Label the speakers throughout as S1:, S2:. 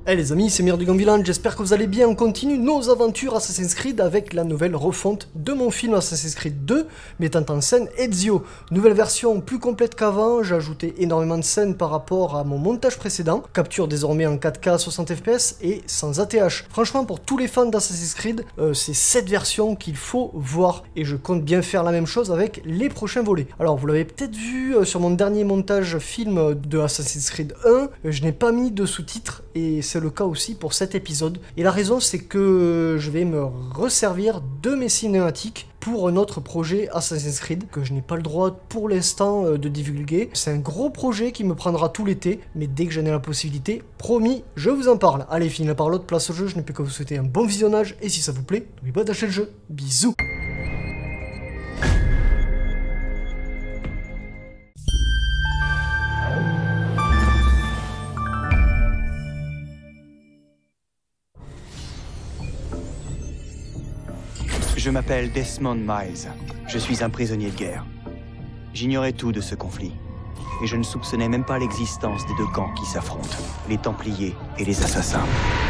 S1: Hey les amis, c'est Mir du Gambiland, j'espère que vous allez bien. On continue nos aventures Assassin's Creed avec la nouvelle refonte de mon film Assassin's Creed 2, mettant en scène Ezio. Nouvelle version plus complète qu'avant, j'ai ajouté énormément de scènes par rapport à mon montage précédent. Capture désormais en 4K 60 fps et sans ATH. Franchement, pour tous les fans d'Assassin's Creed, c'est cette version qu'il faut voir. Et je compte bien faire la même chose avec les prochains volets. Alors vous l'avez peut-être vu sur mon dernier montage film de Assassin's Creed 1, je n'ai pas mis de sous-titres et c'est le cas aussi pour cet épisode. Et la raison, c'est que je vais me resservir de mes cinématiques pour un autre projet Assassin's Creed que je n'ai pas le droit pour l'instant de divulguer. C'est un gros projet qui me prendra tout l'été, mais dès que j'en ai la possibilité, promis, je vous en parle. Allez, fini la parlotte, place au jeu, je n'ai plus qu'à vous souhaiter un bon visionnage et si ça vous plaît, n'oubliez pas d'acheter le jeu. Bisous.
S2: Je m'appelle Desmond Miles. Je suis un prisonnier de guerre. J'ignorais tout de ce conflit. Et je ne soupçonnais même pas l'existence des deux camps qui s'affrontent, les Templiers et les Assassins.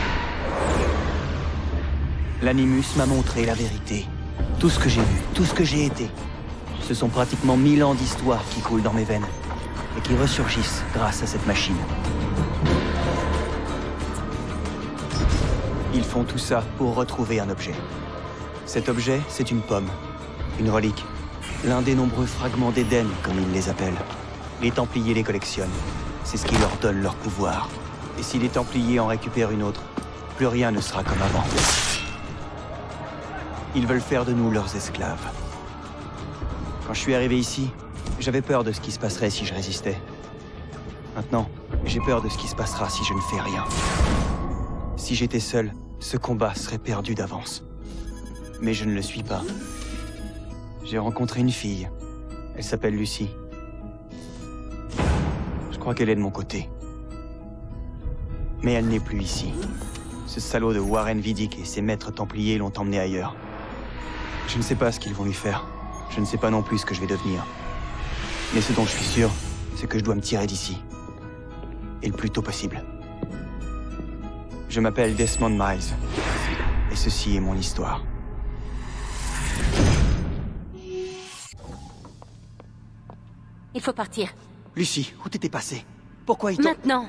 S2: L'Animus m'a montré la vérité. Tout ce que j'ai vu, tout ce que j'ai été. Ce sont pratiquement 1000 ans d'histoire qui coulent dans mes veines et qui ressurgissent grâce à cette machine. Ils font tout ça pour retrouver un objet. Cet objet, c'est une pomme, une relique, l'un des nombreux fragments d'Éden, comme ils les appellent. Les Templiers les collectionnent, c'est ce qui leur donne leur pouvoir. Et si les Templiers en récupèrent une autre, plus rien ne sera comme avant. Ils veulent faire de nous leurs esclaves. Quand je suis arrivé ici, j'avais peur de ce qui se passerait si je résistais. Maintenant, j'ai peur de ce qui se passera si je ne fais rien. Si j'étais seul, ce combat serait perdu d'avance. Mais je ne le suis pas. J'ai rencontré une fille. Elle s'appelle Lucie. Je crois qu'elle est de mon côté. Mais elle n'est plus ici. Ce salaud de Warren Vidic et ses maîtres templiers l'ont emmenée ailleurs. Je ne sais pas ce qu'ils vont lui faire. Je ne sais pas non plus ce que je vais devenir. Mais ce dont je suis sûr, c'est que je dois me tirer d'ici. Et le plus tôt possible. Je m'appelle Desmond Miles. Et ceci est mon histoire.
S3: Il faut partir.
S2: Lucie, où t'étais passée? Pourquoi ils t'ont...
S3: Maintenant.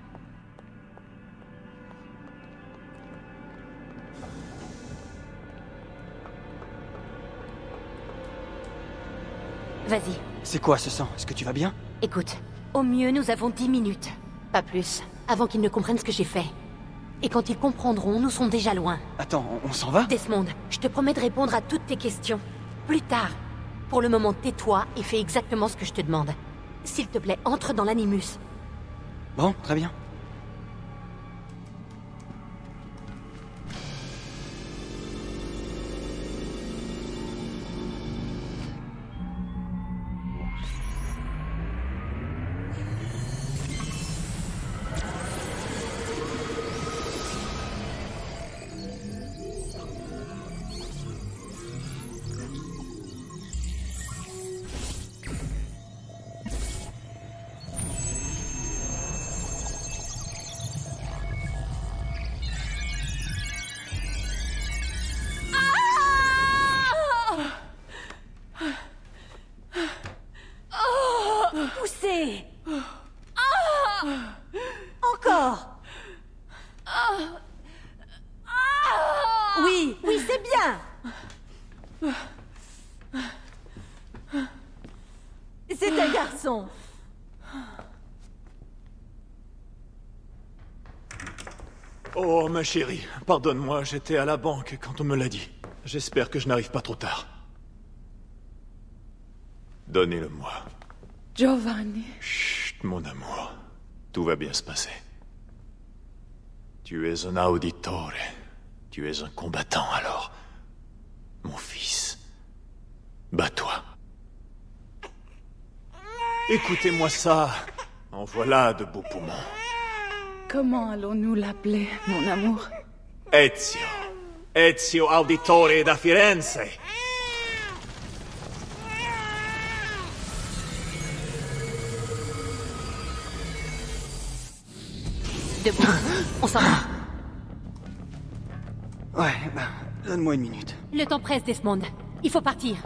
S3: Vas-y.
S2: C'est quoi ce sang? Est-ce que tu vas bien?
S3: Écoute, au mieux nous avons 10 minutes. Pas plus. Avant qu'ils ne comprennent ce que j'ai fait. Et quand ils comprendront, nous serons déjà loin.
S2: Attends, on s'en va?
S3: Desmond, je te promets de répondre à toutes tes questions. Plus tard. Pour le moment, tais-toi et fais exactement ce que je te demande. S'il te plaît, entre dans l'Animus.
S2: Bon, très bien.
S3: Poussez. Encore. Oui, oui, c'est bien. C'est un garçon.
S4: Oh, ma chérie, pardonne-moi, j'étais à la banque quand on me l'a dit. J'espère que je n'arrive pas trop tard. Donnez-le-moi.
S5: Giovanni.
S4: Chut, mon amour. Tout va bien se passer. Tu es un auditore. Tu es un combattant, alors. Mon fils. Bats-toi. Écoutez-moi ça. En voilà de beaux poumons.
S5: Comment allons-nous l'appeler, mon amour?
S4: Ezio. Ezio Auditore da Firenze.
S3: debout. On s'en va.
S2: Ouais, ben, donne-moi une minute.
S3: Le temps presse, Desmond. Il faut partir.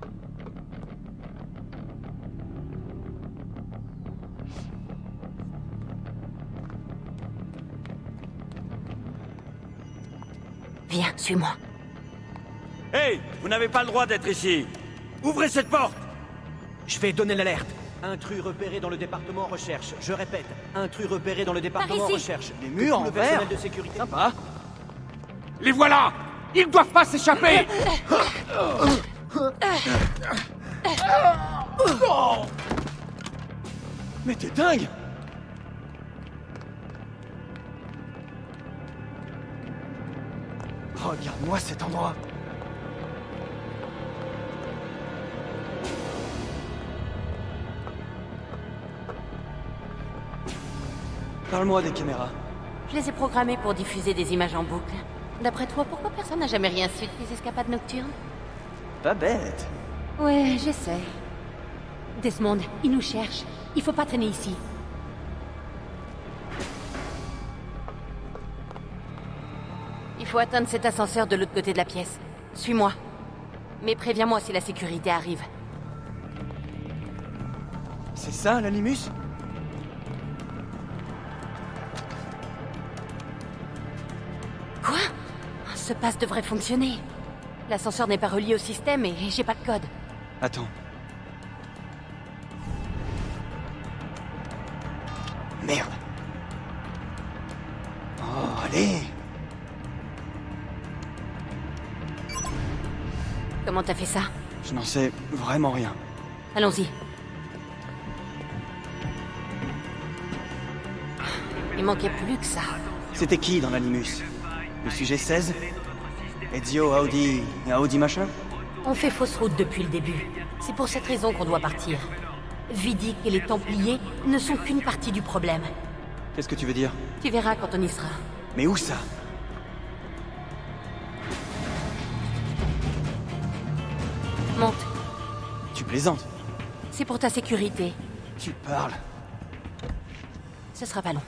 S3: Viens, suis-moi.
S6: Hey, vous n'avez pas le droit d'être ici. Ouvrez cette porte.
S7: Je vais donner l'alerte. Intrus repéré dans le département recherche. Je répète, intrus repéré dans le département
S3: ici.
S7: recherche.
S2: Les murs en
S7: Le
S2: verre.
S7: personnel de sécurité.
S2: Sympa.
S6: Les voilà. Ils ne doivent pas s'échapper.
S2: Mais t'es dingue! Regarde-moi cet endroit. Parle-moi des caméras.
S3: Je les ai programmés pour diffuser des images en boucle. D'après toi, pourquoi personne n'a jamais rien su de tes escapades nocturnes?
S2: Pas bête.
S3: Ouais, j'essaie. Desmond, ils nous cherchent. Il faut pas traîner ici. Il faut atteindre cet ascenseur de l'autre côté de la pièce. Suis-moi. Mais préviens-moi si la sécurité arrive.
S2: C'est ça, l'animus?
S3: Quoi? Ce pass devrait fonctionner. L'ascenseur n'est pas relié au système et j'ai pas de code.
S2: Attends. Merde. Oh, allez.
S3: Comment t'as fait ça?
S2: Je n'en sais vraiment rien.
S3: Allons-y. Il manquait plus que ça.
S2: C'était qui dans l'animus? Le sujet 16? Ezio, Audi machin?
S3: On fait fausse route depuis le début. C'est pour cette raison qu'on doit partir. Vidic et les Templiers ne sont qu'une partie du problème.
S2: Qu'est-ce que tu veux dire?
S3: Tu verras quand on y sera.
S2: Mais où ça?
S3: Monte.
S2: Tu plaisantes?
S3: C'est pour ta sécurité.
S2: Tu parles.
S3: Ce sera pas long.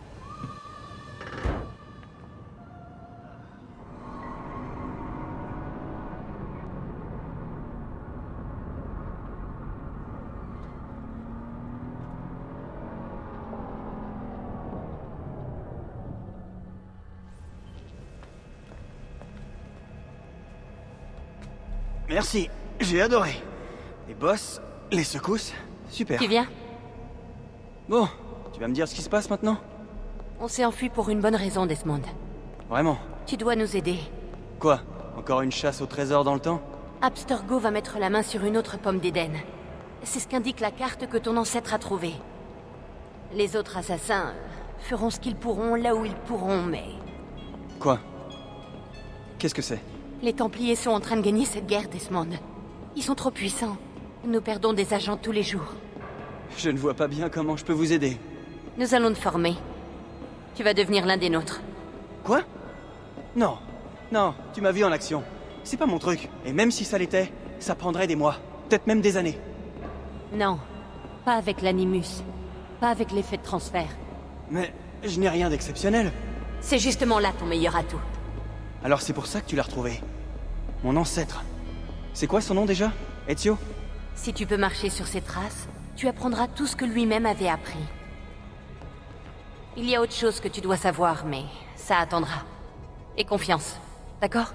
S2: Merci, j'ai adoré. Les bosses, les secousses, super.
S3: Tu viens?
S2: Bon, tu vas me dire ce qui se passe maintenant?
S3: On s'est enfui pour une bonne raison, Desmond.
S2: Vraiment?
S3: Tu dois nous aider.
S2: Quoi? Encore une chasse au trésor dans le temps?
S3: Abstergo va mettre la main sur une autre pomme d'Éden. C'est ce qu'indique la carte que ton ancêtre a trouvée. Les autres assassins feront ce qu'ils pourront là où ils pourront, mais...
S2: Quoi? Qu'est-ce que c'est?
S3: Les Templiers sont en train de gagner cette guerre, Desmond. Ils sont trop puissants. Nous perdons des agents tous les jours.
S2: Je ne vois pas bien comment je peux vous aider.
S3: Nous allons te former. Tu vas devenir l'un des nôtres.
S2: Quoi? Non. Non, tu m'as vu en action. C'est pas mon truc. Et même si ça l'était, ça prendrait des mois. Peut-être même des années.
S3: Non, pas avec l'animus. Pas avec l'effet de transfert.
S2: Mais je n'ai rien d'exceptionnel.
S3: C'est justement là ton meilleur atout.
S2: Alors c'est pour ça que tu l'as retrouvé. Mon ancêtre. C'est quoi son nom déjà? Ezio?
S3: Si tu peux marcher sur ses traces, tu apprendras tout ce que lui-même avait appris. Il y a autre chose que tu dois savoir, mais ça attendra. Et confiance, d'accord?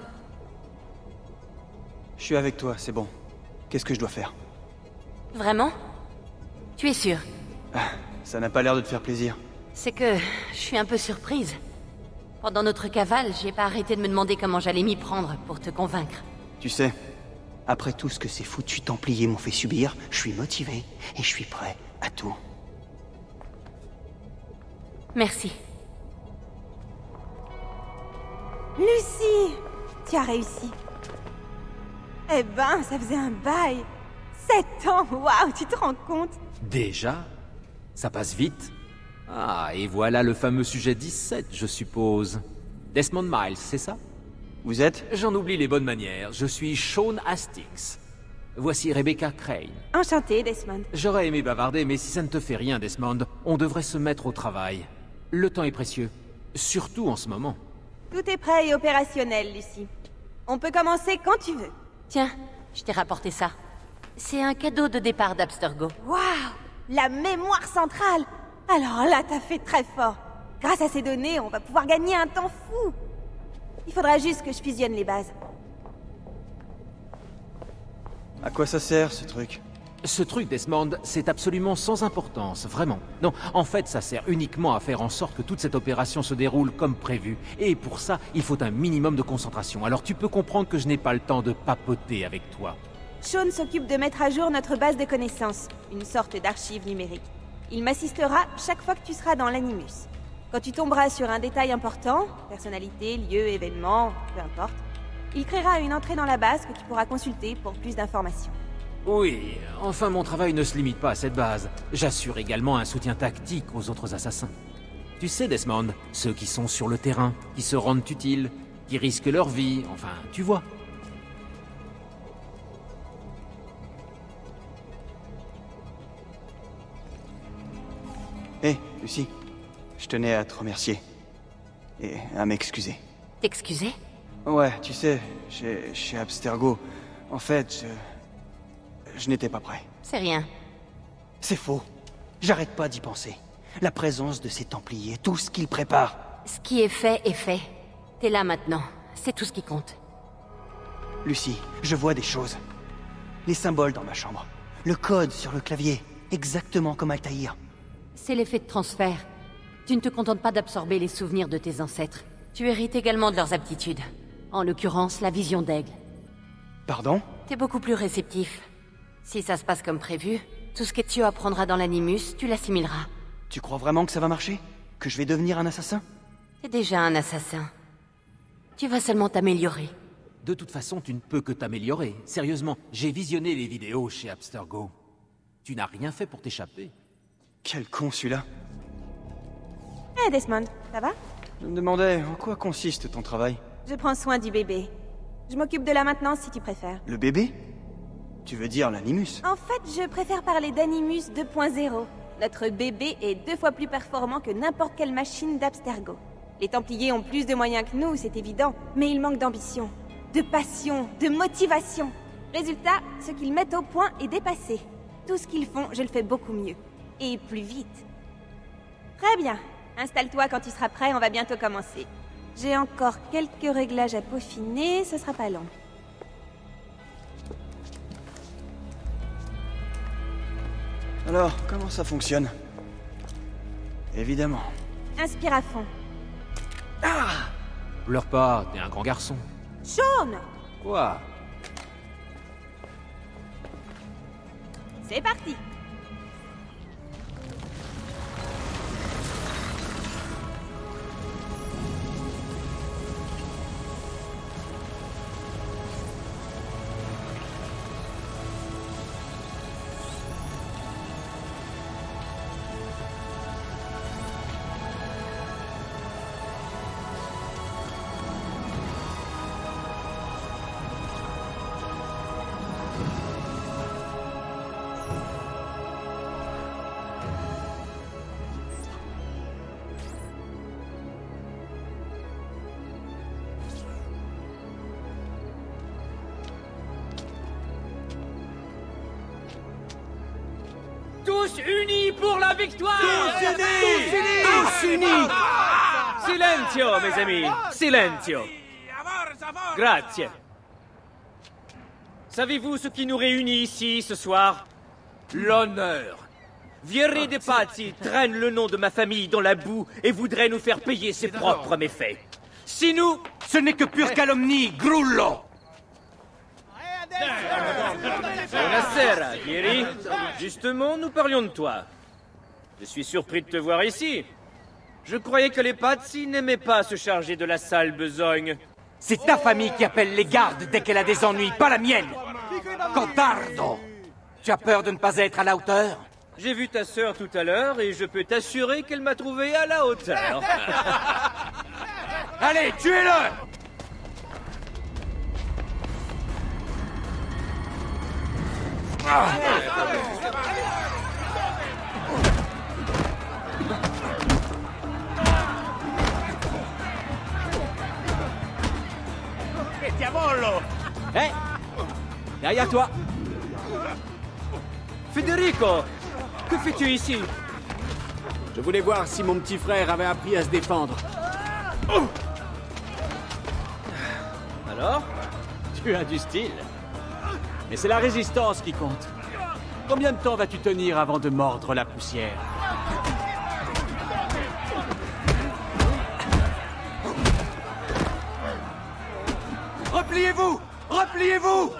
S2: Je suis avec toi, c'est bon. Qu'est-ce que je dois faire?
S3: Vraiment? Tu es sûr?
S2: Ça n'a pas l'air de te faire plaisir.
S3: C'est que je suis un peu surprise. Pendant notre cavale, j'ai pas arrêté de me demander comment j'allais m'y prendre pour te convaincre.
S2: Tu sais, après tout ce que ces foutus Templiers m'ont fait subir, je suis motivé et je suis prêt à tout.
S3: Merci.
S8: Lucie, tu as réussi. Eh ben, ça faisait un bail. 7 ans, waouh, tu te rends compte?
S9: Déjà? Ça passe vite. Ah, et voilà le fameux sujet 17, je suppose. Desmond Miles, c'est ça?
S2: Vous êtes?
S9: J'en oublie les bonnes manières. Je suis Sean Hastings. Voici Rebecca Crane.
S8: Enchantée, Desmond.
S9: J'aurais aimé bavarder, mais si ça ne te fait rien, Desmond, on devrait se mettre au travail. Le temps est précieux. Surtout en ce moment.
S8: Tout est prêt et opérationnel, Lucie. On peut commencer quand tu veux.
S3: Tiens, je t'ai rapporté ça. C'est un cadeau de départ d'Abstergo.
S8: Waouh! La mémoire centrale! Alors là, t'as fait très fort. Grâce à ces données, on va pouvoir gagner un temps fou. Il faudra juste que je fusionne les bases.
S2: À quoi ça sert, ce truc?
S9: Ce truc, Desmond, c'est absolument sans importance, vraiment. Non, en fait, ça sert uniquement à faire en sorte que toute cette opération se déroule comme prévu. Et pour ça, il faut un minimum de concentration. Alors tu peux comprendre que je n'ai pas le temps de papoter avec toi.
S8: Sean s'occupe de mettre à jour notre base de connaissances, une sorte d'archive numérique. Il m'assistera chaque fois que tu seras dans l'Animus. Quand tu tomberas sur un détail important, personnalité, lieu, événement, peu importe, il créera une entrée dans la base que tu pourras consulter pour plus d'informations.
S9: Oui, enfin mon travail ne se limite pas à cette base. J'assure également un soutien tactique aux autres assassins. Tu sais, Desmond, ceux qui sont sur le terrain, qui se rendent utiles, qui risquent leur vie, enfin, tu vois.
S2: Hé, Lucie, je tenais à te remercier. Et à m'excuser.
S3: T'excuser?
S2: Ouais, tu sais, chez Abstergo, en fait, je n'étais pas prêt.
S3: C'est rien.
S2: C'est faux. J'arrête pas d'y penser. La présence de ces Templiers, tout ce qu'ils préparent.
S3: Ce qui est fait est fait. T'es là maintenant. C'est tout ce qui compte.
S2: Lucie, je vois des choses. Les symboles dans ma chambre. Le code sur le clavier. Exactement comme Altaïr.
S3: C'est l'effet de transfert. Tu ne te contentes pas d'absorber les souvenirs de tes ancêtres. Tu hérites également de leurs aptitudes. En l'occurrence, la vision d'aigle.
S2: Pardon?
S3: T'es beaucoup plus réceptif. Si ça se passe comme prévu, tout ce qu'Ezio apprendra dans l'Animus, tu l'assimileras.
S2: Tu crois vraiment que ça va marcher? Que je vais devenir un assassin?
S3: T'es déjà un assassin. Tu vas seulement t'améliorer.
S9: De toute façon, tu ne peux que t'améliorer. Sérieusement, j'ai visionné les vidéos chez Abstergo. Tu n'as rien fait pour t'échapper.
S2: Quel con celui-là.
S8: Hé Desmond, ça va?
S2: Je me demandais en quoi consiste ton travail.
S8: Je prends soin du bébé. Je m'occupe de la maintenance si tu préfères.
S2: Le bébé? Tu veux dire l'Animus?
S8: En fait, je préfère parler d'Animus 2.0. Notre bébé est 2 fois plus performant que n'importe quelle machine d'Abstergo. Les Templiers ont plus de moyens que nous, c'est évident, mais ils manquent d'ambition, de passion, de motivation. Résultat, ce qu'ils mettent au point est dépassé. Tout ce qu'ils font, je le fais beaucoup mieux. Et plus vite. Très bien. Installe-toi quand tu seras prêt, on va bientôt commencer. J'ai encore quelques réglages à peaufiner, ce sera pas long.
S2: Alors, comment ça fonctionne? Évidemment.
S8: Inspire à fond.
S9: Pleure pas, t'es un grand garçon.
S8: Sean!
S9: Quoi?
S8: C'est parti!
S10: Tous unis pour la victoire!
S7: Tous unis! Tous unis!
S10: Silenzio, mes amis! Silenzio! Grazie. Savez-vous ce qui nous réunit ici ce soir? L'honneur. Vieri de Pazzi traîne le nom de ma famille dans la boue et voudrait nous faire payer ses propres méfaits. Si nous...
S7: Ce n'est que pure calomnie, Grullo!
S10: Buonasera, Vieri. Justement, nous parlions de toi. Je suis surpris de te voir ici. Je croyais que les Pazzi n'aimaient pas se charger de la sale besogne.
S7: C'est ta famille qui appelle les gardes dès qu'elle a des ennuis, pas la mienne! Cotardo! Tu as peur de ne pas être à la hauteur?
S10: J'ai vu ta sœur tout à l'heure et je peux t'assurer qu'elle m'a trouvé à la hauteur.
S7: Allez, tuez-le!
S9: Hé derrière toi.
S10: Federico, que fais-tu ici?
S9: Je voulais voir si mon petit frère avait appris à se défendre.
S10: Alors?
S9: Tu as du style. Mais c'est la résistance qui compte. Combien de temps vas-tu tenir avant de mordre la poussière?
S10: Repliez-vous! Repliez-vous!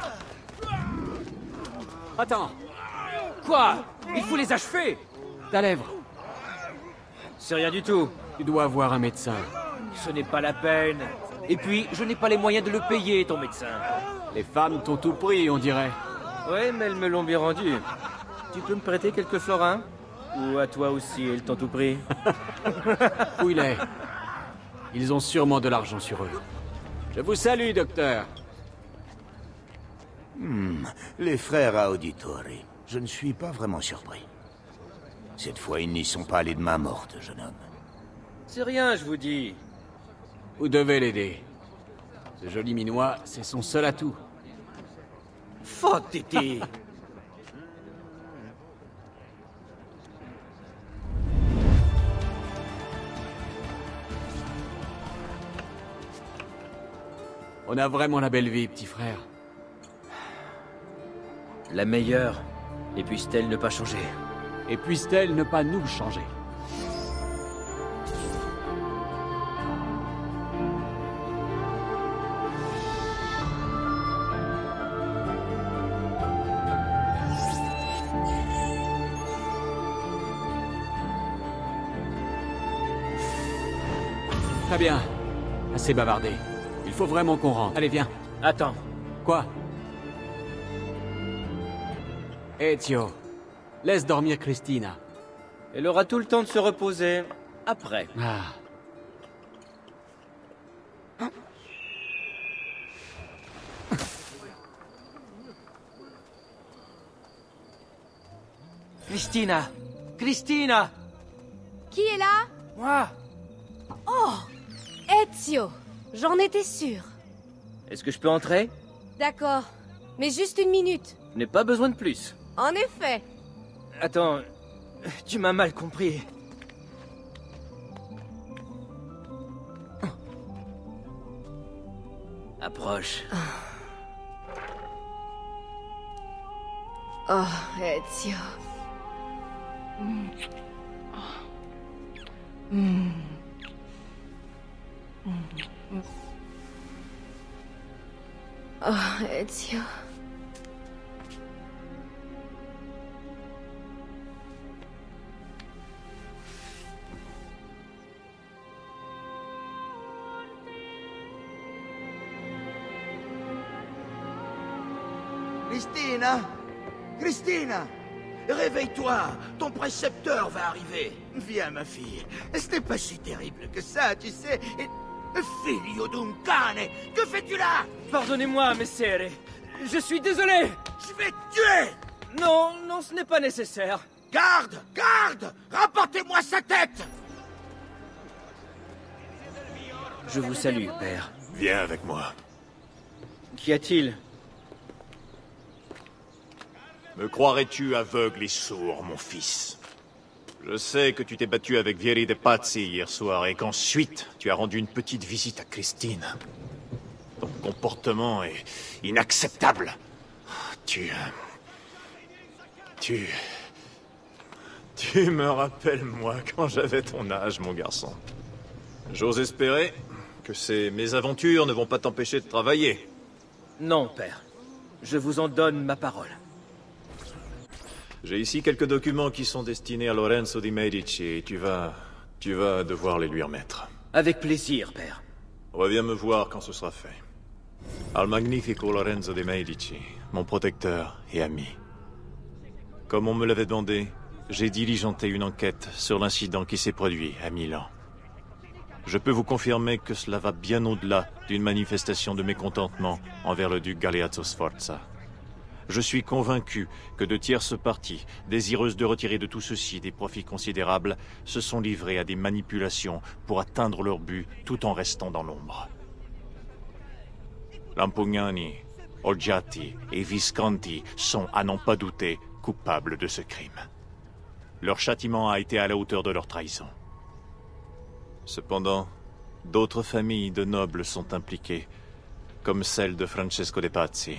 S9: Attends,
S10: Quoi? Il faut les achever!
S9: ta lèvre.
S10: C'est rien du tout.
S9: Tu dois voir un médecin.
S10: Ce n'est pas la peine. Et puis, je n'ai pas les moyens de le payer, ton médecin.
S9: Les femmes t'ont tout pris, on dirait.
S10: Ouais, mais elles me l'ont bien rendu. Tu peux me prêter quelques florins? Ou à toi aussi, elles t'ont tout pris?
S9: Fouille-les. Ils ont sûrement de l'argent sur eux. Je vous salue, docteur.
S11: Les frères Auditori. Je ne suis pas vraiment surpris. Cette fois, ils n'y sont pas allés de main morte, jeune homme.
S10: C'est rien, je vous dis.
S9: Vous devez l'aider. Ce joli minois, c'est son seul atout.
S10: Fottiti!
S9: On a vraiment la belle vie, petit frère.
S10: La meilleure. Et puisse-t-elle ne pas changer?
S9: Et puisse-t-elle ne pas nous changer? Très bien. Assez bavardé. Il faut vraiment qu'on rentre. Allez, viens.
S10: Attends.
S9: Quoi? Ezio, laisse dormir Cristina.
S10: Elle aura tout le temps de se reposer. Après.
S9: Ah.
S10: Cristina! Cristina!
S12: Qui est là?
S10: Moi!
S12: Oh! Ezio! J'en étais sûre.
S10: Est-ce que je peux entrer?
S12: D'accord. Mais juste une minute.
S10: Je n'ai pas besoin de plus.
S12: En effet.
S10: Attends, tu m'as mal compris. Approche.
S12: Oh, Ezio. Oh, Ezio.
S13: Cristina! Cristina! Réveille-toi! Ton précepteur va arriver! Viens, ma fille. Ce n'est pas si terrible que ça, tu sais. Et... Figlio d'un cane! Que fais-tu là?
S10: Pardonnez-moi, messere. Je suis désolé!
S13: Je vais te tuer!
S10: Non, non, ce n'est pas nécessaire.
S13: Garde! Garde! Rapportez-moi sa tête!
S10: Je vous salue, père.
S4: Viens avec moi.
S10: Qu'y a-t-il?
S4: Me croirais-tu aveugle et sourd, mon fils? Je sais que tu t'es battu avec Vieri de Pazzi hier soir et qu'ensuite tu as rendu une petite visite à Christine. Ton comportement est inacceptable. Tu me rappelles, moi, quand j'avais ton âge, mon garçon. J'ose espérer que ces mésaventures ne vont pas t'empêcher de travailler.
S10: Non, père. Je vous en donne ma parole.
S4: J'ai ici quelques documents qui sont destinés à Lorenzo di Medici et tu vas devoir les lui remettre.
S10: Avec plaisir, père.
S4: Reviens me voir quand ce sera fait. Al magnifico Lorenzo di Medici, mon protecteur et ami. Comme on me l'avait demandé, j'ai diligenté une enquête sur l'incident qui s'est produit à Milan. Je peux vous confirmer que cela va bien au-delà d'une manifestation de mécontentement envers le duc Galeazzo Sforza. Je suis convaincu que de tierces parties, désireuses de retirer de tout ceci des profits considérables, se sont livrées à des manipulations pour atteindre leur but tout en restant dans l'ombre. Lampugnani, Olgiati et Visconti sont, à n'en pas douter, coupables de ce crime. Leur châtiment a été à la hauteur de leur trahison. Cependant, d'autres familles de nobles sont impliquées, comme celle de Francesco de Pazzi.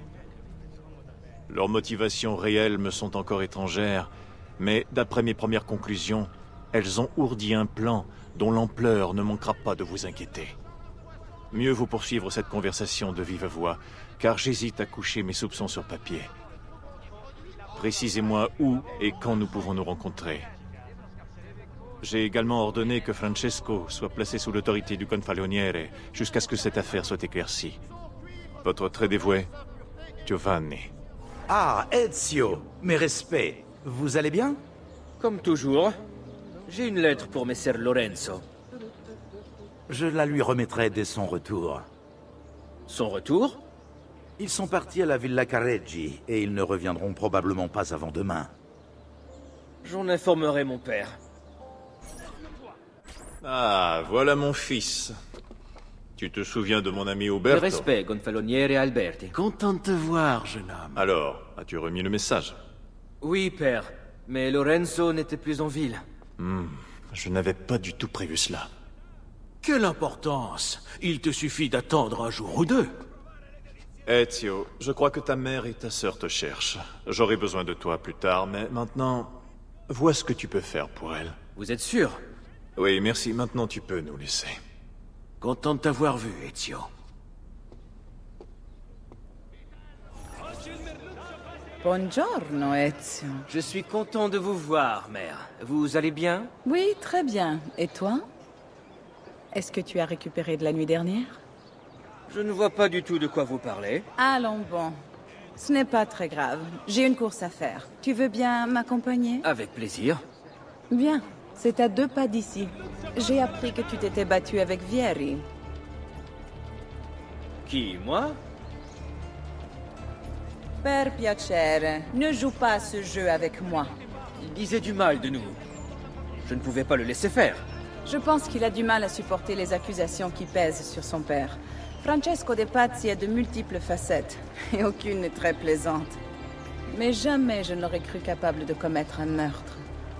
S4: Leurs motivations réelles me sont encore étrangères, mais d'après mes premières conclusions, elles ont ourdi un plan dont l'ampleur ne manquera pas de vous inquiéter. Mieux vaut poursuivre cette conversation de vive voix, car j'hésite à coucher mes soupçons sur papier. Précisez-moi où et quand nous pouvons nous rencontrer. J'ai également ordonné que Francesco soit placé sous l'autorité du Gonfaloniere jusqu'à ce que cette affaire soit éclaircie. Votre très dévoué, Giovanni.
S11: Ah, Ezio, mes respects. Vous allez bien?
S10: Comme toujours. J'ai une lettre pour messer Lorenzo.
S11: Je la lui remettrai dès son retour.
S10: Son retour?
S11: Ils sont partis à la Villa Careggi et ils ne reviendront probablement pas avant demain.
S10: J'en informerai mon père.
S4: Ah, voilà mon fils. Tu te souviens de mon ami Uberto?
S10: De respect, Gonfaloniere Alberti.
S11: Content de te voir, jeune homme.
S4: Alors, as-tu remis le message?
S10: Oui, père. Mais Lorenzo n'était plus en ville.
S4: Je n'avais pas du tout prévu cela.
S14: Quelle importance! Il te suffit d'attendre un jour ou deux.
S4: Ezio, je crois que ta mère et ta sœur te cherchent. J'aurai besoin de toi plus tard, mais maintenant, vois ce que tu peux faire pour elles.
S10: Vous êtes sûr?
S4: Oui, merci. Maintenant, tu peux nous laisser.
S14: Content de t'avoir vu, Ezio.
S5: Buongiorno, Ezio.
S10: Je suis content de vous voir, mère. Vous allez bien?
S5: Oui, très bien. Et toi? Est-ce que tu as récupéré de la nuit dernière?
S10: Je ne vois pas du tout de quoi vous parlez.
S5: Allons bon. Ce n'est pas très grave. J'ai une course à faire. Tu veux bien m'accompagner?
S10: Avec plaisir.
S5: Bien. C'est à 2 pas d'ici. J'ai appris que tu t'étais battu avec Vieri.
S10: Qui, moi?
S5: Per piacere, ne joue pas à ce jeu avec moi.
S10: Il disait du mal de nous. Je ne pouvais pas le laisser faire.
S5: Je pense qu'il a du mal à supporter les accusations qui pèsent sur son père. Francesco de Pazzi a de multiples facettes, et aucune n'est très plaisante. Mais jamais je ne l'aurais cru capable de commettre un meurtre.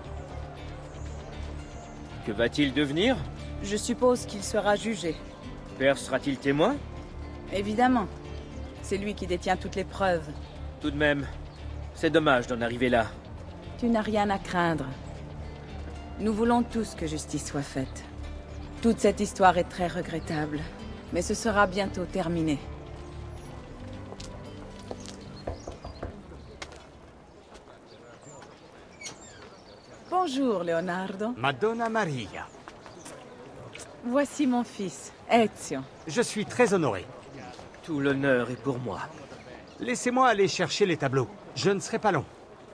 S10: Que va-t-il devenir?
S5: Je suppose qu'il sera jugé.
S10: Père sera-t-il témoin?
S5: Évidemment. C'est lui qui détient toutes les preuves.
S10: Tout de même, c'est dommage d'en arriver là.
S5: Tu n'as rien à craindre. Nous voulons tous que justice soit faite. Toute cette histoire est très regrettable, mais ce sera bientôt terminé. Bonjour, Leonardo.
S15: Madonna Maria.
S5: Voici mon fils, Ezio.
S15: Je suis très honoré.
S10: Tout l'honneur est pour moi.
S15: Laissez-moi aller chercher les tableaux. Je ne serai pas long.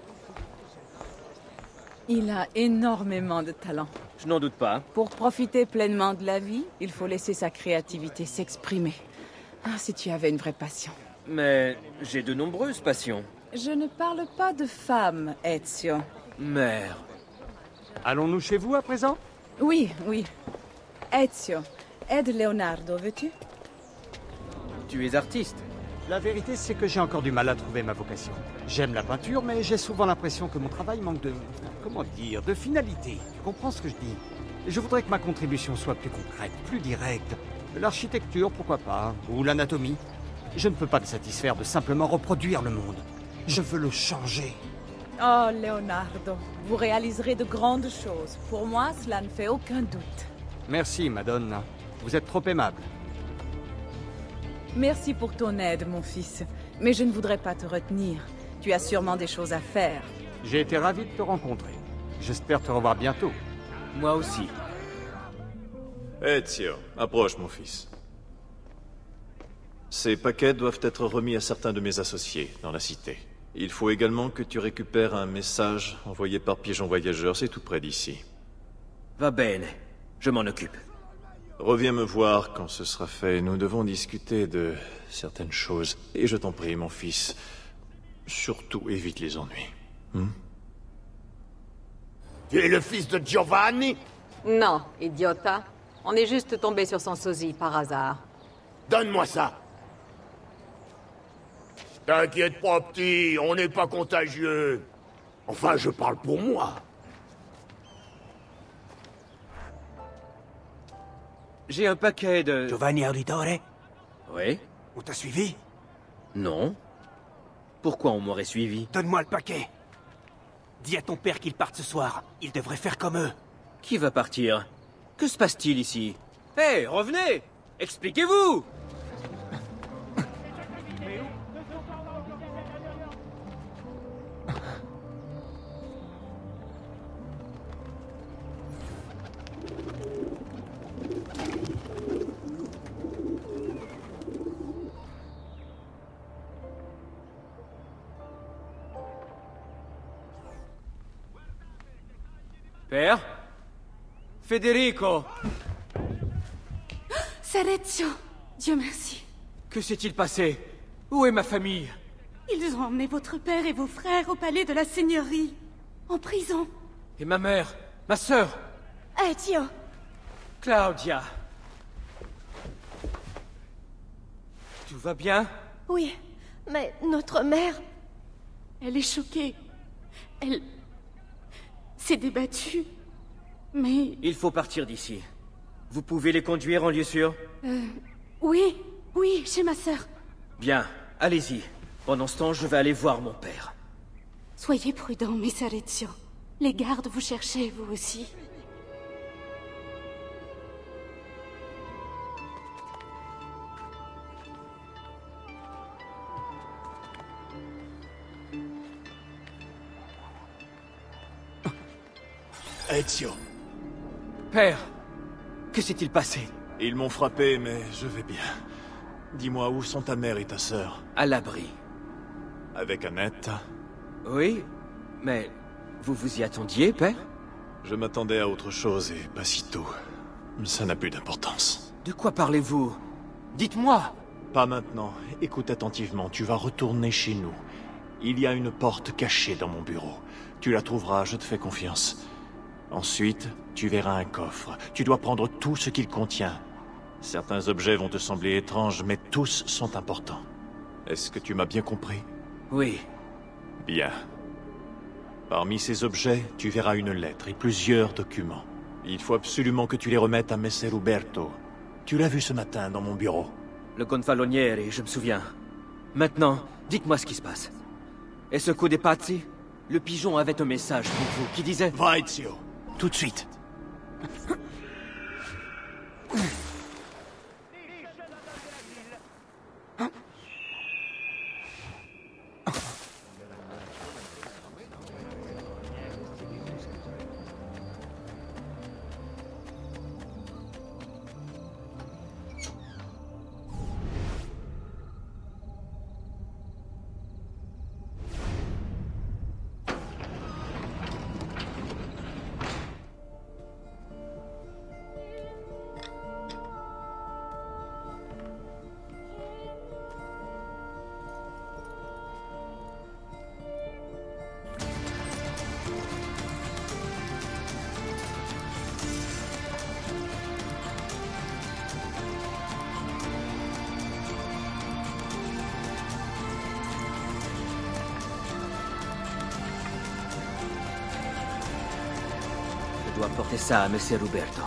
S5: Il a énormément de talent.
S10: Je n'en doute pas.
S5: Pour profiter pleinement de la vie, il faut laisser sa créativité s'exprimer. Ah, si tu avais une vraie passion.
S10: Mais j'ai de nombreuses passions.
S5: Je ne parle pas de femmes, Ezio.
S10: Mère.
S15: Allons-nous chez vous à présent?
S5: Oui, oui. Ezio, aide Leonardo, veux-tu?
S10: Tu es artiste?
S15: La vérité, c'est que j'ai encore du mal à trouver ma vocation. J'aime la peinture, mais j'ai souvent l'impression que mon travail manque de... comment dire? De finalité. Tu comprends ce que je dis? Je voudrais que ma contribution soit plus concrète, plus directe. L'architecture, pourquoi pas? Ou l'anatomie. Je ne peux pas me satisfaire de simplement reproduire le monde. Je veux le changer.
S5: Oh, Leonardo, vous réaliserez de grandes choses. Pour moi, cela ne fait aucun doute.
S15: Merci, Madonna. Vous êtes trop aimable.
S5: Merci pour ton aide, mon fils. Mais je ne voudrais pas te retenir. Tu as sûrement des choses à faire.
S15: J'ai été ravi de te rencontrer. J'espère te revoir bientôt.
S10: Moi aussi.
S4: Ezio, approche mon fils. Ces paquets doivent être remis à certains de mes associés dans la cité. Il faut également que tu récupères un message envoyé par pigeon voyageur, c'est tout près d'ici.
S10: Va bene, je m'en occupe.
S4: Reviens me voir quand ce sera fait. Nous devons discuter de certaines choses. Et je t'en prie, mon fils, surtout évite les ennuis.
S13: Tu es le fils de Giovanni?
S16: Non, idiota. On est juste tombé sur son sosie par hasard.
S13: Donne-moi ça.
S11: T'inquiète pas, petit, on n'est pas contagieux. Enfin, je parle pour moi.
S10: J'ai un paquet de...
S16: Giovanni Auditore?
S10: Oui?
S16: On t'a suivi?
S10: Non. Pourquoi on m'aurait suivi?
S16: Donne-moi le paquet. Dis à ton père qu'il parte ce soir. Il devrait faire comme eux.
S10: Qui va partir? Que se passe-t-il ici? Hé, revenez! Expliquez-vous! Père? Federico!
S17: Serezio! Dieu merci.
S10: Que s'est-il passé? Où est ma famille?
S17: Ils ont emmené votre père et vos frères au palais de la seigneurie. En prison.
S10: Et ma mère? Ma sœur?
S17: Ezio!
S10: Claudia! Tout va bien?
S17: Oui, mais notre mère... Elle est choquée. Elle... s'est débattue. Mais...
S10: Il faut partir d'ici. Vous pouvez les conduire en lieu sûr?
S17: Oui, oui, chez ma sœur.
S10: Bien, allez-y. Pendant ce temps, je vais aller voir mon père.
S17: Soyez prudent, Miss Arezio. Les gardes vous cherchaient, vous aussi.
S11: Ezio.
S10: Père, que s'est-il passé?
S4: Ils m'ont frappé, mais je vais bien. Dis-moi, où sont ta mère et ta sœur?
S10: À l'abri.
S4: Avec Annette?
S10: Oui, mais vous vous y attendiez, père?
S4: Je m'attendais à autre chose et pas si tôt. Ça n'a plus d'importance.
S10: De quoi parlez-vous? Dites-moi!
S4: Pas maintenant. Écoute attentivement, tu vas retourner chez nous. Il y a une porte cachée dans mon bureau. Tu la trouveras, je te fais confiance. Ensuite, tu verras un coffre. Tu dois prendre tout ce qu'il contient. Certains objets vont te sembler étranges, mais tous sont importants. Est-ce que tu m'as bien compris?
S10: Oui.
S4: Bien. Parmi ces objets, tu verras une lettre et plusieurs documents. Il faut absolument que tu les remettes à Messer Uberto. Tu l'as vu ce matin dans mon bureau.
S10: Le gonfaloniere, je me souviens. Maintenant, dites-moi ce qui se passe. Et ce coup des pazzi? Le pigeon avait un message pour vous qui disait...
S11: Va, Ezio. Tout de suite.
S10: Je dois porter ça à Messer Uberto.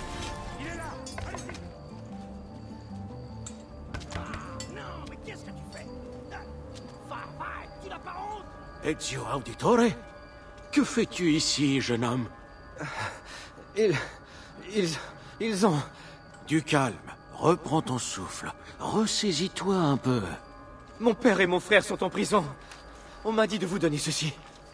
S14: Ezio Auditore? Que fais-tu ici, jeune homme?
S10: Ils ont...
S14: Du calme. Reprends ton souffle. Ressaisis-toi un peu.
S10: Mon père et mon frère sont en prison. On m'a dit de vous donner ceci.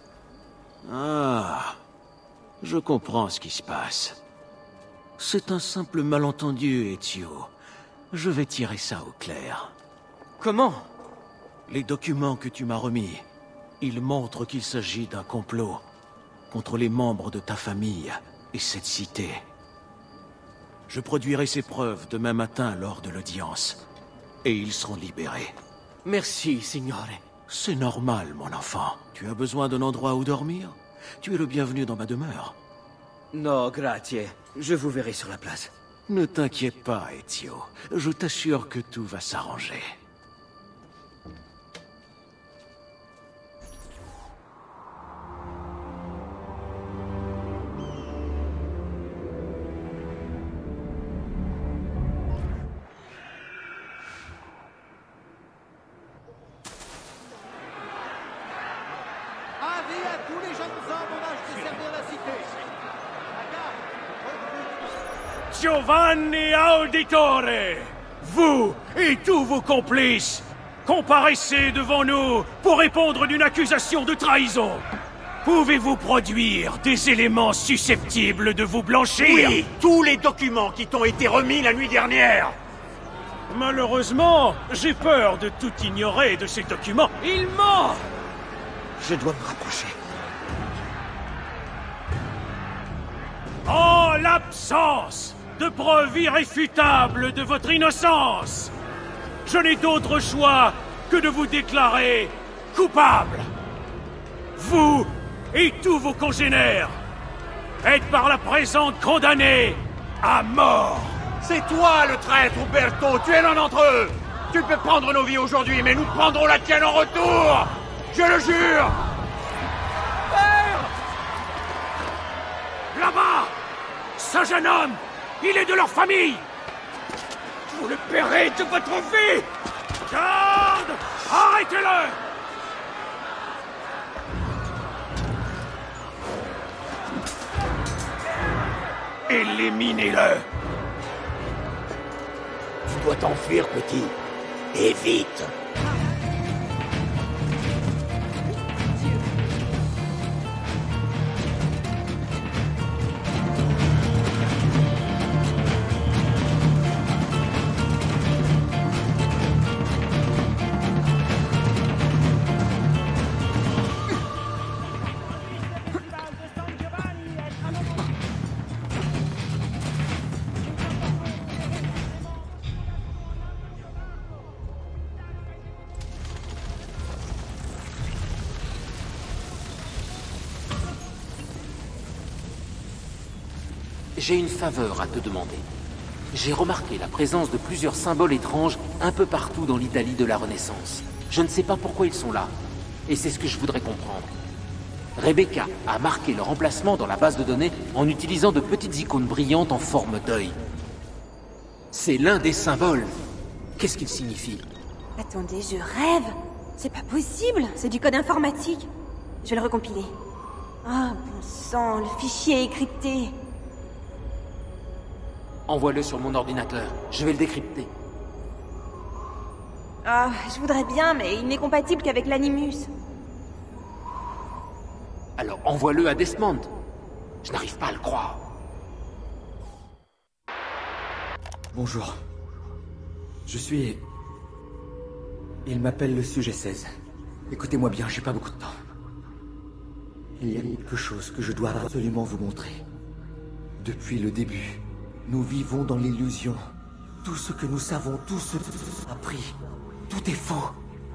S14: Ah... Je comprends ce qui se passe. C'est un simple malentendu, Ezio. Je vais tirer ça au clair.
S10: Comment?
S14: Les documents que tu m'as remis, ils montrent qu'il s'agit d'un complot contre les membres de ta famille et cette cité. Je produirai ces preuves demain matin lors de l'audience, et ils seront libérés.
S10: Merci, signore.
S14: C'est normal, mon enfant. Tu as besoin d'un endroit où dormir? Tu es le bienvenu dans ma demeure.
S10: Non, grazie. Je vous verrai sur la place.
S14: Ne t'inquiète pas, Ezio. Je t'assure que tout va s'arranger.
S18: Giovanni Auditore, vous et tous vos complices, comparaissez devant nous pour répondre d'une accusation de trahison. Pouvez-vous produire des éléments susceptibles de vous blanchir?
S6: Oui, tous les documents qui t'ont été remis la nuit dernière.
S18: Malheureusement, j'ai peur de tout ignorer de ces documents. Il ment!
S6: Je dois me rapprocher.
S18: En l'absence de preuves irréfutables de votre innocence, je n'ai d'autre choix que de vous déclarer coupable. Vous et tous vos congénères êtes par la présente condamnés à mort.
S6: C'est toi le traître, Uberto. Tu es l'un d'entre eux. Tu peux prendre nos vies aujourd'hui, mais nous prendrons la tienne en retour. Je le jure.
S18: Père! Là-bas, ce jeune homme, il est de leur famille. Vous le paierez de votre vie. Garde! Arrêtez-le! Éliminez-le!
S6: Tu dois t'enfuir, petit. Et vite.
S9: J'ai une faveur à te demander. J'ai remarqué la présence de plusieurs symboles étranges un peu partout dans l'Italie de la Renaissance. Je ne sais pas pourquoi ils sont là, et c'est ce que je voudrais comprendre. Rebecca a marqué leur emplacement dans la base de données en utilisant de petites icônes brillantes en forme d'œil. C'est l'un des symboles. Qu'est-ce qu'il signifie?
S8: Attendez, je rêve. C'est pas possible, c'est du code informatique. Je vais le recompiler. Ah, bon sang, le fichier est crypté.
S9: Envoie-le sur mon ordinateur, je vais le décrypter.
S8: Ah, je voudrais bien, mais il n'est compatible qu'avec l'Animus.
S9: Alors envoie-le à Desmond. Je n'arrive pas à le croire.
S19: Bonjour. Je suis... Il m'appelle le sujet 16. Écoutez-moi bien, j'ai pas beaucoup de temps. Il y a quelque chose que je dois absolument vous montrer. Depuis le début, nous vivons dans l'illusion. Tout ce que nous savons, tout ce que nous avons appris, tout est faux.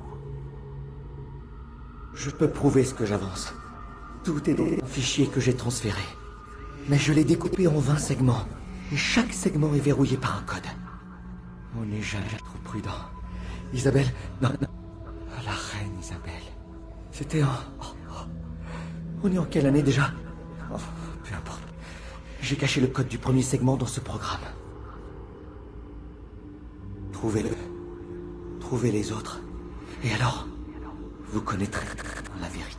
S19: Je peux prouver ce que j'avance. Tout est dans un fichier que j'ai transféré. Mais je l'ai découpé en 20 segments. Et chaque segment est verrouillé par un code. On n'est jamais trop prudent. Isabelle... Non. La reine Isabelle. C'était en... On est en quelle année déjà? Peu importe. J'ai caché le code du premier segment dans ce programme. Trouvez-le. Trouvez les autres. Et alors, vous connaîtrez la vérité.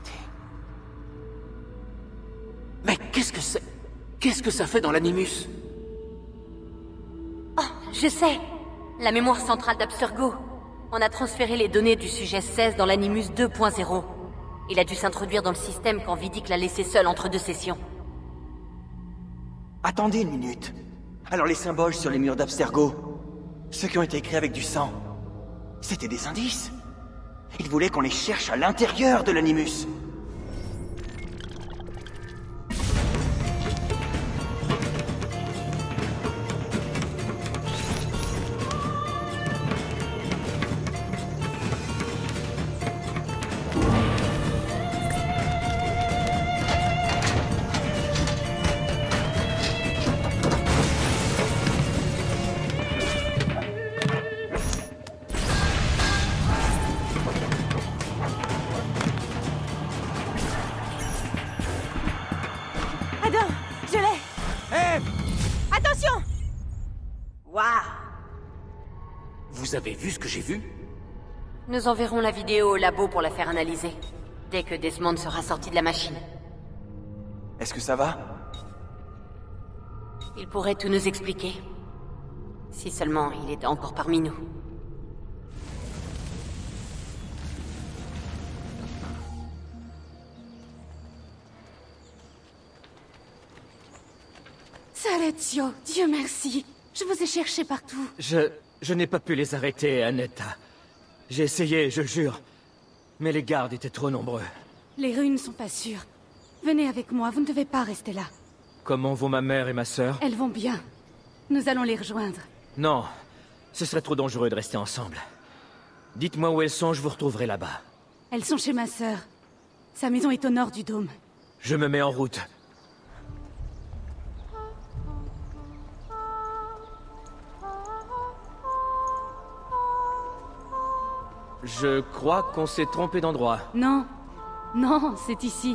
S9: Mais qu'est-ce que c'est? Qu'est-ce que ça fait dans l'Animus?
S3: Oh, je sais! La mémoire centrale d'Abstergo. On a transféré les données du sujet 16 dans l'Animus 2.0. Il a dû s'introduire dans le système quand Vidic l'a laissé seul entre deux sessions.
S2: Attendez une minute. Alors les symboles sur les murs d'Abstergo, ceux qui ont été écrits avec du sang, c'était des indices. Il voulait qu'on les cherche à l'intérieur de l'Animus.
S9: Vous avez vu ce que j'ai vu?
S3: Nous enverrons la vidéo au labo pour la faire analyser, dès que Desmond sera sorti de la machine.
S2: Est-ce que ça va?
S3: Il pourrait tout nous expliquer. Si seulement il était encore parmi nous.
S17: Sœur Ezio, Dieu merci. Je vous ai cherché partout.
S16: Je n'ai pas pu les arrêter, Annetta. J'ai essayé, je le jure. Mais les gardes étaient trop nombreux.
S17: Les rues ne sont pas sûres. Venez avec moi, vous ne devez pas rester là.
S16: Comment vont ma mère et ma sœur?
S17: Elles vont bien. Nous allons les rejoindre.
S16: Non, ce serait trop dangereux de rester ensemble. Dites-moi où elles sont, je vous retrouverai là-bas.
S17: Elles sont chez ma sœur. Sa maison est au nord du dôme.
S16: Je me mets en route. Je crois qu'on s'est trompé d'endroit.
S17: Non. Non, c'est ici.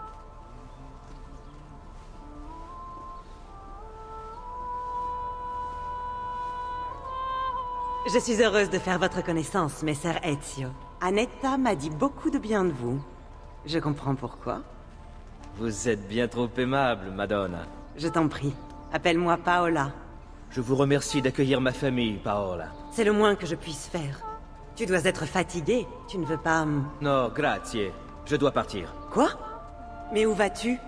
S20: Je suis heureuse de faire votre connaissance, Messer Ezio. Annetta m'a dit beaucoup de bien de vous. Je comprends pourquoi.
S16: Vous êtes bien trop aimable, Madonna.
S20: Je t'en prie. Appelle-moi Paola.
S16: Je vous remercie d'accueillir ma famille, Paola.
S20: C'est le moins que je puisse faire. Tu dois être fatiguée. Tu ne veux pas...
S16: No, grazie. Je dois partir.
S20: Quoi? Mais où vas-tu?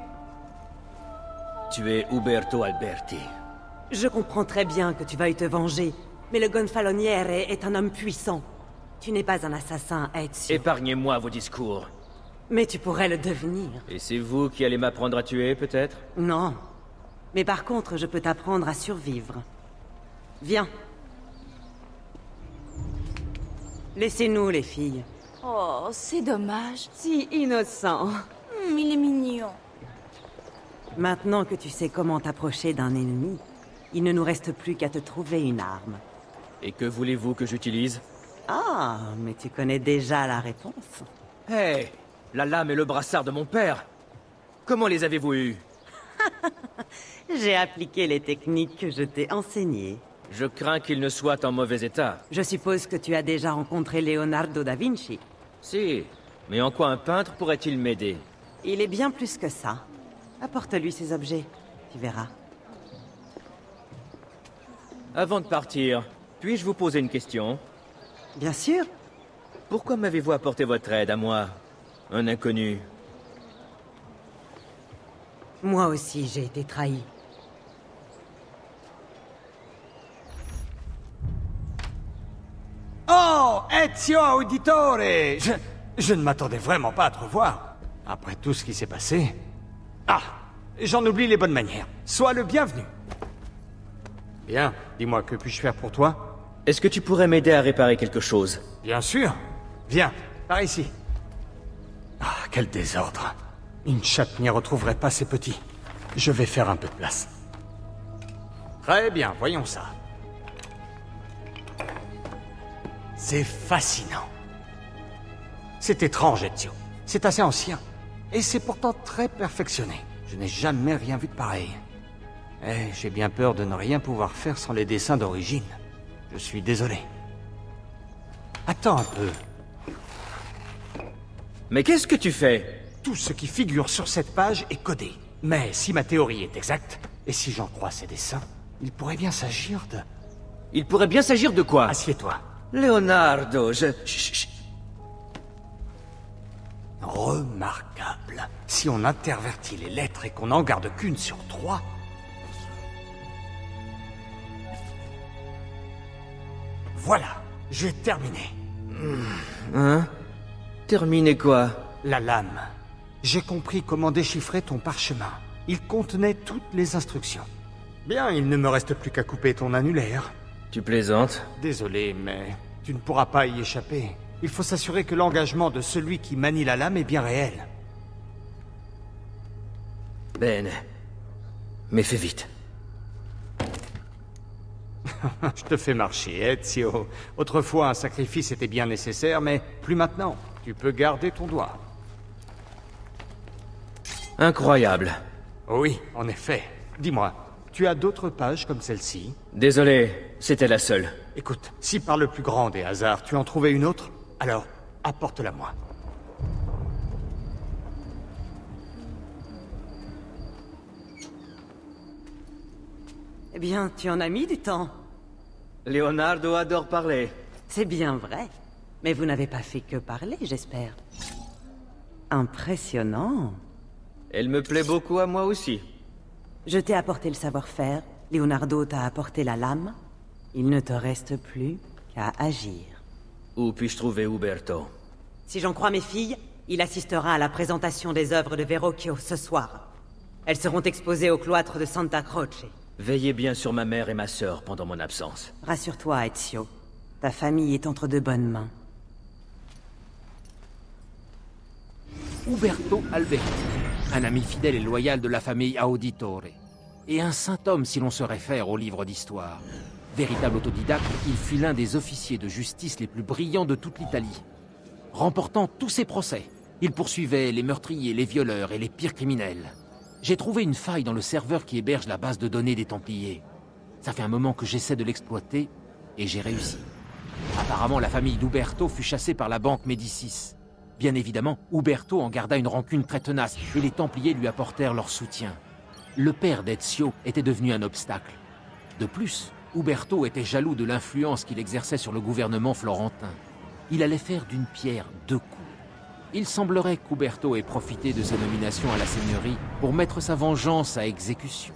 S16: Tu es Uberto Alberti.
S20: Je comprends très bien que tu veuilles te venger, mais le Gonfaloniere est un homme puissant. Tu n'es pas un assassin, Ezio.
S16: Épargnez-moi vos discours.
S20: Mais tu pourrais le devenir.
S16: Et c'est vous qui allez m'apprendre à tuer, peut-être?
S20: Non. Mais par contre, je peux t'apprendre à survivre. Viens. Laissez-nous, les filles.
S12: Oh, c'est dommage.
S20: Si innocent.
S12: Il est mignon.
S20: Maintenant que tu sais comment t'approcher d'un ennemi, il ne nous reste plus qu'à te trouver une arme.
S16: Et que voulez-vous que j'utilise?
S20: Ah, mais tu connais déjà la réponse.
S16: Hé, hey, la lame et le brassard de mon père. Comment les avez-vous eus?
S20: J'ai appliqué les techniques que je t'ai enseignées.
S16: Je crains qu'ils ne soient en mauvais état.
S20: Je suppose que tu as déjà rencontré Leonardo da Vinci.
S16: Si, mais en quoi un peintre pourrait-il m'aider?
S20: Il est bien plus que ça. Apporte-lui ces objets, tu verras.
S16: Avant de partir, puis-je vous poser une question?
S20: Bien sûr.
S16: Pourquoi m'avez-vous apporté votre aide à moi, un inconnu?
S20: Moi aussi, j'ai été trahi.
S15: Oh, Ezio Auditore! Je ne m'attendais vraiment pas à te revoir. Après tout ce qui s'est passé... Ah, j'en oublie les bonnes manières. Sois le bienvenu. Bien, dis-moi, que puis-je faire pour toi?
S16: Est-ce que tu pourrais m'aider à réparer quelque chose?
S15: Bien sûr. Viens, par ici. Ah, quel désordre. Une chatte n'y retrouverait pas ses petits. Je vais faire un peu de place. Très bien, voyons ça. C'est fascinant. C'est étrange, Ezio. C'est assez ancien. Et c'est pourtant très perfectionné. Je n'ai jamais rien vu de pareil. Eh, j'ai bien peur de ne rien pouvoir faire sans les dessins d'origine. Je suis désolé. Attends un peu.
S16: Mais qu'est-ce que tu fais?
S15: Tout ce qui figure sur cette page est codé. Mais si ma théorie est exacte, et si j'en crois ces dessins, il pourrait bien s'agir de...
S16: Il pourrait bien s'agir de quoi?
S15: Assieds-toi.
S16: Leonardo,
S15: Chut. Remarquable. Si on intervertit les lettres et qu'on n'en garde qu'une sur 3... Voilà, j'ai terminé.
S16: Hein? Terminé quoi?
S15: La lame. J'ai compris comment déchiffrer ton parchemin. Il contenait toutes les instructions. Bien, il ne me reste plus qu'à couper ton annulaire.
S16: Tu plaisantes?
S15: Désolé, mais tu ne pourras pas y échapper. Il faut s'assurer que l'engagement de celui qui manie la lame est bien réel.
S16: Ben, mais fais vite.
S15: Je te fais marcher, Ezio. Autrefois, un sacrifice était bien nécessaire, mais plus maintenant. Tu peux garder ton doigt.
S16: Incroyable.
S15: Oui, en effet. Dis-moi, tu as d'autres pages comme celle-ci?
S16: Désolé, c'était la seule.
S15: Écoute, si par le plus grand des hasards, tu en trouvais une autre, alors apporte-la moi.
S20: Eh bien, tu en as mis du temps.
S16: Leonardo adore parler.
S20: C'est bien vrai. Mais vous n'avez pas fait que parler, j'espère. Impressionnant.
S16: Elle me plaît beaucoup à moi aussi.
S20: Je t'ai apporté le savoir-faire, Leonardo t'a apporté la lame. Il ne te reste plus qu'à agir.
S16: Où puis-je trouver Uberto?
S20: Si j'en crois mes filles, il assistera à la présentation des œuvres de Verrocchio ce soir. Elles seront exposées au cloître de Santa Croce.
S16: Veillez bien sur ma mère et ma sœur pendant mon absence.
S20: Rassure-toi, Ezio. Ta famille est entre de bonnes mains.
S9: Uberto Alberti, un ami fidèle et loyal de la famille Auditore, et un saint homme si l'on se réfère au livre d'histoire. Véritable autodidacte, il fut l'un des officiers de justice les plus brillants de toute l'Italie. Remportant tous ses procès, il poursuivait les meurtriers, les violeurs et les pires criminels. J'ai trouvé une faille dans le serveur qui héberge la base de données des Templiers. Ça fait un moment que j'essaie de l'exploiter, et j'ai réussi. Apparemment, la famille d'Uberto fut chassée par la banque Médicis. Bien évidemment, Uberto en garda une rancune très tenace, et les Templiers lui apportèrent leur soutien. Le père d'Ezio était devenu un obstacle. De plus, Uberto était jaloux de l'influence qu'il exerçait sur le gouvernement florentin. Il allait faire d'une pierre deux coups. Il semblerait qu'Uberto ait profité de sa nomination à la seigneurie pour mettre sa vengeance à exécution.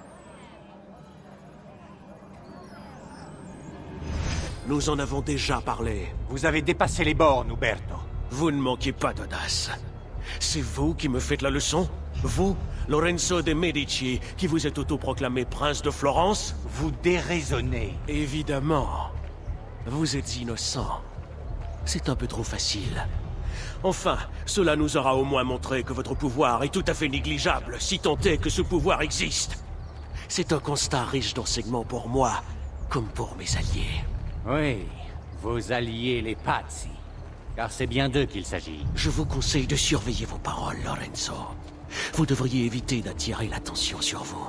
S14: Nous en avons déjà parlé.
S18: Vous avez dépassé les bornes, Uberto.
S14: Vous ne manquez pas d'audace. C'est vous qui me faites la leçon? Vous, Lorenzo de Medici, qui vous êtes autoproclamé prince de Florence?
S18: Vous déraisonnez.
S14: Évidemment. Vous êtes innocent. C'est un peu trop facile. Enfin, cela nous aura au moins montré que votre pouvoir est tout à fait négligeable, si tant est que ce pouvoir existe. C'est un constat riche d'enseignements pour moi, comme pour mes alliés.
S18: Oui, vos alliés les Pazzi. Car c'est bien d'eux qu'il s'agit.
S14: Je vous conseille de surveiller vos paroles, Lorenzo. Vous devriez éviter d'attirer l'attention sur vous.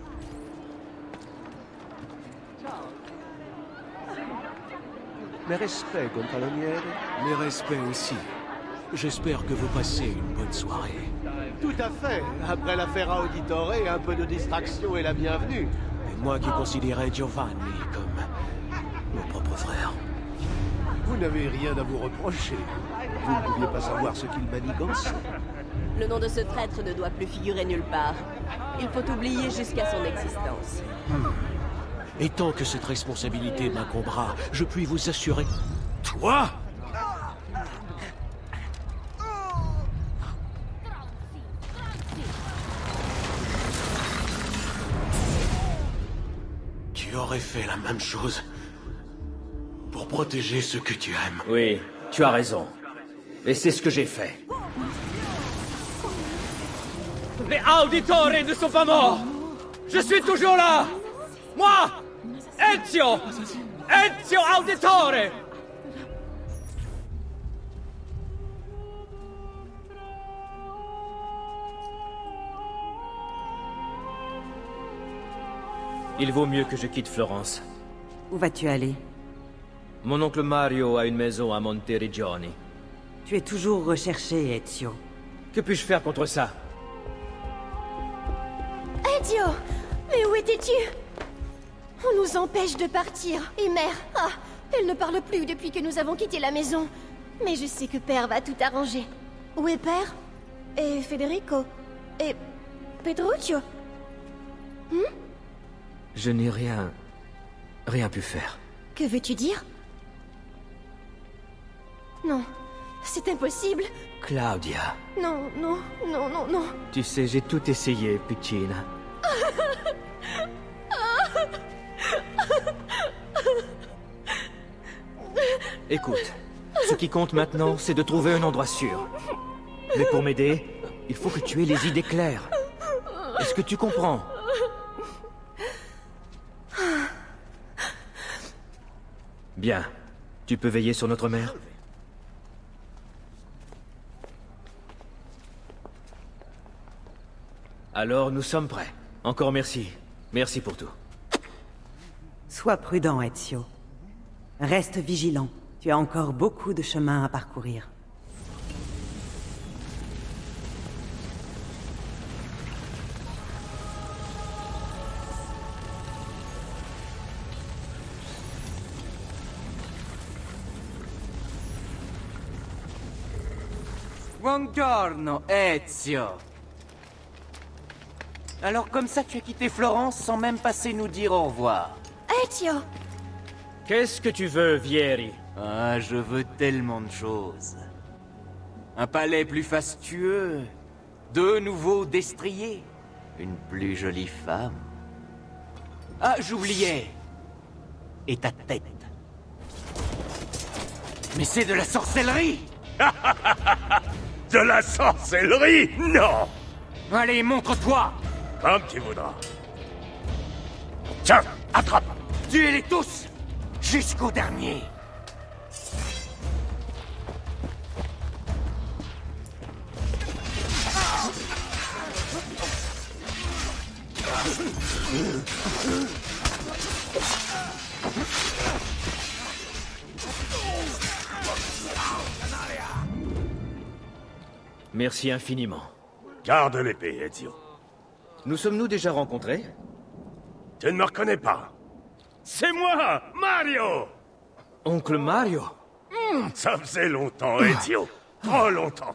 S11: Mes respects, Gonfaloniere.
S14: Mes respects aussi. J'espère que vous passez une bonne soirée.
S11: Tout à fait. Après l'affaire Auditore, un peu de distraction est la bienvenue.
S14: Et moi qui considérais Giovanni comme mon propre frère.
S11: Vous n'avez rien à vous reprocher. Vous ne pouviez pas savoir ce qu'il manigance.
S8: Le nom de ce traître ne doit plus figurer nulle part. Il faut oublier jusqu'à son existence.
S14: Et tant que cette responsabilité m'incombera, je puis vous assurer... Toi ? Tu aurais fait la même chose pour protéger ceux que tu aimes.
S16: Oui, tu as raison. Et c'est ce que j'ai fait. Les Auditore ne sont pas morts! Je suis toujours là! Moi! Ezio! Ezio Auditore! Il vaut mieux que je quitte Florence.
S20: Où vas-tu aller?
S16: Mon oncle Mario a une maison à Monteriggioni.
S20: Tu es toujours recherché, Ezio.
S16: Que puis-je faire contre ça?
S21: Ezio! Mais où étais-tu? On nous empêche de partir. Et mère, elle ne parle plus depuis que nous avons quitté la maison. Mais je sais que Père va tout arranger. Où est Père? Et Federico? Et Petruccio?
S16: Je n'ai rien pu faire.
S21: Que veux-tu dire? Non, c'est impossible.
S16: Claudia.
S21: Non, non, non, non, non.
S16: Tu sais, j'ai tout essayé, Piccina. Écoute, ce qui compte maintenant, c'est de trouver un endroit sûr. Mais pour m'aider, il faut que tu aies les idées claires. Est-ce que tu comprends? Bien. Tu peux veiller sur notre mère? Alors, nous sommes prêts. Encore merci. Merci pour tout.
S20: Sois prudent, Ezio. Reste vigilant. Tu as encore beaucoup de chemin à parcourir.
S7: Buongiorno, Ezio. Alors comme ça, tu as quitté Florence sans même passer nous dire au revoir.
S21: Ezio!
S10: Qu'est-ce que tu veux, Vieri?
S7: Ah, je veux tellement de choses. Un palais plus fastueux, 2 nouveaux destriers, une plus jolie femme. Ah, j'oubliais. Et ta tête. Mais c'est de la sorcellerie!
S6: De la sorcellerie? Non!
S7: Allez, montre-toi!
S6: Comme tu voudras. Tiens, attrape!
S7: Tuez-les tous! Jusqu'au dernier!
S10: Merci infiniment.
S6: Garde l'épée, Ezio.
S10: Nous sommes-nous déjà rencontrés?
S6: Tu ne me reconnais pas? C'est moi, Mario!
S10: Oncle Mario?
S6: Ça faisait longtemps, Ezio. Trop longtemps.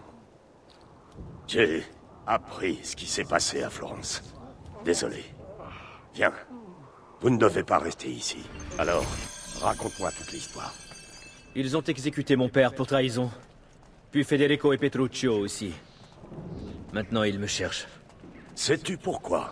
S6: J'ai appris ce qui s'est passé à Florence. Désolé. Viens. Vous ne devez pas rester ici. Alors, raconte-moi toute l'histoire.
S10: Ils ont exécuté mon père pour trahison. Puis Federico et Petruccio aussi. Maintenant, ils me cherchent.
S6: Sais-tu pourquoi?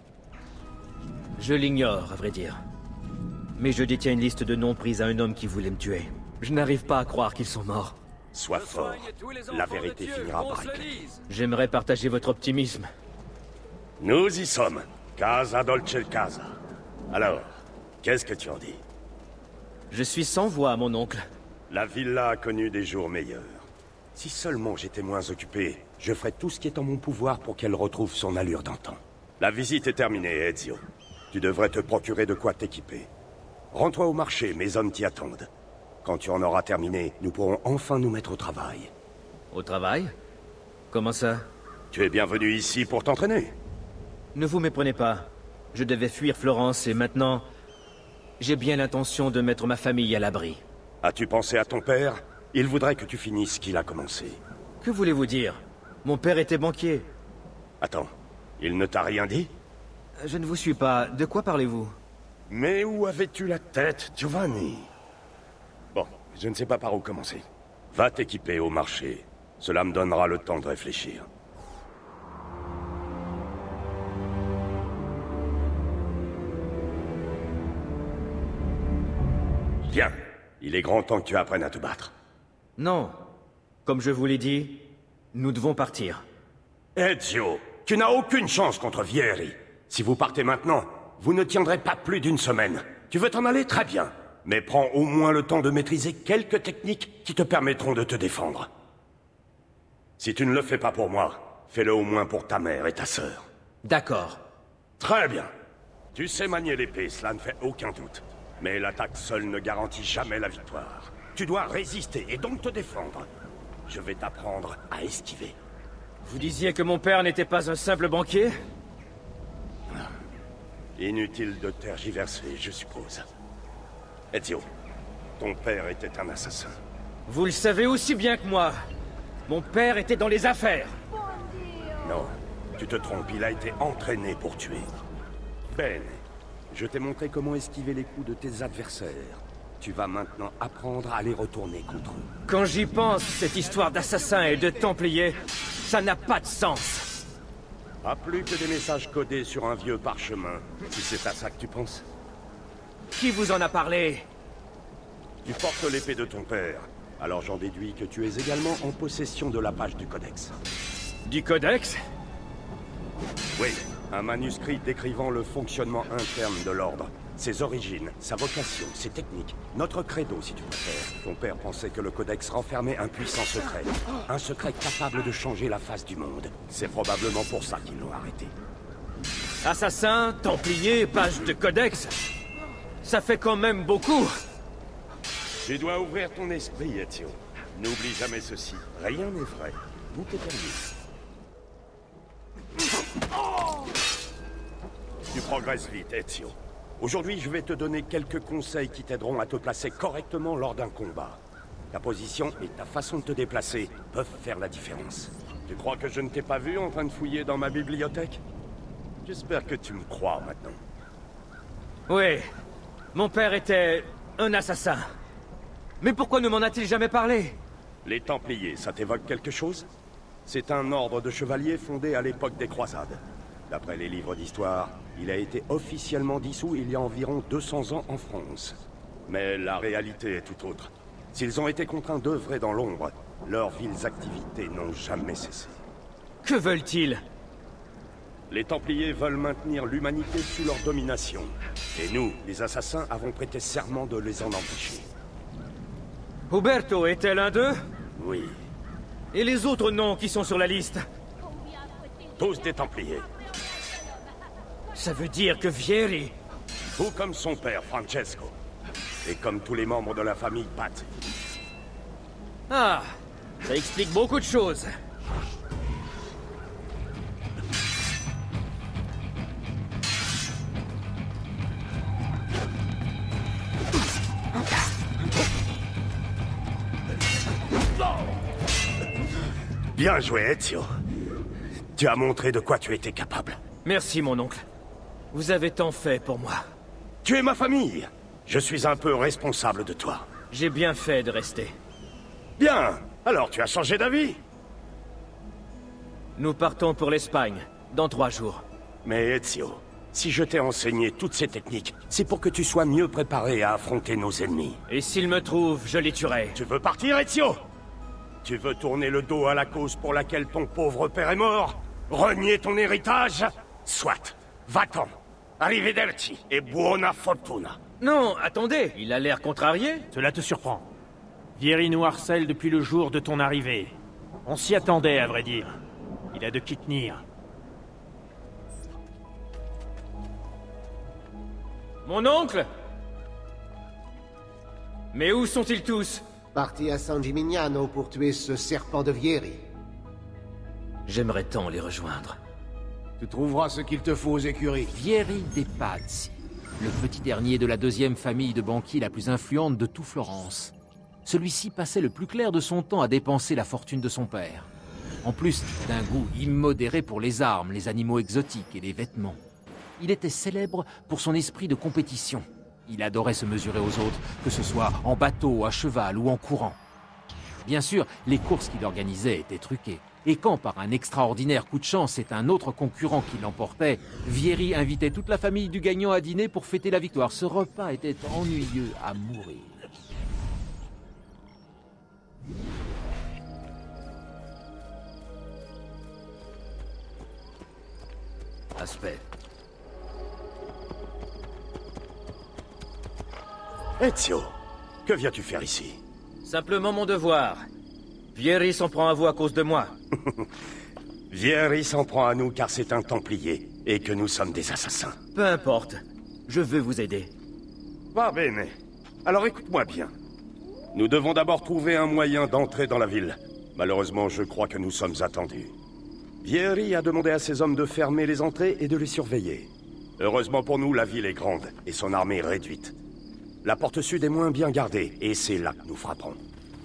S10: Je l'ignore, à vrai dire. Mais je détiens une liste de noms prise à un homme qui voulait me tuer. Je n'arrive pas à croire qu'ils sont morts.
S6: Sois fort. La vérité finira par éclater.
S10: J'aimerais partager votre optimisme.
S6: Nous y sommes. Casa dolce casa. Alors, qu'est-ce que tu en dis?
S10: Je suis sans voix, mon oncle.
S6: La villa a connu des jours meilleurs. Si seulement j'étais moins occupé, je ferais tout ce qui est en mon pouvoir pour qu'elle retrouve son allure d'antan. La visite est terminée, Ezio. Tu devrais te procurer de quoi t'équiper. Rends-toi au marché, mes hommes t'y attendent. Quand tu en auras terminé, nous pourrons enfin nous mettre au travail.
S10: Au travail? Comment ça?
S6: Tu es bienvenu ici pour t'entraîner.
S10: Ne vous méprenez pas. Je devais fuir Florence et maintenant... j'ai bien l'intention de mettre ma famille à l'abri.
S6: As-tu pensé à ton père? Il voudrait que tu finisses ce qu'il a commencé.
S10: Que voulez-vous dire? Mon père était banquier.
S6: Attends, il ne t'a rien dit?
S10: Je ne vous suis pas. De quoi parlez-vous?
S6: Mais où avais-tu la tête, Giovanni? Bon, je ne sais pas par où commencer. Va t'équiper au marché. Cela me donnera le temps de réfléchir. Viens, il est grand temps que tu apprennes à te battre.
S10: Non. Comme je vous l'ai dit, nous devons partir.
S6: Ezio, tu n'as aucune chance contre Vieri. Si vous partez maintenant, vous ne tiendrez pas plus d'une semaine. Tu veux t'en aller? Très bien. Mais prends au moins le temps de maîtriser quelques techniques qui te permettront de te défendre. Si tu ne le fais pas pour moi, fais-le au moins pour ta mère et ta sœur.
S10: D'accord.
S6: Très bien. Tu sais manier l'épée, cela ne fait aucun doute. Mais l'attaque seule ne garantit jamais la victoire. Tu dois résister et donc te défendre. Je vais t'apprendre à esquiver.
S10: Vous disiez que mon père n'était pas un simple banquier?
S6: Inutile de tergiverser, je suppose. Ezio, ton père était un assassin.
S10: Vous le savez aussi bien que moi. Mon père était dans les affaires.
S6: Non, tu te trompes, il a été entraîné pour tuer. Ben, je t'ai montré comment esquiver les coups de tes adversaires. Tu vas maintenant apprendre à les retourner contre eux.
S10: Quand j'y pense, cette histoire d'assassin et de templier, ça n'a pas de sens.
S6: Pas plus que des messages codés sur un vieux parchemin, si c'est à ça que tu penses.
S10: Qui vous en a parlé?
S6: Tu portes l'épée de ton père, alors j'en déduis que tu es également en possession de la page du codex.
S10: Du codex?
S6: Oui, un manuscrit décrivant le fonctionnement interne de l'ordre. Ses origines, sa vocation, ses techniques, notre credo si tu préfères. Ton père pensait que le codex renfermait un puissant secret. Un secret capable de changer la face du monde. C'est probablement pour ça qu'ils l'ont arrêté.
S10: Assassin, templier, page de codex. Ça fait quand même beaucoup.
S6: Tu dois ouvrir ton esprit, Ezio. N'oublie jamais ceci. Rien n'est vrai. Tout est permis. Tu progresses vite, Ezio. Aujourd'hui, je vais te donner quelques conseils qui t'aideront à te placer correctement lors d'un combat. Ta position et ta façon de te déplacer peuvent faire la différence. Tu crois que je ne t'ai pas vu en train de fouiller dans ma bibliothèque? J'espère que tu me crois maintenant.
S16: Oui, mon père était un assassin. Mais pourquoi ne m'en a-t-il jamais parlé?
S6: Les Templiers, ça t'évoque quelque chose? C'est un ordre de chevaliers fondé à l'époque des croisades. D'après les livres d'histoire, il a été officiellement dissous il y a environ 200 ans en France. Mais la réalité est tout autre. S'ils ont été contraints d'œuvrer dans l'ombre, leurs viles activités n'ont jamais cessé.
S16: Que veulent-ils?
S6: Les Templiers veulent maintenir l'humanité sous leur domination. Et nous, les assassins, avons prêté serment de les en empêcher.
S16: Uberto était l'un d'eux?
S6: Oui.
S16: Et les autres noms qui sont sur la liste?
S6: Tous des Templiers.
S16: Ça veut dire que Vieri...
S6: Tout comme son père, Francesco. Et comme tous les membres de la famille Pazzi.
S16: Ah, ça explique beaucoup de choses.
S6: Bien joué, Ezio. Tu as montré de quoi tu étais capable.
S16: Merci, mon oncle. Vous avez tant fait pour moi.
S6: Tu es ma famille. Je suis un peu responsable de toi.
S16: J'ai bien fait de rester.
S6: Bien. Alors tu as changé d'avis?
S16: Nous partons pour l'Espagne, dans 3 jours.
S6: Mais Ezio, si je t'ai enseigné toutes ces techniques, c'est pour que tu sois mieux préparé à affronter nos ennemis.
S16: Et s'ils me trouvent, je les tuerai.
S6: Tu veux partir, Ezio? Tu veux tourner le dos à la cause pour laquelle ton pauvre père est mort? Renier ton héritage? Soit. Va-t'en. Arrivederci et buona fortuna.
S16: Non, attendez, il a l'air contrarié.
S18: Cela te surprend. Vieri nous harcèle depuis le jour de ton arrivée. On s'y attendait, à vrai dire. Il a de qui tenir.
S16: Mon oncle? Mais où sont-ils tous?
S1: Partis à San Gimignano pour tuer ce serpent de Vieri.
S16: J'aimerais tant les rejoindre.
S11: Tu trouveras ce qu'il te faut aux écuries.
S9: Vieri dei Pazzi, le petit dernier de la 2e famille de banquiers la plus influente de tout Florence. Celui-ci passait le plus clair de son temps à dépenser la fortune de son père. En plus d'un goût immodéré pour les armes, les animaux exotiques et les vêtements. Il était célèbre pour son esprit de compétition. Il adorait se mesurer aux autres, que ce soit en bateau, à cheval ou en courant. Bien sûr, les courses qu'il organisait étaient truquées. Et quand, par un extraordinaire coup de chance, c'est un autre concurrent qui l'emportait, Vieri invitait toute la famille du gagnant à dîner pour fêter la victoire. Ce repas était ennuyeux à mourir.
S16: Aspect.
S6: Ezio, que viens-tu faire ici?
S16: Simplement mon devoir. Vieri s'en prend à vous à cause de moi.
S6: Vieri s'en prend à nous car c'est un Templier, et que nous sommes des assassins.
S16: Peu importe. Je veux vous aider.
S6: Va bene. Alors écoute-moi bien. Nous devons d'abord trouver un moyen d'entrer dans la ville. Malheureusement, je crois que nous sommes attendus. Vieri a demandé à ses hommes de fermer les entrées et de les surveiller. Heureusement pour nous, la ville est grande, et son armée réduite. La porte sud est moins bien gardée, et c'est là que nous frapperons.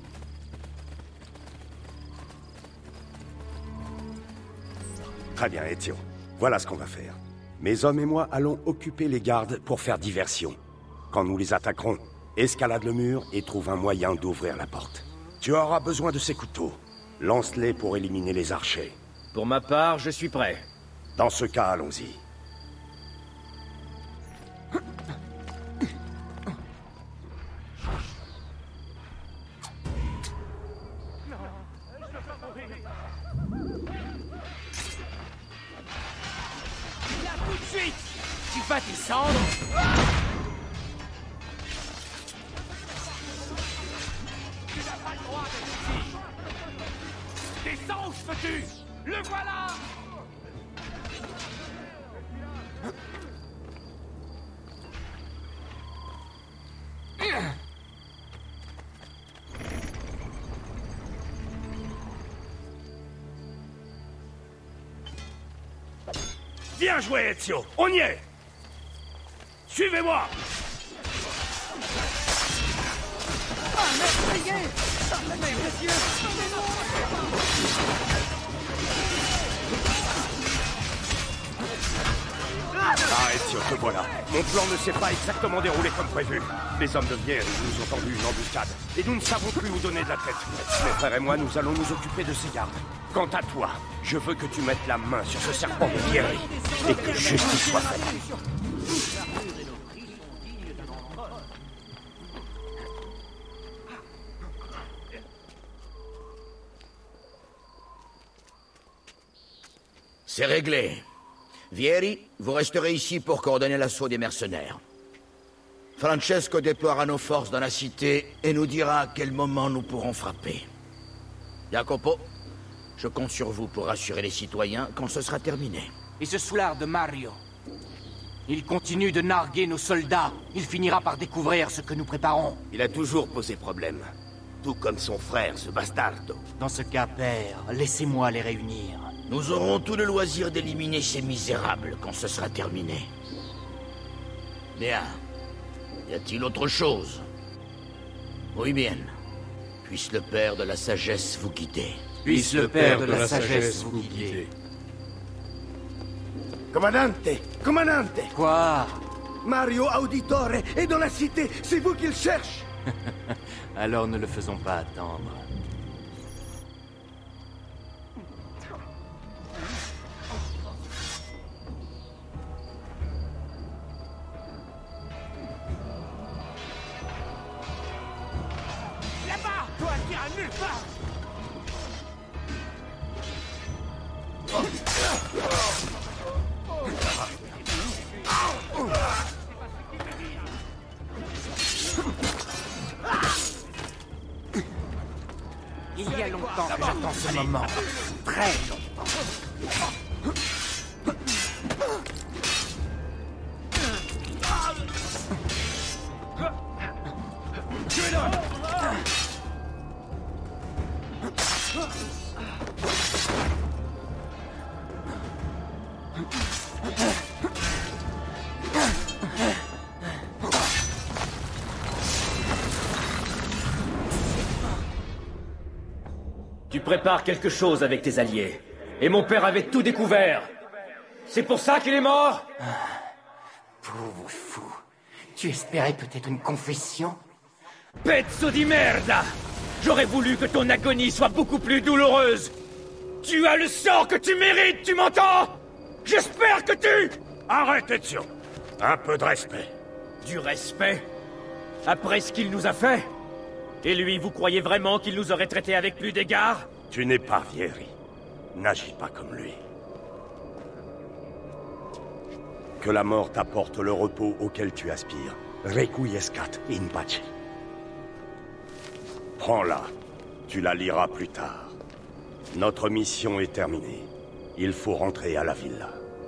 S6: Très bien, Ezio. Voilà ce qu'on va faire. Mes hommes et moi allons occuper les gardes pour faire diversion. Quand nous les attaquerons, escalade le mur et trouve un moyen d'ouvrir la porte. Tu auras besoin de ces couteaux. Lance-les pour éliminer les archers.
S16: Pour ma part, je suis prêt.
S6: Dans ce cas, allons-y.
S10: Tu vas descendre. Tu n'as pas le droit d'être ici. Descends, veux-tu? Le voilà.
S6: Bien joué, Ezio. On y est. Suivez-moi.
S10: Ah, merde, ça y est.
S6: voilà. Mon plan ne s'est pas exactement déroulé comme prévu. Les hommes de Vieri nous ont tendu une embuscade, et nous ne savons plus où donner de la tête. Mes frères et moi, nous allons nous occuper de ces gardes. Quant à toi, je veux que tu mettes la main sur ce serpent de Vieri, et que justice soit faite.
S13: C'est réglé. Vieri, vous resterez ici pour coordonner l'assaut des mercenaires. Francesco déploiera nos forces dans la cité et nous dira à quel moment nous pourrons frapper. Jacopo, je compte sur vous pour rassurer les citoyens quand ce sera terminé.
S7: Et ce soulard de Mario, il continue de narguer nos soldats. Il finira par découvrir ce que nous préparons.
S11: Il a toujours posé problème. Tout comme son frère, ce bastardo.
S7: Dans ce cas, père, laissez-moi les réunir.
S13: Nous aurons tout le loisir d'éliminer ces misérables quand ce sera terminé. Bien. Y a-t-il autre chose? Oui bien. Puisse le Père de la Sagesse vous guider.
S7: Puisse le Père de la Sagesse vous guider.
S11: Commandante! Commandante!
S7: Quoi?
S11: Mario Auditore est dans la cité! C'est vous qu'il cherche!
S7: Alors ne le faisons pas attendre.
S18: Là-bas! Toi qui iras nulle part!
S7: Il y a longtemps que j'attends ce moment. Très longtemps.
S10: Tu prépares quelque chose avec tes alliés. Et mon père avait tout découvert. C'est pour ça qu'il est mort?
S7: Pauvre fou. Tu espérais peut-être une confession?
S10: Pezzo di merda! J'aurais voulu que ton agonie soit beaucoup plus douloureuse. Tu as le sort que tu mérites, tu m'entends? J'espère que tu...
S6: Arrête, Ezio. Un peu de respect.
S10: Du respect? Après ce qu'il nous a fait? Et lui, vous croyez vraiment qu'il nous aurait traités avec plus d'égard?
S6: Tu n'es pas Vieri. N'agis pas comme lui. Que la mort t'apporte le repos auquel tu aspires. Requiescat in pace. Prends-la. Tu la liras plus tard. Notre mission est terminée. Il faut rentrer à la villa.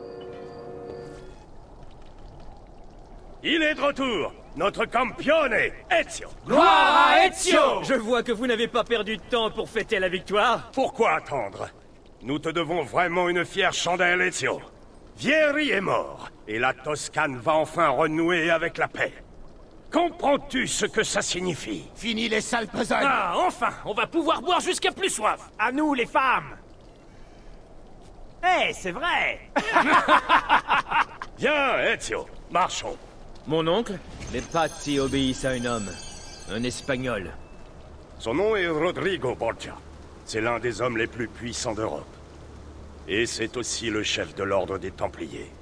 S6: Il est de retour! Notre campione, Ezio!
S10: Gloire à Ezio! Je vois que vous n'avez pas perdu de temps pour fêter la victoire.
S6: Pourquoi attendre? Nous te devons vraiment une fière chandelle, Ezio. Vieri est mort, et la Toscane va enfin renouer avec la paix. Comprends-tu ce que ça signifie?
S13: Fini les sales besognes!
S18: Ah, enfin! On va pouvoir boire jusqu'à plus soif! À nous, les femmes! Eh, c'est vrai!
S6: Viens, Ezio, marchons.
S10: Mon oncle, les Pazzi obéissent à un homme. Un Espagnol.
S6: Son nom est Rodrigo Borgia. C'est l'un des hommes les plus puissants d'Europe. Et c'est aussi le chef de l'ordre des Templiers.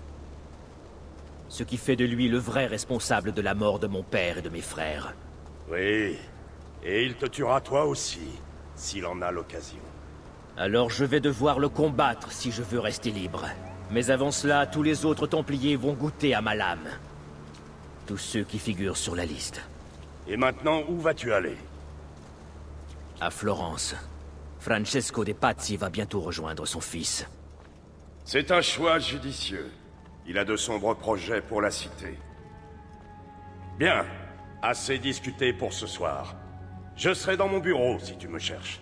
S10: Ce qui fait de lui le vrai responsable de la mort de mon père et de mes frères.
S6: Oui, et il te tuera toi aussi, s'il en a l'occasion.
S10: Alors je vais devoir le combattre si je veux rester libre. Mais avant cela, tous les autres Templiers vont goûter à ma lame. Tous ceux qui figurent sur la liste.
S6: Et maintenant, où vas-tu aller?
S10: À Florence. Francesco de Pazzi va bientôt rejoindre son fils.
S6: C'est un choix judicieux. Il a de sombres projets pour la cité. Bien, assez discuté pour ce soir. Je serai dans mon bureau si tu me cherches.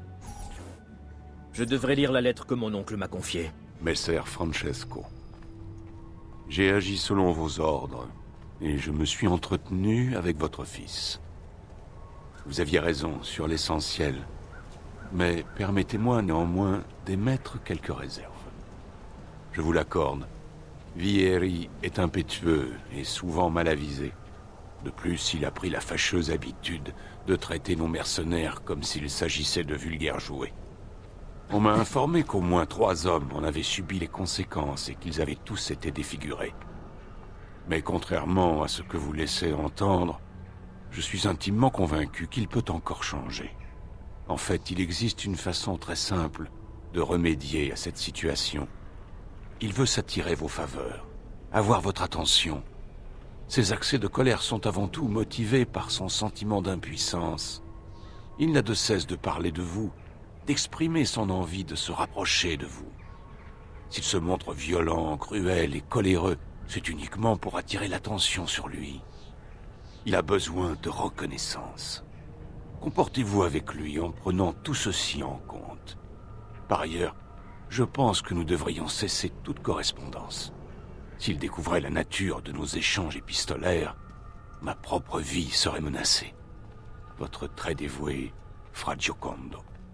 S10: Je devrais lire la lettre que mon oncle m'a confiée.
S5: Messer Francesco, j'ai agi selon vos ordres, et je me suis entretenu avec votre fils. Vous aviez raison sur l'essentiel, mais permettez-moi néanmoins d'émettre quelques réserves. Je vous l'accorde, Vieri est impétueux et souvent mal avisé. De plus, il a pris la fâcheuse habitude de traiter nos mercenaires comme s'il s'agissait de vulgaires jouets. On m'a informé qu'au moins 3 hommes en avaient subi les conséquences et qu'ils avaient tous été défigurés. Mais contrairement à ce que vous laissez entendre, je suis intimement convaincu qu'il peut encore changer. En fait, il existe une façon très simple de remédier à cette situation. Il veut s'attirer vos faveurs, avoir votre attention. Ses accès de colère sont avant tout motivés par son sentiment d'impuissance. Il n'a de cesse de parler de vous, d'exprimer son envie de se rapprocher de vous. S'il se montre violent, cruel et coléreux, c'est uniquement pour attirer l'attention sur lui. Il a besoin de reconnaissance. Comportez-vous avec lui en prenant tout ceci en compte. Par ailleurs, je pense que nous devrions cesser toute correspondance. S'il découvrait la nature de nos échanges épistolaires, ma propre vie serait menacée. Votre très dévoué, Fra Giocondo.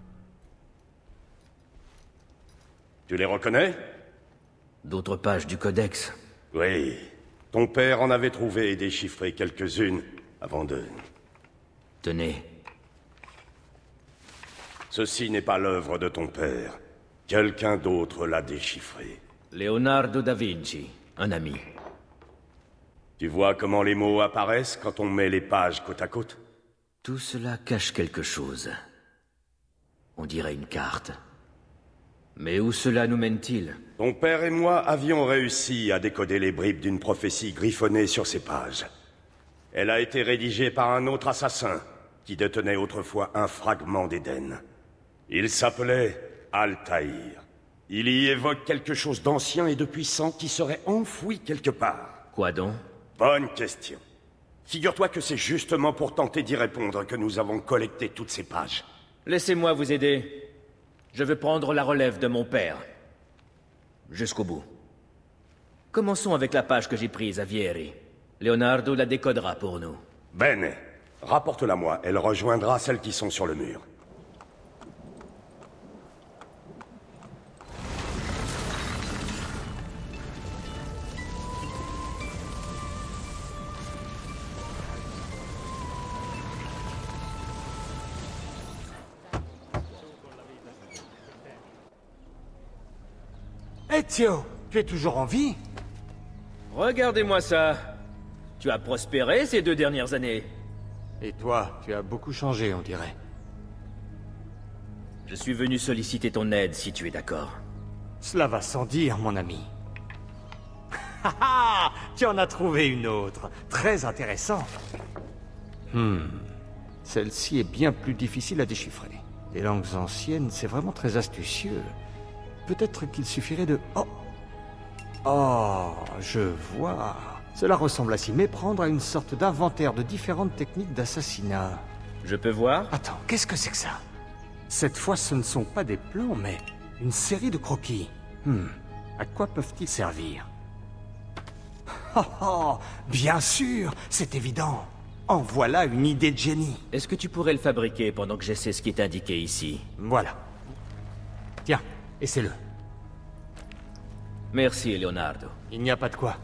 S6: Tu les reconnais?
S16: D'autres pages du codex.
S6: Oui. Ton père en avait trouvé et déchiffré quelques-unes avant de...
S16: Tenez.
S6: Ceci n'est pas l'œuvre de ton père. Quelqu'un d'autre l'a déchiffré.
S16: Leonardo da Vinci, un ami.
S6: Tu vois comment les mots apparaissent quand on met les pages côte à côte?
S16: Tout cela cache quelque chose. On dirait une carte. Mais où cela nous mène-t-il?
S6: Ton père et moi avions réussi à décoder les bribes d'une prophétie griffonnée sur ces pages. Elle a été rédigée par un autre assassin qui détenait autrefois un fragment d'Éden. Il s'appelait Altaïr. Il y évoque quelque chose d'ancien et de puissant qui serait enfoui quelque part.
S16: Quoi donc?
S6: Bonne question. Figure-toi que c'est justement pour tenter d'y répondre que nous avons collecté toutes ces pages.
S10: Laissez-moi vous aider. Je veux prendre la relève de mon père. Jusqu'au bout. Commençons avec la page que j'ai prise à Vieri. Leonardo la décodera pour nous.
S6: Bene. Rapporte-la moi. Elle rejoindra celles qui sont sur le mur.
S15: Ezio, tu es toujours en vie?
S10: Regardez-moi ça. Tu as prospéré ces 2 dernières années.
S15: Et toi, tu as beaucoup changé, on dirait.
S10: Je suis venu solliciter ton aide, si tu es d'accord.
S15: Cela va sans dire, mon ami. Haha, tu en as trouvé une autre. Très intéressant. Celle-ci est bien plus difficile à déchiffrer. Les langues anciennes, c'est vraiment très astucieux. Peut-être qu'il suffirait de... Oh, je vois. Cela ressemble à s'y méprendre à une sorte d'inventaire de différentes techniques d'assassinat.
S10: Je peux voir?
S15: Attends, qu'est-ce que c'est que ça? Cette fois, ce ne sont pas des plans, mais une série de croquis. À quoi peuvent-ils servir? Oh, bien sûr, c'est évident. En voilà une idée de génie.
S10: Est-ce que tu pourrais le fabriquer pendant que j'essaie ce qui est indiqué ici?
S15: Voilà. Tiens, essaie-le.
S10: Merci, Leonardo.
S15: Il n'y a pas de quoi.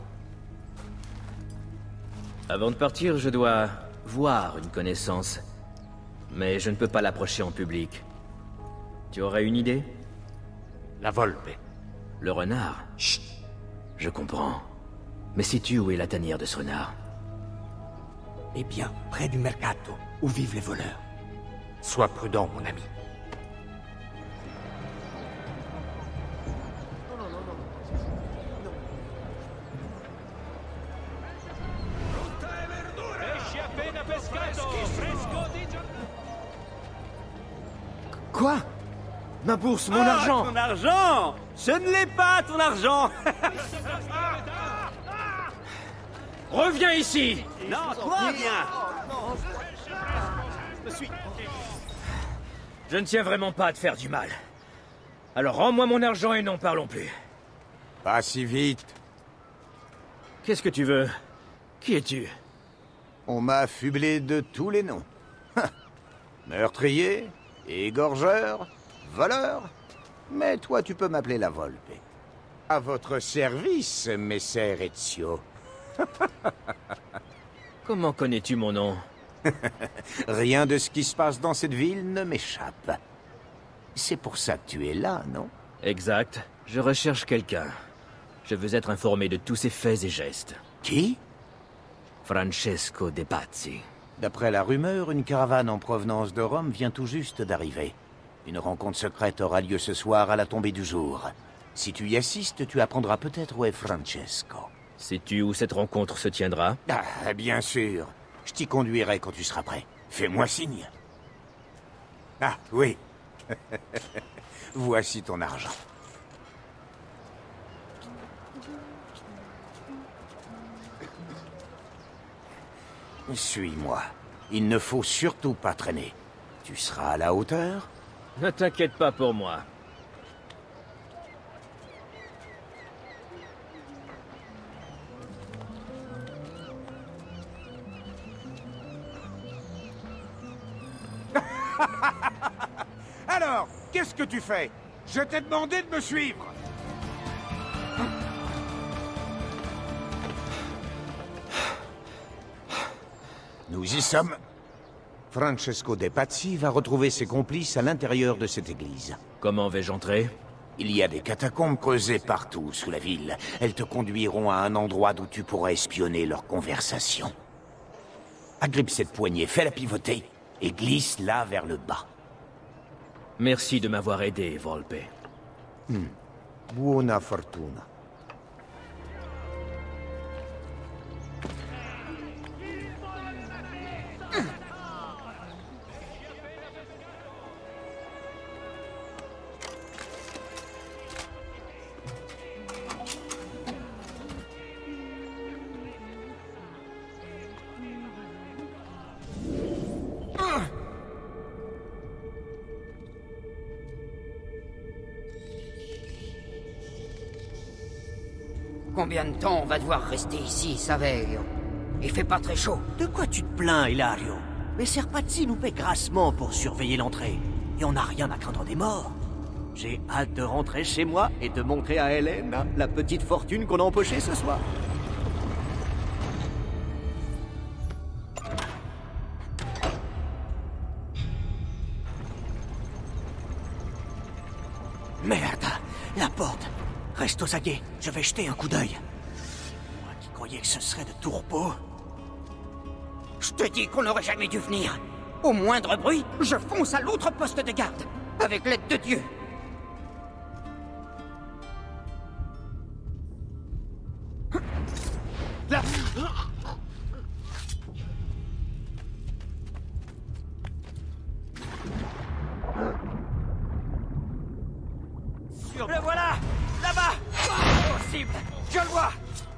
S10: Avant de partir, je dois voir une connaissance. Mais je ne peux pas l'approcher en public. Tu aurais une idée?
S15: La Volpe.
S10: Le renard?
S15: Chut.
S10: Je comprends. Mais sais-tu où est la tanière de ce renard?
S15: Eh bien, près du mercato, où vivent les voleurs. Sois prudent, mon ami.
S16: Quoi? Ma bourse, mon argent!
S7: Ton argent! Ce ne l'est pas, ton argent!
S10: Reviens ici!
S7: Non, toi, viens!
S10: Je ne tiens vraiment pas à te faire du mal. Alors rends-moi mon argent et n'en parlons plus.
S11: Pas si vite.
S10: Qu'est-ce que tu veux? Qui es-tu?
S11: On m'a affublé de tous les noms. Meurtrier, égorgeur, voleur. Mais toi, tu peux m'appeler la Volpe. À votre service, messer Ezio.
S10: Comment connais-tu mon nom?
S11: Rien de ce qui se passe dans cette ville ne m'échappe. C'est pour ça que tu es là, non?
S10: Exact. Je recherche quelqu'un. Je veux être informé de tous ses faits et gestes.
S11: Qui?
S10: Francesco De Pazzi.
S11: D'après la rumeur, une caravane en provenance de Rome vient tout juste d'arriver. Une rencontre secrète aura lieu ce soir à la tombée du jour. Si tu y assistes, tu apprendras peut-être où est Francesco.
S10: Sais-tu où cette rencontre se tiendra?
S11: Ah, bien sûr. Je t'y conduirai quand tu seras prêt. Fais-moi signe. Ah, oui. Voici ton argent. Suis-moi. Il ne faut surtout pas traîner. Tu seras à la hauteur?
S10: Ne t'inquiète pas pour moi.
S11: Alors, qu'est-ce que tu fais? Je t'ai demandé de me suivre. Nous y sommes. Francesco De Pazzi va retrouver ses complices à l'intérieur de cette église.
S10: Comment vais-je entrer?
S11: Il y a des catacombes creusées partout sous la ville. Elles te conduiront à un endroit d'où tu pourras espionner leur conversation. Agrippe cette poignée, fais-la pivoter et glisse-la vers le bas.
S10: Merci de m'avoir aidé, Volpe.
S11: Buona fortuna.
S4: Combien de temps on va devoir rester ici, Saverio? Il fait pas très chaud.
S14: De quoi tu te plains, Hilario? Messer Pazzi nous paie grassement pour surveiller l'entrée. Et on n'a rien à craindre des morts. J'ai hâte de rentrer chez moi et de montrer à Hélène la petite fortune qu'on a empochée ce soir. Merde, la porte. Reste aux aguets, je vais jeter un coup d'œil. Moi qui croyais que ce serait de tout repos.
S4: Je te dis qu'on n'aurait jamais dû venir. Au moindre bruit, je fonce à l'autre poste de garde. Avec l'aide de Dieu.
S18: Là.
S4: Le voilà! Là-bas! Impossible! Je le vois!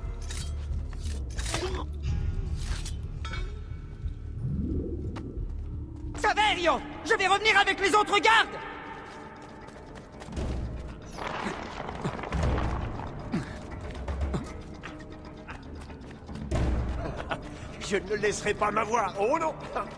S4: Saverio! Je vais revenir avec les autres gardes!
S18: Je ne le laisserai pas m'avoir, oh non!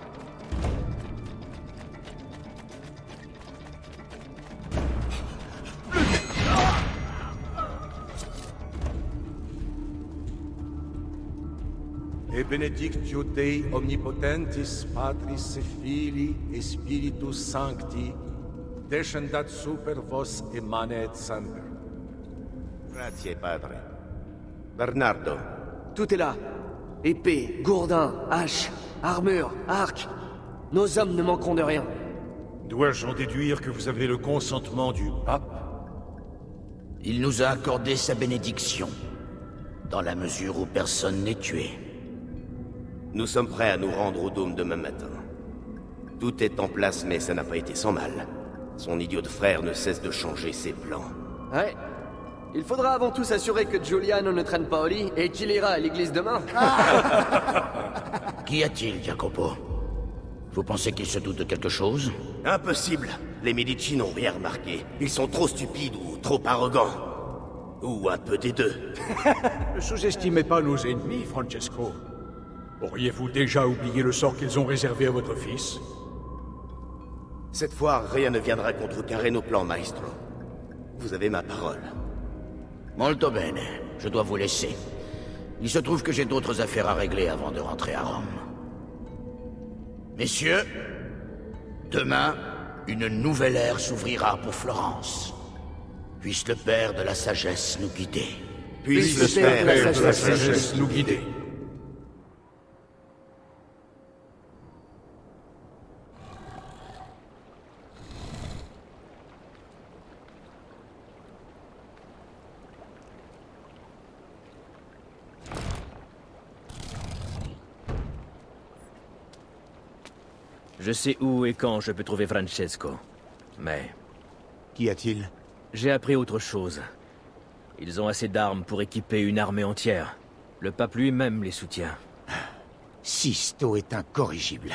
S22: Et benedictio Dei omnipotentis, Patris et Filii et Spiritus Sancti, descendat super vos et manet semper.
S23: Grazie, padre. Bernardo.
S16: Tout est là. Épée, gourdin, hache, armure, arc. Nos hommes ne manqueront de rien.
S18: Dois-je en déduire que vous avez le consentement du pape?
S13: Il nous a accordé sa bénédiction, dans la mesure où personne n'est tué.
S23: Nous sommes prêts à nous rendre au dôme demain matin. Tout est en place, mais ça n'a pas été sans mal. Son idiot de frère ne cesse de changer ses plans.
S16: Ouais. Il faudra avant tout s'assurer que Giuliano ne traîne pas au lit et qu'il ira à l'église demain.
S13: Qu'y a-t-il, Jacopo? Vous pensez qu'il se doute de quelque chose?
S23: Impossible. Les Medici n'ont rien remarqué. Ils sont trop stupides ou trop arrogants. Ou un peu des deux.
S18: Ne sous-estimez pas nos ennemis, Francesco. Auriez-vous déjà oublié le sort qu'ils ont réservé à votre fils?
S23: Cette fois, rien ne viendra contrecarrer nos plans, maestro. Vous avez ma parole.
S13: Molto bene. Je dois vous laisser. Il se trouve que j'ai d'autres affaires à régler avant de rentrer à Rome. Messieurs, demain, une nouvelle ère s'ouvrira pour Florence. Puisse le Père de la Sagesse nous guider.
S22: Puisse le Père de la Sagesse nous guider.
S10: Je sais où et quand je peux trouver Francesco. Mais...
S11: Qu'y a-t-il?
S10: J'ai appris autre chose. Ils ont assez d'armes pour équiper une armée entière. Le pape lui-même les soutient.
S11: Sisto est incorrigible.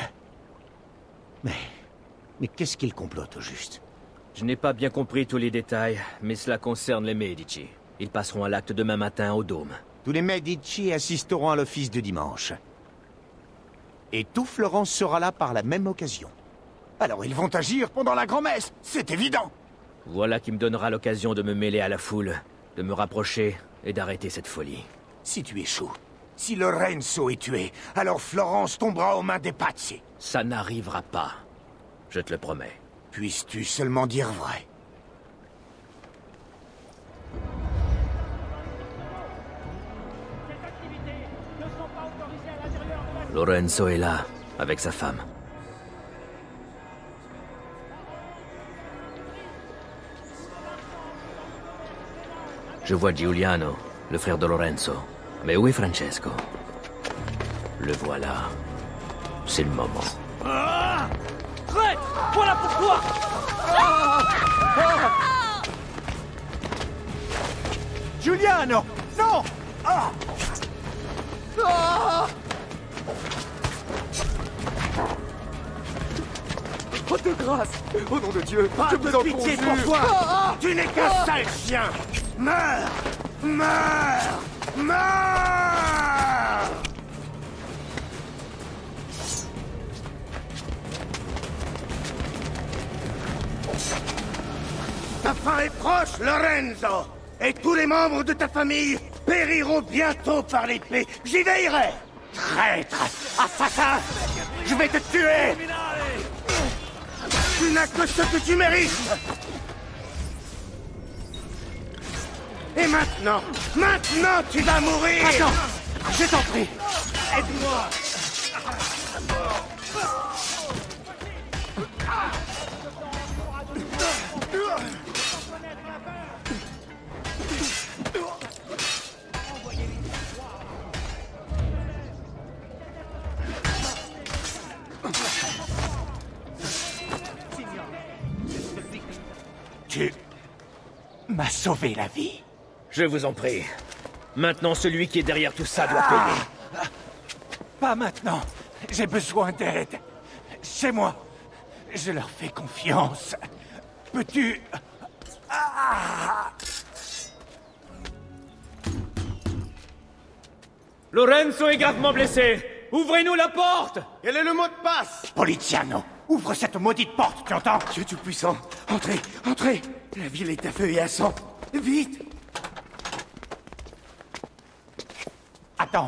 S11: Mais qu'est-ce qu'il complote au juste?
S10: Je n'ai pas bien compris tous les détails, mais cela concerne les Medici. Ils passeront à l'acte demain matin au Dôme.
S11: Tous les Medici assisteront à l'office de dimanche. Et tout Florence sera là par la même occasion. Alors ils vont agir pendant la grand-messe, c'est évident.
S10: Voilà qui me donnera l'occasion de me mêler à la foule, de me rapprocher et d'arrêter cette folie.
S11: Si tu échoues, si Lorenzo est tué, alors Florence tombera aux mains des Pazzi.
S10: Ça n'arrivera pas. Je te le promets.
S11: Puisses-tu seulement dire vrai?
S10: Lorenzo est là, avec sa femme. Je vois Giuliano, le frère de Lorenzo. Mais où est Francesco? Le voilà. C'est le moment.
S18: Ah! Traître! Voilà pourquoi!
S11: Giuliano! Non!
S13: Oh, de grâce! Au nom de Dieu,
S11: Pas
S13: je
S11: de
S13: vous en
S11: pitié
S13: conjure.
S11: pour toi! Tu n'es qu'un sale chien! Meurs! Meurs! Meurs! Ta fin est proche, Lorenzo! Et tous les membres de ta famille périront bientôt par l'épée. J'y veillerai! Traître! Assassin! Je vais te tuer! Tu n'as que ce que tu mérites! Et maintenant, tu vas mourir! Attends! Je t'en prie! Aide-moi! Tu m'as sauvé la vie.
S10: Je vous en prie. Maintenant, celui qui est derrière tout ça doit payer.
S11: Pas maintenant. J'ai besoin d'aide. C'est moi. Je leur fais confiance. Peux-tu...
S10: Lorenzo est gravement blessé. Ouvrez-nous la porte!
S11: Quel est le mot de passe? Poliziano, ouvre cette maudite porte, tu entends?
S13: Dieu Tout-Puissant, entrez, entrez! La ville est à feu et à sang. Vite!
S11: Attends.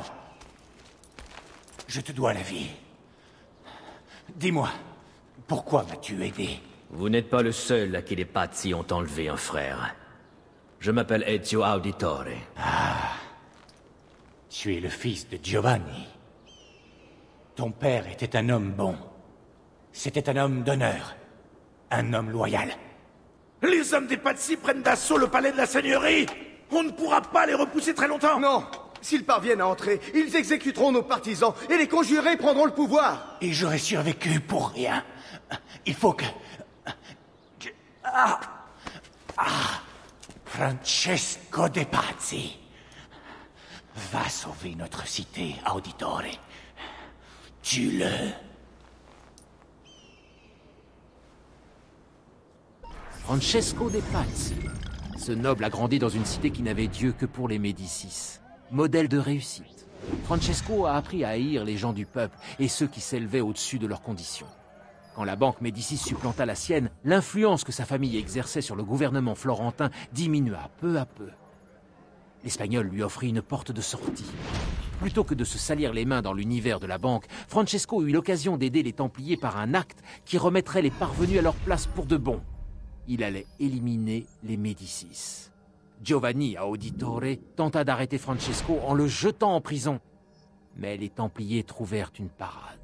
S11: Je te dois la vie. Dis-moi, pourquoi m'as-tu aidé?
S10: Vous n'êtes pas le seul à qui les Pazzi ont enlevé un frère. Je m'appelle Ezio Auditore.
S11: Tu es le fils de Giovanni. Ton père était un homme bon. C'était un homme d'honneur. Un homme loyal.
S13: Les hommes des Pazzi prennent d'assaut le palais de la Seigneurie! On ne pourra pas les repousser très longtemps!
S1: Non! S'ils parviennent à entrer, ils exécuteront nos partisans et les conjurés prendront le pouvoir!
S11: Et j'aurais survécu pour rien. Il faut que... Francesco de Pazzi va sauver notre cité, Auditore. Tue-le.
S9: Francesco de Pazzi. Ce noble a grandi dans une cité qui n'avait Dieu que pour les Médicis. Modèle de réussite. Francesco a appris à haïr les gens du peuple et ceux qui s'élevaient au-dessus de leurs conditions. Quand la banque Médicis supplanta la sienne, l'influence que sa famille exerçait sur le gouvernement florentin diminua peu à peu. L'Espagnol lui offrit une porte de sortie. Plutôt que de se salir les mains dans l'univers de la banque, Francesco eut l'occasion d'aider les Templiers par un acte qui remettrait les parvenus à leur place pour de bon. Il allait éliminer les Médicis. Giovanni Auditore tenta d'arrêter Francesco en le jetant en prison. Mais les Templiers trouvèrent une parade.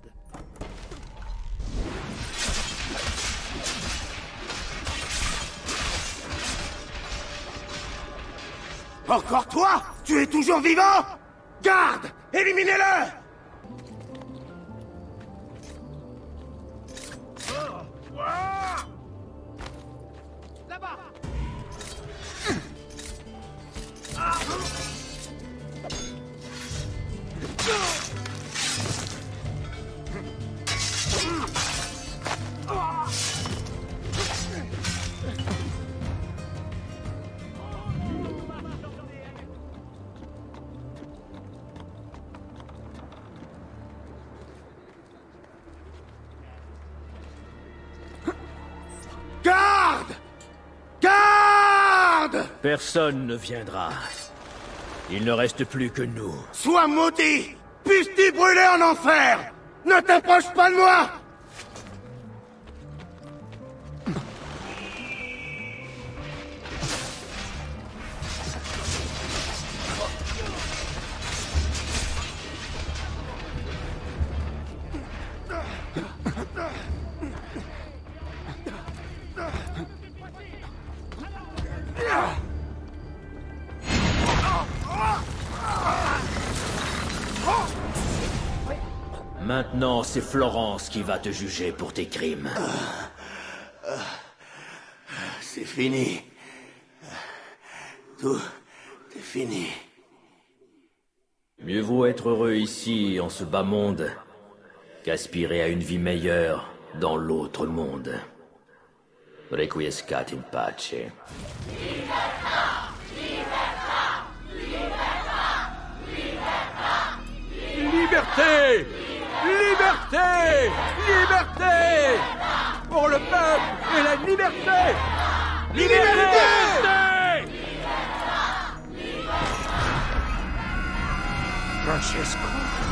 S1: Encore toi? Tu es toujours vivant? Garde! Éliminez-le!
S13: Là-bas!
S1: Garde! Garde!
S18: Personne ne viendra. Il ne reste plus que nous.
S1: Sois maudit! Puisses-tu brûler en enfer! Ne t'approche pas de moi!
S18: Maintenant, c'est Florence qui va te juger pour tes crimes.
S1: C'est fini. Tout est fini.
S18: Mieux vaut être heureux ici, en ce bas monde, qu'aspirer à une vie meilleure dans l'autre monde. Requiescat in pace.
S14: Liberté! Liberté! Liberté! Pour le peuple et la liberté! Liberté!
S1: Francesco.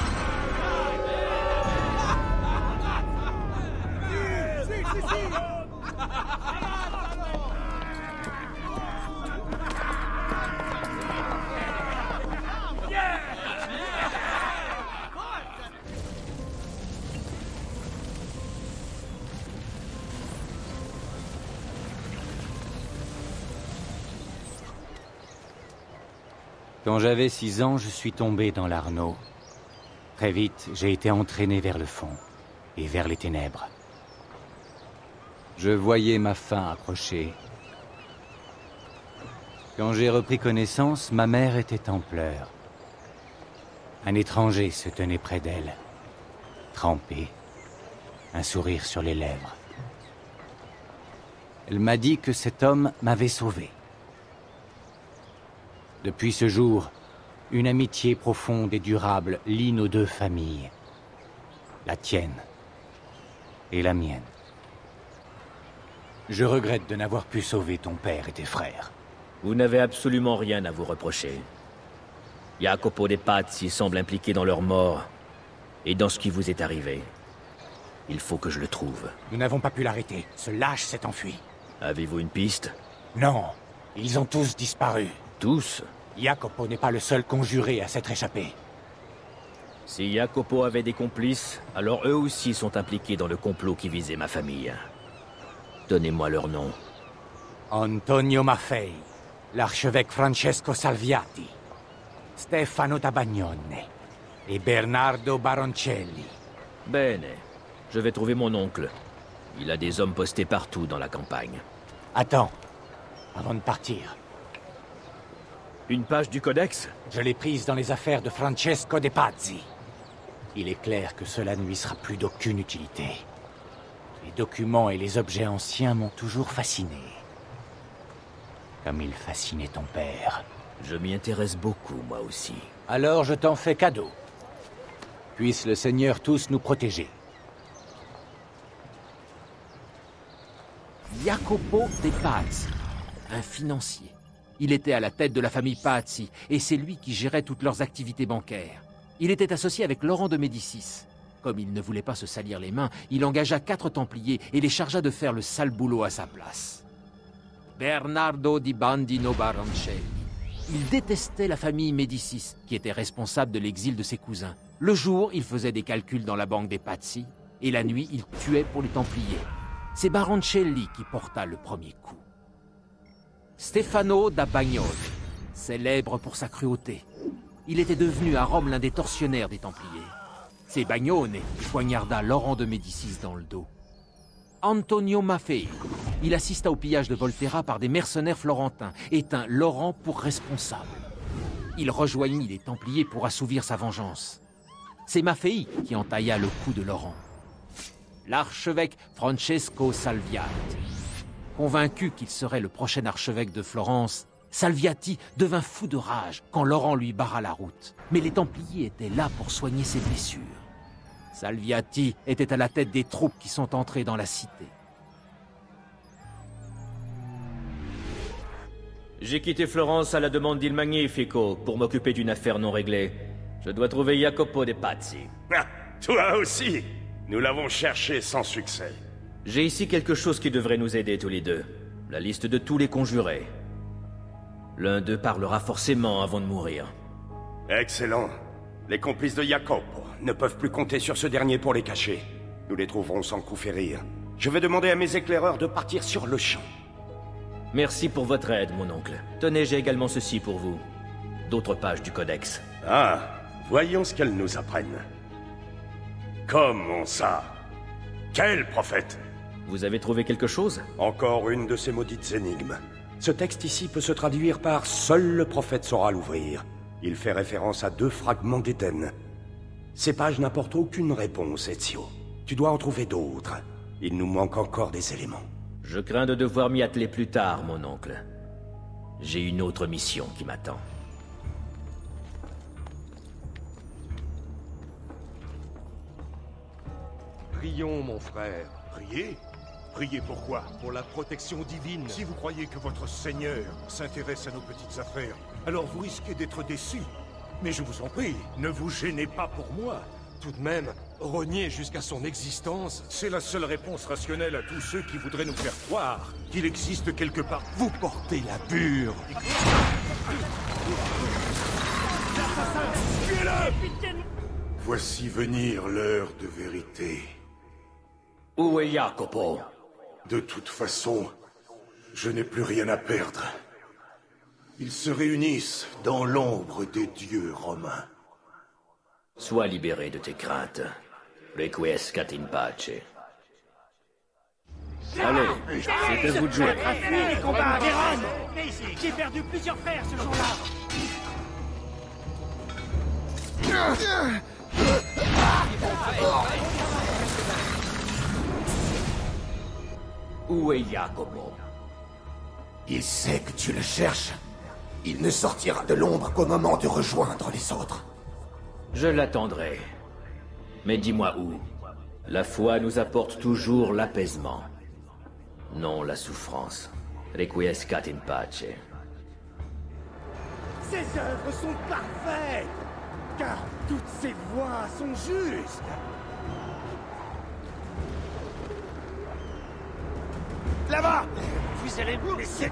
S2: Quand j'avais 6 ans, je suis tombé dans l'Arno. Très vite, j'ai été entraîné vers le fond et vers les ténèbres. Je voyais ma fin approcher. Quand j'ai repris connaissance, ma mère était en pleurs. Un étranger se tenait près d'elle, trempé, un sourire sur les lèvres. Elle m'a dit que cet homme m'avait sauvé. Depuis ce jour, une amitié profonde et durable lie nos deux familles. La tienne et la mienne. Je regrette de n'avoir pu sauver ton père et tes frères.
S18: Vous n'avez absolument rien à vous reprocher. Jacopo de Pazzi semble impliqué dans leur mort et dans ce qui vous est arrivé. Il faut que je le trouve.
S11: Nous n'avons pas pu l'arrêter. Ce lâche s'est enfui.
S18: Avez-vous une piste?
S11: Non. Ils ont tous disparu.
S18: Tous?
S11: Jacopo n'est pas le seul conjuré à s'être échappé.
S18: Si Jacopo avait des complices, alors eux aussi sont impliqués dans le complot qui visait ma famille. Donnez-moi leur nom.
S11: Antonio Maffei, l'archevêque Francesco Salviati, Stefano Tabagnone et Bernardo Baroncelli.
S18: Bene. Je vais trouver mon oncle. Il a des hommes postés partout dans la campagne.
S11: Attends, avant de partir.
S18: Une page du codex?
S11: Je l'ai prise dans les affaires de Francesco de Pazzi. Il est clair que cela ne lui sera plus d'aucune utilité. Les documents et les objets anciens m'ont toujours fasciné. Comme il fascinait ton père.
S18: Je m'y intéresse beaucoup, moi aussi.
S11: Alors je t'en fais cadeau. Puisse le Seigneur tous nous protéger.
S9: Jacopo de Pazzi, un financier. Il était à la tête de la famille Pazzi, et c'est lui qui gérait toutes leurs activités bancaires. Il était associé avec Laurent de Médicis. Comme il ne voulait pas se salir les mains, il engagea 4 Templiers et les chargea de faire le sale boulot à sa place. Bernardo di Bandino Baroncelli. Il détestait la famille Médicis, qui était responsable de l'exil de ses cousins. Le jour, il faisait des calculs dans la banque des Pazzi, et la nuit, il tuait pour les Templiers. C'est Baroncelli qui porta le premier coup. Stefano da Bagnoli, célèbre pour sa cruauté. Il était devenu à Rome l'un des tortionnaires des Templiers. C'est Bagnone qui poignarda Laurent de Médicis dans le dos. Antonio Maffei, il assista au pillage de Volterra par des mercenaires florentins et tint Laurent pour responsable. Il rejoignit les Templiers pour assouvir sa vengeance. C'est Maffei qui entailla le cou de Laurent. L'archevêque Francesco Salviati. Convaincu qu'il serait le prochain archevêque de Florence, Salviati devint fou de rage quand Laurent lui barra la route. Mais les Templiers étaient là pour soigner ses blessures. Salviati était à la tête des troupes qui sont entrées dans la cité.
S10: J'ai quitté Florence à la demande d'Il Magnifico pour m'occuper d'une affaire non réglée. Je dois trouver Jacopo de Pazzi.
S6: Ah, toi aussi! Nous l'avons cherché sans succès.
S10: J'ai ici quelque chose qui devrait nous aider tous les deux. La liste de tous les conjurés. L'un d'eux parlera forcément avant de mourir.
S6: Excellent. Les complices de Jacopo ne peuvent plus compter sur ce dernier pour les cacher. Nous les trouverons sans coup férir. Je vais demander à mes éclaireurs de partir sur le champ.
S10: Merci pour votre aide, mon oncle. Tenez, j'ai également ceci pour vous. D'autres pages du codex.
S6: Ah, voyons ce qu'elles nous apprennent. Comment ça? Quel prophète?
S10: Vous avez trouvé quelque chose?
S6: Encore une de ces maudites énigmes. Ce texte ici peut se traduire par « Seul le prophète saura l'ouvrir ». Il fait référence à 2 fragments d'Éden. Ces pages n'apportent aucune réponse, Ezio. Tu dois en trouver d'autres. Il nous manque encore des éléments.
S10: Je crains de devoir m'y atteler plus tard, mon oncle. J'ai une autre mission qui m'attend.
S3: Prions, mon frère. Priez? Priez pourquoi? Pour la protection divine. Si vous croyez que votre Seigneur s'intéresse à nos petites affaires, alors vous risquez d'être déçus. Mais je vous en prie, ne vous gênez pas pour moi. Tout de même, renier jusqu'à son existence, c'est la seule réponse rationnelle à tous ceux qui voudraient nous faire croire qu'il existe quelque part. Vous portez la pure. Tuez-le!
S17: Voici venir l'heure de vérité.
S10: Où est Jacopo?
S17: De toute façon, je n'ai plus rien à perdre. Ils se réunissent dans l'ombre des dieux romains.
S10: Sois libéré de tes craintes. Requiescat in pace. Allez, c'est à vous de jouer.
S18: Les combats à Vérone! J'ai perdu plusieurs frères ce jour-là.
S10: Où est Jacopo?
S11: Il sait que tu le cherches. Il ne sortira de l'ombre qu'au moment de rejoindre les autres.
S10: Je l'attendrai. Mais dis-moi où. La foi nous apporte toujours l'apaisement. Non la souffrance. Requiescat in pace.
S18: Ces œuvres sont parfaites, car toutes ces voies sont justes. Là-bas! Vous allez vous laisser...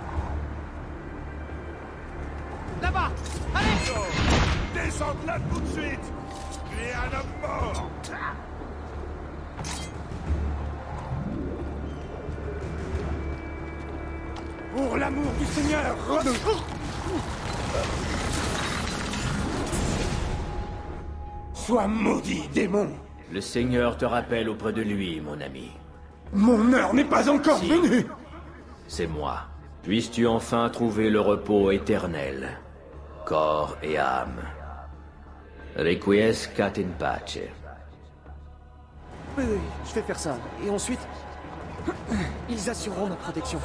S18: Là-bas! Allez!
S3: Descends là tout de suite! Tu es un homme mort!
S18: Pour l'amour du Seigneur, sois maudit, démon!
S10: Le Seigneur te rappelle auprès de lui, mon ami.
S18: Mon heure n'est pas encore venue!
S10: C'est moi. Puisses-tu enfin trouver le repos éternel, corps et âme. Requiescat in pace.
S19: Oui, je vais faire ça. Et ensuite, ils assureront ma protection.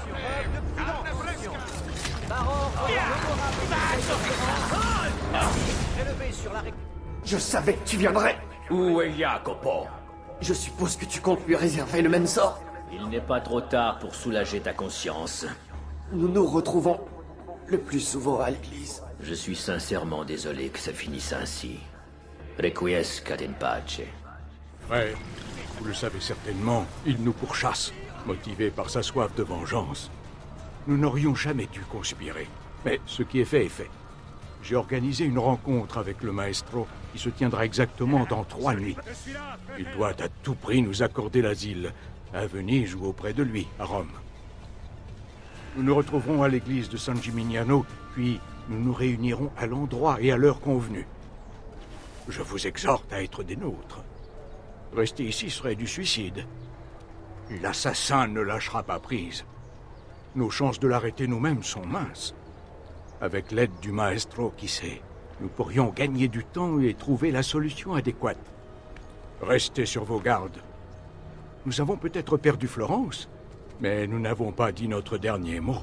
S19: Je savais que tu viendrais.
S10: Où est Jacopo?
S19: Je suppose que tu comptes lui réserver le même sort.
S10: Il n'est pas trop tard pour soulager ta conscience.
S19: Nous nous retrouvons
S13: le plus souvent à l'église.
S8: Je suis sincèrement désolé que ça finisse ainsi. Requiescat in pace.
S22: Frère, vous le savez certainement, il nous pourchasse, motivé par sa soif de vengeance. Nous n'aurions jamais dû conspirer. Mais ce qui est fait. J'ai organisé une rencontre avec le maestro qui se tiendra exactement dans 3 nuits. Il doit à tout prix nous accorder l'asile, à Venise ou auprès de lui, à Rome. Nous nous retrouverons à l'église de San Gimignano, puis nous nous réunirons à l'endroit et à l'heure convenue. Je vous exhorte à être des nôtres. Rester ici serait du suicide. L'assassin ne lâchera pas prise. Nos chances de l'arrêter nous-mêmes sont minces. Avec l'aide du maestro, qui sait, nous pourrions gagner du temps et trouver la solution adéquate. Restez sur vos gardes. Nous avons peut-être perdu Florence, mais nous n'avons pas dit notre dernier mot.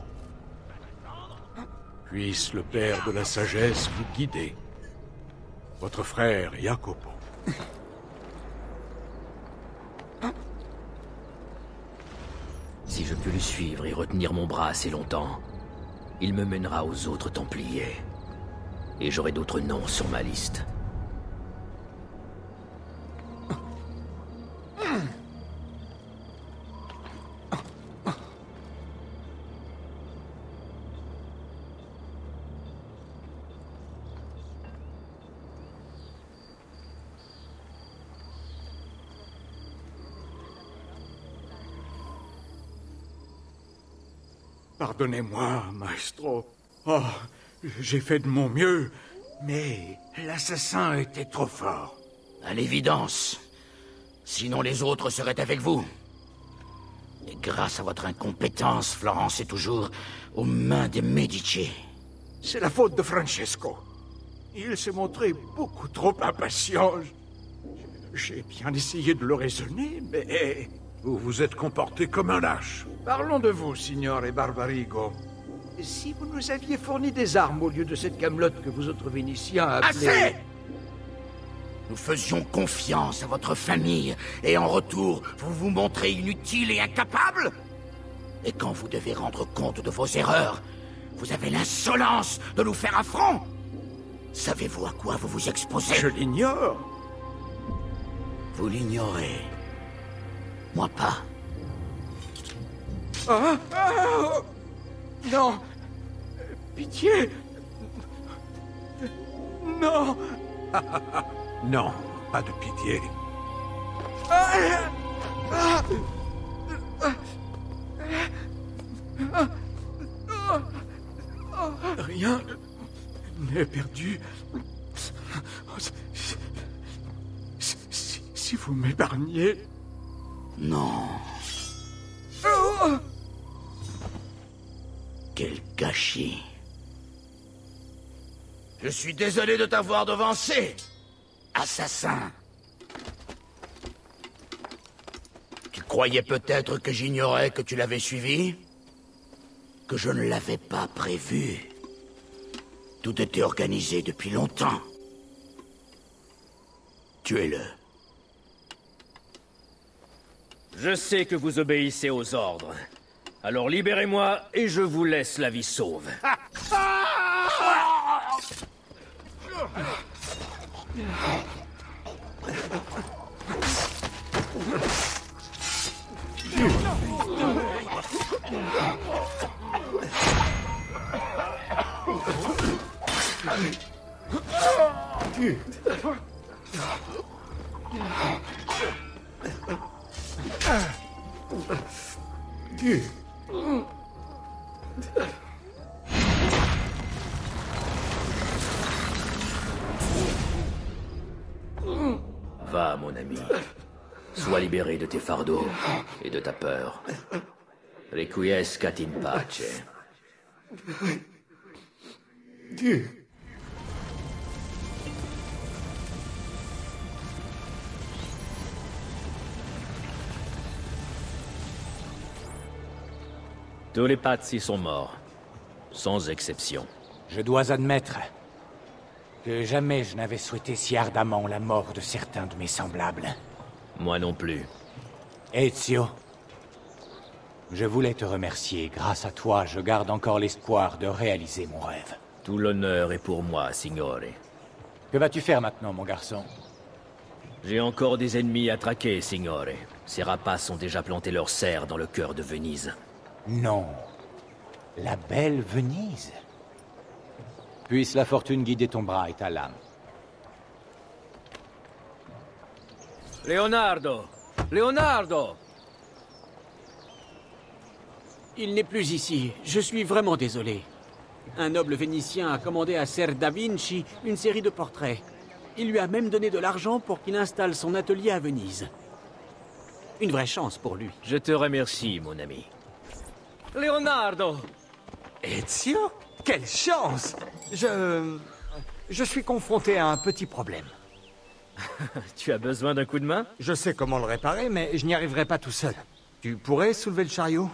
S22: Puisse le Père de la Sagesse vous guider. Votre frère Jacopo.
S8: Si je peux le suivre et retenir mon bras assez longtemps, il me mènera aux autres Templiers. Et j'aurai d'autres noms sur ma liste.
S22: Pardonnez-moi, maestro. Oh, j'ai fait de mon mieux, mais l'assassin était trop fort.
S11: À l'évidence. Sinon les autres seraient avec vous. Et grâce à votre incompétence, Florence est toujours aux mains des Medici.
S22: C'est la faute de Francesco. Il s'est montré beaucoup trop impatient. J'ai bien essayé de le raisonner, mais...
S17: Vous vous êtes comporté comme un lâche.
S22: Parlons de vous, Signore Barbarigo. Si vous nous aviez fourni des armes au lieu de cette camelote que vous autres Vénitiens appelez...
S11: Assez! Nous faisions confiance à votre famille, et en retour, vous vous montrez inutile et incapable? Et quand vous devez rendre compte de vos erreurs, vous avez l'insolence de nous faire affront? Savez-vous à quoi vous vous exposez?
S22: Je l'ignore.
S11: Vous l'ignorez. Moi pas.
S22: Non. Pitié. Non.
S17: Non, pas de pitié.
S22: Rien n'est perdu. Si vous m'épargnez...
S11: Non. Quel gâchis. Je suis désolé de t'avoir devancé, assassin. Tu croyais peut-être que j'ignorais que tu l'avais suivi? Que je ne l'avais pas prévu? Tout était organisé depuis longtemps. Tuez-le.
S10: Je sais que vous obéissez aux ordres. Alors libérez-moi et je vous laisse la vie sauve.
S8: Va, mon ami. Sois libéré de tes fardeaux et de ta peur. Requiescat in pace. Tous les Pazzi sont morts, sans exception.
S11: Je dois admettre que jamais je n'avais souhaité si ardemment la mort de certains de mes semblables.
S8: Moi non plus.
S11: Ezio,
S2: Je voulais te remercier. Grâce à toi, je garde encore l'espoir de réaliser mon rêve.
S8: Tout l'honneur est pour moi, signore.
S2: Que vas-tu faire maintenant, mon garçon?
S8: J'ai encore des ennemis à traquer, signore. Ces rapaces ont déjà planté leurs serres dans le cœur de Venise.
S2: Non. La belle Venise. Puisse la fortune guider ton bras et ta lame.
S7: Leonardo! Leonardo!
S14: Il n'est plus ici. Je suis vraiment désolé. Un noble vénitien a commandé à Ser da Vinci une série de portraits. Il lui a même donné de l'argent pour qu'il installe son atelier à Venise. Une vraie chance pour lui.
S8: Je te remercie, mon ami.
S7: Leonardo!
S15: Ezio? Quelle chance! Je suis confronté à un petit problème.
S8: Tu as besoin d'un coup de main?
S15: Je sais comment le réparer, mais je n'y arriverai pas tout seul. Tu pourrais soulever le chariot?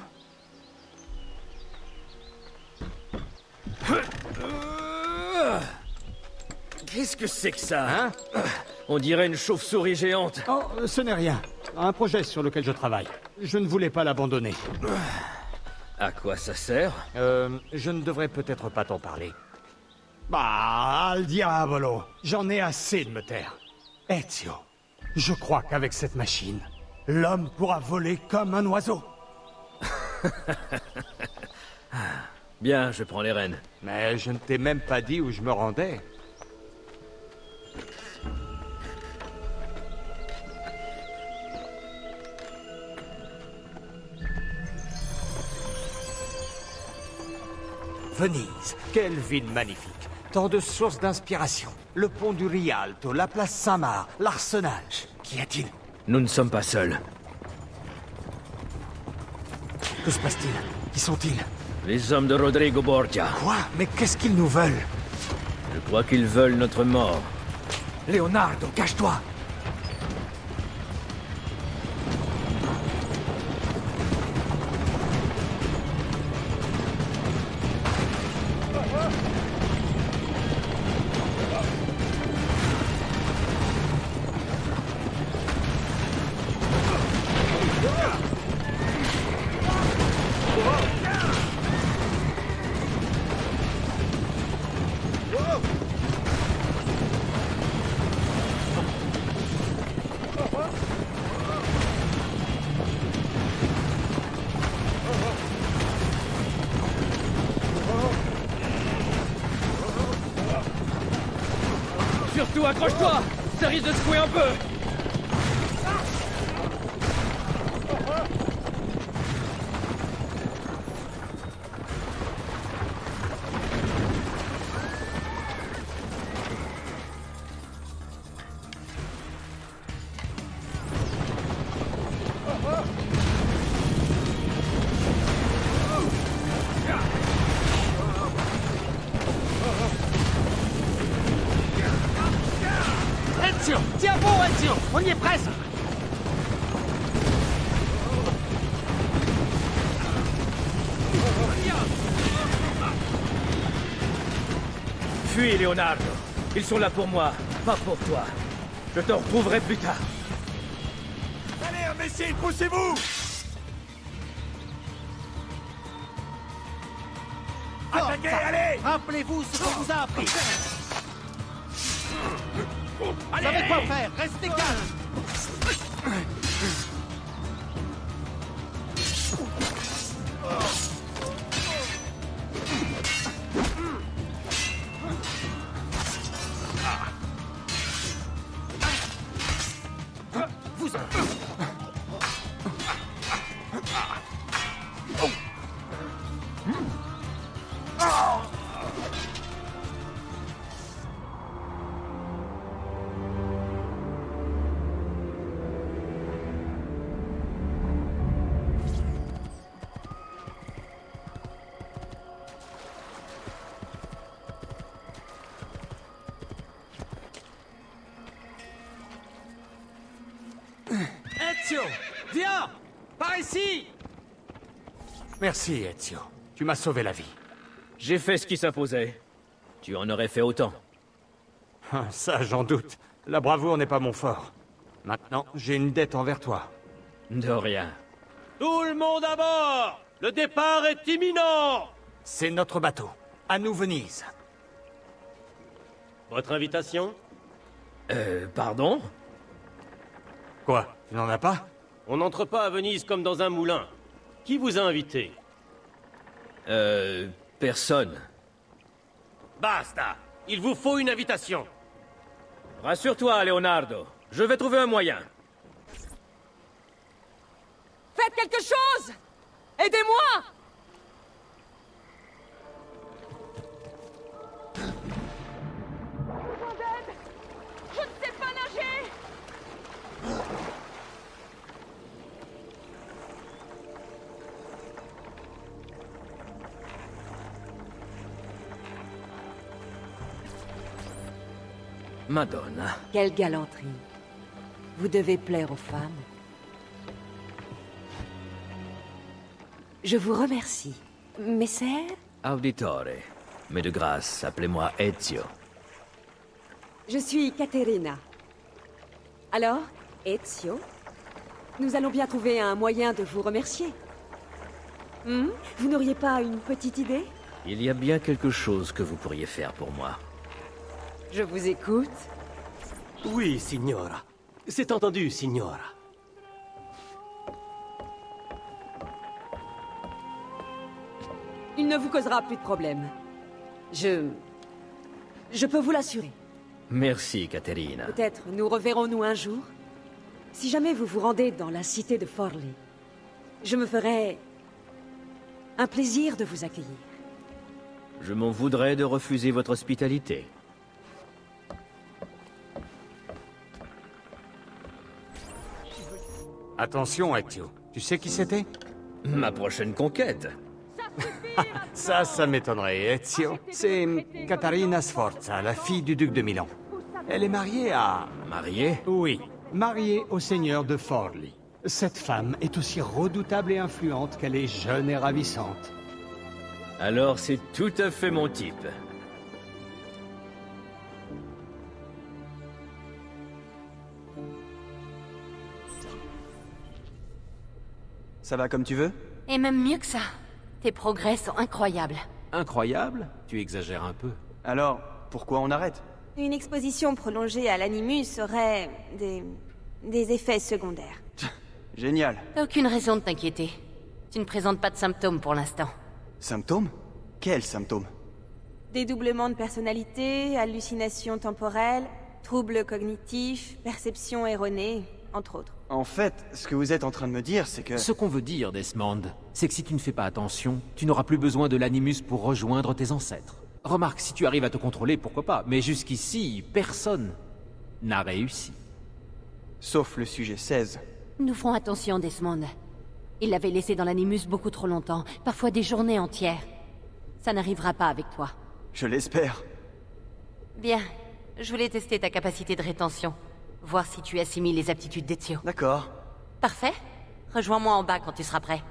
S8: Qu'est-ce que c'est que ça, hein? On dirait une chauve-souris géante.
S15: Oh, ce n'est rien. Un projet sur lequel je travaille. Je ne voulais pas l'abandonner.
S8: À quoi ça sert?
S15: Je ne devrais peut-être pas t'en parler. Bah, al diavolo. J'en ai assez de me taire. Ezio, je crois qu'avec cette machine, l'homme pourra voler comme un oiseau.
S8: Bien, je prends les rênes.
S15: Mais je ne t'ai même pas dit où je me rendais. Venise, quelle ville magnifique. Tant de sources d'inspiration. Le pont du Rialto, la place Saint-Marc, l'arsenal. Qu'y a-t-il?
S8: Nous ne sommes pas seuls.
S15: Que se passe-t-il? Qui sont-ils?
S8: Les hommes de Rodrigo Borgia.
S15: Quoi? Mais qu'est-ce qu'ils nous veulent?
S8: Je crois qu'ils veulent notre mort.
S15: Leonardo, cache-toi!
S7: Surtout accroche-toi! Ça risque de secouer un peu!
S15: Ezio! Tiens bon, Ezio! On y est presque!
S7: Fuis, Leonardo. Ils sont là pour moi, pas pour toi. Je te retrouverai plus tard.
S3: Allez, imbécile, poussez-vous! Attaquez, allez!
S13: Rappelez-vous ce qu'on vous a appris.
S3: Allez,
S13: Vous savez quoi
S3: allez.
S13: faire? Restez calme.
S15: Vous... Ezio! Viens! Par ici! Merci, Ezio. Tu m'as sauvé la vie.
S8: J'ai fait ce qui s'imposait. Tu en aurais fait autant.
S15: Ah, ça, j'en doute. La bravoure n'est pas mon fort. Maintenant, j'ai une dette envers toi.
S8: De rien.
S18: Tout le monde à bord! Le départ est imminent!
S15: C'est notre bateau. À nous, Venise.
S18: Votre invitation?
S16: Pardon?
S15: Quoi? Tu n'en as pas?
S18: On n'entre pas à Venise comme dans un moulin. Qui vous a invité?
S16: Personne.
S18: Basta! Il vous faut une invitation.
S10: Rassure-toi, Leonardo. Je vais trouver un moyen.
S12: Faites quelque chose! Aidez-moi! Besoin d'aide! Je ne sais pas nager!
S16: Madonna.
S12: Quelle galanterie. Vous devez plaire aux femmes. Je vous remercie. Messer?
S16: Auditore. Mais de grâce, appelez-moi Ezio.
S12: Je suis Caterina. Alors, Ezio? Nous allons bien trouver un moyen de vous remercier. Vous n'auriez pas une petite idée?
S16: Il y a bien quelque chose que vous pourriez faire pour moi.
S12: Je vous écoute.
S18: Oui, signora. C'est entendu, signora.
S12: Il ne vous causera plus de problème. Je peux vous l'assurer.
S16: Merci, Caterina.
S12: Peut-être nous reverrons-nous un jour. Si jamais vous vous rendez dans la cité de Forlì, je me ferai un plaisir de vous accueillir.
S16: Je m'en voudrais de refuser votre hospitalité.
S15: Attention, Ezio. Tu sais qui c'était?
S16: Ma prochaine conquête.
S15: Ça m'étonnerait, Ezio. C'est Caterina Sforza, la fille du duc de Milan. Elle est mariée à...
S16: Mariée?
S15: Oui, mariée au seigneur de Forlì. Cette femme est aussi redoutable et influente qu'elle est jeune et ravissante.
S16: Alors c'est tout à fait mon type.
S20: Ça va comme tu veux?
S12: Et même mieux que ça. Tes progrès sont incroyables.
S9: Incroyable? Tu exagères un peu.
S20: Alors, pourquoi on arrête?
S21: Une exposition prolongée à l'Animus aurait des effets secondaires.
S20: Génial.
S12: T'as aucune raison de t'inquiéter. Tu ne présentes pas de symptômes pour l'instant.
S20: Symptômes? Quels symptômes?
S21: Dédoublement de personnalité, hallucinations temporelles, troubles cognitifs, perception erronée, entre autres.
S20: En fait, ce que vous êtes en train de me dire, c'est que...
S9: Ce qu'on veut dire, Desmond, c'est que si tu ne fais pas attention, tu n'auras plus besoin de l'Animus pour rejoindre tes ancêtres. Remarque, si tu arrives à te contrôler, pourquoi pas, mais jusqu'ici, personne n'a réussi.
S20: Sauf le sujet 16.
S12: Nous ferons attention, Desmond. Il l'avait laissé dans l'Animus beaucoup trop longtemps, parfois des journées entières. Ça n'arrivera pas avec toi.
S20: Je l'espère.
S12: Bien. Je voulais tester ta capacité de rétention. Voir si tu assimiles les aptitudes d'Ezio.
S20: D'accord.
S12: Parfait. Rejoins-moi en bas quand tu seras prêt.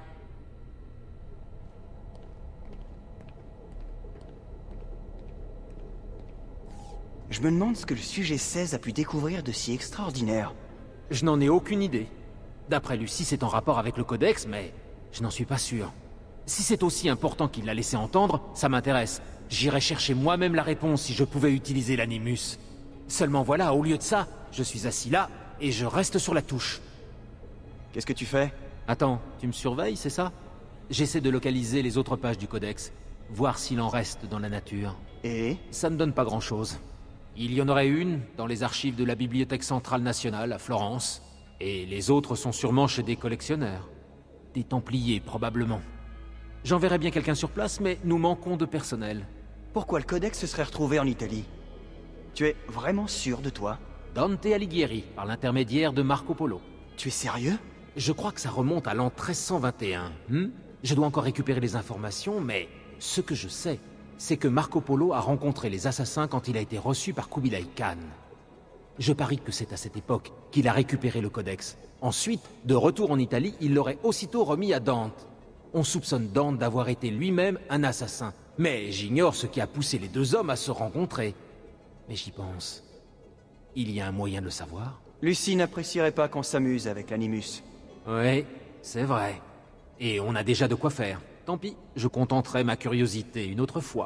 S20: Je me demande ce que le sujet 16 a pu découvrir de si extraordinaire.
S9: Je n'en ai aucune idée. D'après Lucie, c'est en rapport avec le Codex, mais je n'en suis pas sûr. Si c'est aussi important qu'il l'a laissé entendre, ça m'intéresse. J'irai chercher moi-même la réponse si je pouvais utiliser l'Animus. Seulement voilà, au lieu de ça, je suis assis là, et je reste sur la touche.
S20: Qu'est-ce que tu fais?
S9: Attends, tu me surveilles, c'est ça? J'essaie de localiser les autres pages du Codex, voir s'il en reste dans la nature.
S20: Et?
S9: Ça ne donne pas grand-chose. Il y en aurait une dans les archives de la Bibliothèque Centrale Nationale à Florence, et les autres sont sûrement chez des collectionneurs. Des Templiers, probablement. J'enverrai bien quelqu'un sur place, mais nous manquons de personnel.
S20: Pourquoi le Codex se serait retrouvé en Italie? Tu es vraiment sûr de toi?
S9: Dante Alighieri, par l'intermédiaire de Marco Polo.
S20: Tu es sérieux?
S9: Je crois que ça remonte à l'an 1321. Je dois encore récupérer les informations, mais ce que je sais, c'est que Marco Polo a rencontré les assassins quand il a été reçu par Kubilai Khan. Je parie que c'est à cette époque qu'il a récupéré le Codex. Ensuite, de retour en Italie, il l'aurait aussitôt remis à Dante. On soupçonne Dante d'avoir été lui-même un assassin. Mais j'ignore ce qui a poussé les deux hommes à se rencontrer. Mais j'y pense. Il y a un moyen de le savoir?
S20: Lucie n'apprécierait pas qu'on s'amuse avec l'Animus.
S9: Oui, c'est vrai. Et on a déjà de quoi faire. Tant pis, je contenterai ma curiosité une autre fois.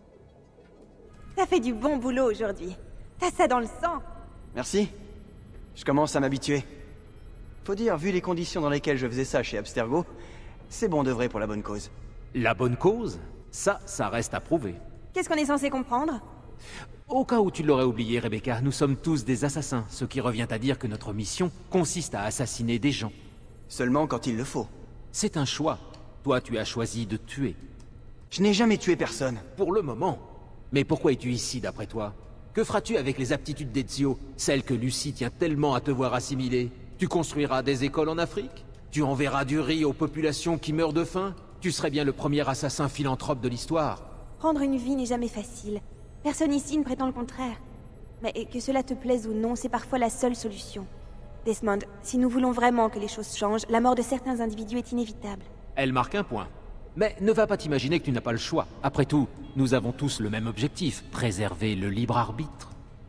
S21: T'as fait du bon boulot aujourd'hui. T'as ça dans le sang.
S20: Merci. Je commence à m'habituer. Faut dire, vu les conditions dans lesquelles je faisais ça chez Abstergo, c'est bon de vrai pour la bonne cause.
S9: La bonne cause? Ça reste à prouver.
S21: Qu'est-ce qu'on est censé comprendre?
S9: Au cas où tu l'aurais oublié, Rebecca, nous sommes tous des assassins, ce qui revient à dire que notre mission consiste à assassiner des gens.
S20: Seulement quand il le faut.
S9: C'est un choix. Toi, tu as choisi de tuer.
S20: Je n'ai jamais tué personne.
S9: Pour le moment. Mais pourquoi es-tu ici, d'après toi? Que feras-tu avec les aptitudes d'Ezio, celles que Lucie tient tellement à te voir assimiler? Tu construiras des écoles en Afrique? Tu enverras du riz aux populations qui meurent de faim? Tu serais bien le premier assassin philanthrope de l'histoire.
S21: Prendre une vie n'est jamais facile. Personne ici ne prétend le contraire. Mais que cela te plaise ou non, c'est parfois la seule solution. Desmond, si nous voulons vraiment que les choses changent, la mort de certains individus est inévitable.
S9: Elle marque un point. Mais ne va pas t'imaginer que tu n'as pas le choix. Après tout, nous avons tous le même objectif, préserver le libre arbitre.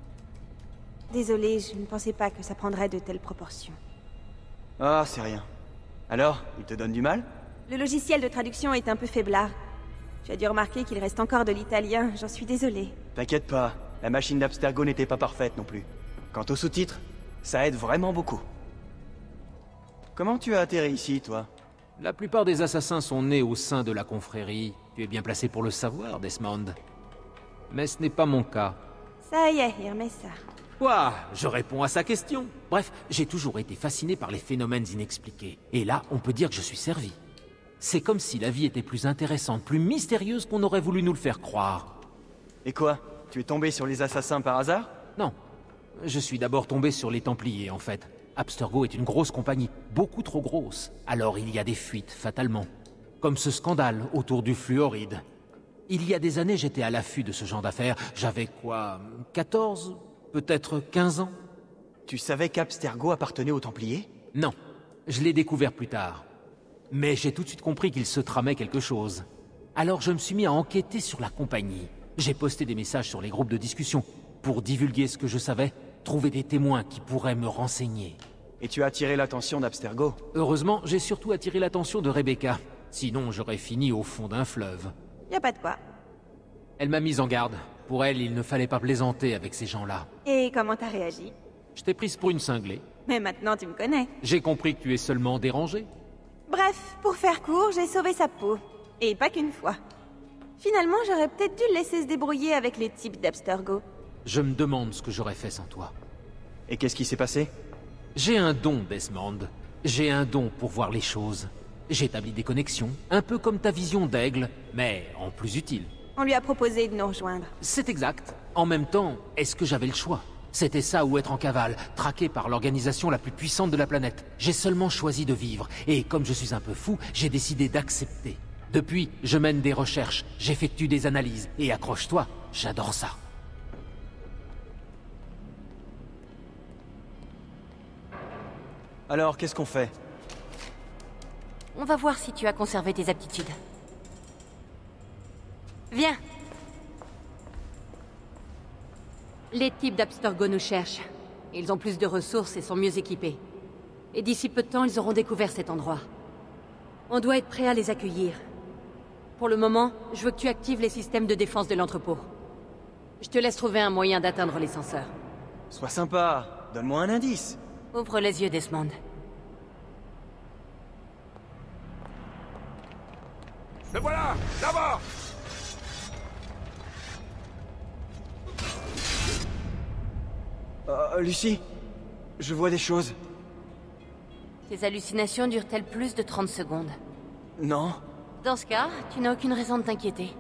S21: Désolée, je ne pensais pas que ça prendrait de telles proportions.
S20: Ah, c'est rien. Alors, il te donne du mal?
S21: Le logiciel de traduction est un peu faiblard. Tu as dû remarquer qu'il reste encore de l'italien, j'en suis désolée.
S20: T'inquiète pas, la machine d'Abstergo n'était pas parfaite non plus. Quant aux sous-titres, ça aide vraiment beaucoup. Comment tu as atterri ici, toi?
S9: La plupart des assassins sont nés au sein de la confrérie. Tu es bien placé pour le savoir, Desmond. Mais ce n'est pas mon cas.
S21: Ça y est, il remet ça.
S9: Ouah, je réponds à sa question. Bref, j'ai toujours été fasciné par les phénomènes inexpliqués. Et là, on peut dire que je suis servi. C'est comme si la vie était plus intéressante, plus mystérieuse qu'on aurait voulu nous le faire croire.
S20: Et quoi? Tu es tombé sur les assassins par hasard?
S9: Non. Je suis d'abord tombé sur les Templiers, en fait. Abstergo est une grosse compagnie, beaucoup trop grosse. Alors il y a des fuites, fatalement. Comme ce scandale autour du fluoride. Il y a des années, j'étais à l'affût de ce genre d'affaires. J'avais quoi, 14, peut-être 15 ans?
S20: Tu savais qu'Abstergo appartenait aux Templiers?
S9: Non. Je l'ai découvert plus tard. Mais j'ai tout de suite compris qu'il se tramait quelque chose. Alors je me suis mis à enquêter sur la compagnie. J'ai posté des messages sur les groupes de discussion pour divulguer ce que je savais, trouver des témoins qui pourraient me renseigner.
S20: Et tu as attiré l'attention d'Abstergo?
S9: Heureusement, j'ai surtout attiré l'attention de Rebecca. Sinon, j'aurais fini au fond d'un fleuve.
S21: Y a pas de quoi.
S9: Elle m'a mise en garde. Pour elle, il ne fallait pas plaisanter avec ces gens-là.
S21: Et comment t'as réagi?
S9: Je t'ai prise pour une cinglée.
S21: Mais maintenant tu me connais.
S9: J'ai compris que tu es seulement dérangé.
S21: Bref, pour faire court, j'ai sauvé sa peau. Et pas qu'une fois. Finalement, j'aurais peut-être dû le laisser se débrouiller avec les types d'Abstergo.
S9: Je me demande ce que j'aurais fait sans toi.
S20: Et qu'est-ce qui s'est passé?
S9: J'ai un don, Desmond. J'ai un don pour voir les choses. J'établis des connexions, un peu comme ta vision d'aigle, mais en plus utile.
S21: On lui a proposé de nous rejoindre.
S9: C'est exact. En même temps, est-ce que j'avais le choix? C'était ça ou être en cavale, traqué par l'organisation la plus puissante de la planète. J'ai seulement choisi de vivre, et comme je suis un peu fou, j'ai décidé d'accepter. Depuis, je mène des recherches, j'effectue des analyses, et accroche-toi, j'adore ça.
S20: Alors, qu'est-ce qu'on fait?
S4: On va voir si tu as conservé tes aptitudes. Viens. Les types d'Abstergo nous cherchent. Ils ont plus de ressources et sont mieux équipés. Et d'ici peu de temps, ils auront découvert cet endroit. On doit être prêt à les accueillir. Pour le moment, je veux que tu actives les systèmes de défense de l'entrepôt. Je te laisse trouver un moyen d'atteindre les senseurs.
S20: Sois sympa, donne-moi un indice.
S4: Ouvre les yeux, Desmond.
S3: Le voilà, là-bas!
S20: Lucie, je vois des choses.
S4: Tes hallucinations durent-elles plus de 30 secondes?
S20: Non.
S4: Dans ce cas, tu n'as aucune raison de t'inquiéter.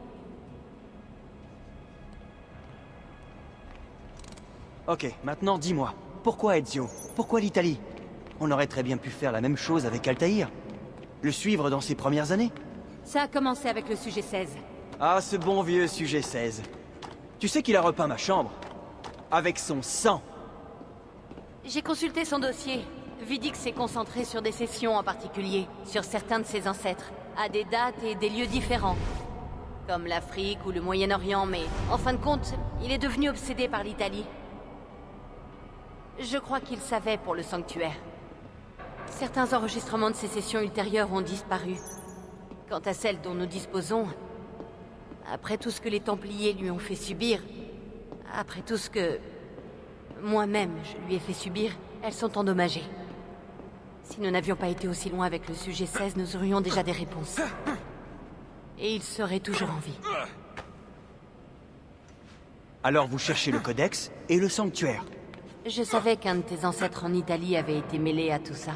S20: Ok, maintenant dis-moi, pourquoi Ezio? Pourquoi l'Italie? On aurait très bien pu faire la même chose avec Altaïr. Le suivre dans ses premières années.
S4: Ça a commencé avec le sujet 16.
S20: Ah, ce bon vieux sujet 16. Tu sais qu'il a repeint ma chambre? Avec son sang.
S4: J'ai consulté son dossier. Vidic s'est concentré sur des sessions en particulier, sur certains de ses ancêtres, à des dates et des lieux différents. Comme l'Afrique ou le Moyen-Orient, mais en fin de compte, il est devenu obsédé par l'Italie. Je crois qu'il savait pour le sanctuaire. Certains enregistrements de sécession ultérieurs ont disparu. Quant à celles dont nous disposons, après tout ce que les Templiers lui ont fait subir, après tout ce que moi-même je lui ai fait subir, elles sont endommagées. Si nous n'avions pas été aussi loin avec le sujet 16, nous aurions déjà des réponses. Et il serait toujours en vie.
S20: Alors vous cherchez le codex et le sanctuaire.
S4: Je savais qu'un de tes ancêtres en Italie avait été mêlé à tout ça.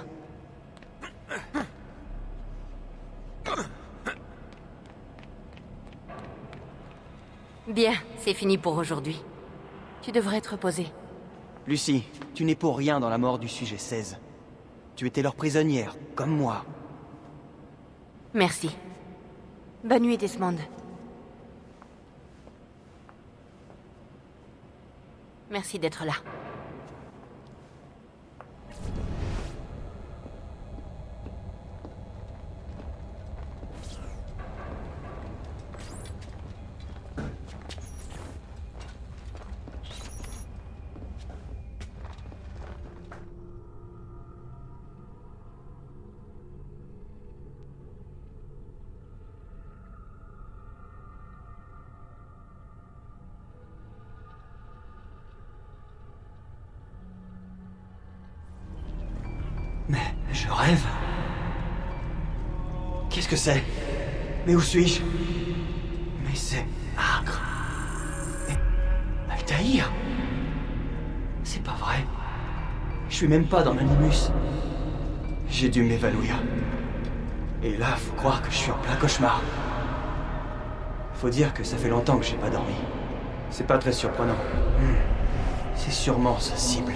S4: Bien, c'est fini pour aujourd'hui. Tu devrais te reposer.
S20: Lucie, tu n'es pour rien dans la mort du sujet 16. Tu étais leur prisonnière, comme moi.
S4: Merci. Bonne nuit, Desmond. Merci d'être là.
S20: Mais je rêve. Qu'est-ce que c'est? Mais où suis-je? Mais c'est Acre. Mais Altaïr. C'est pas vrai. Je suis même pas dans l'animus. J'ai dû m'évanouir. Et là, faut croire que je suis en plein cauchemar. Faut dire que ça fait longtemps que j'ai pas dormi. C'est pas très surprenant. C'est sûrement sa cible.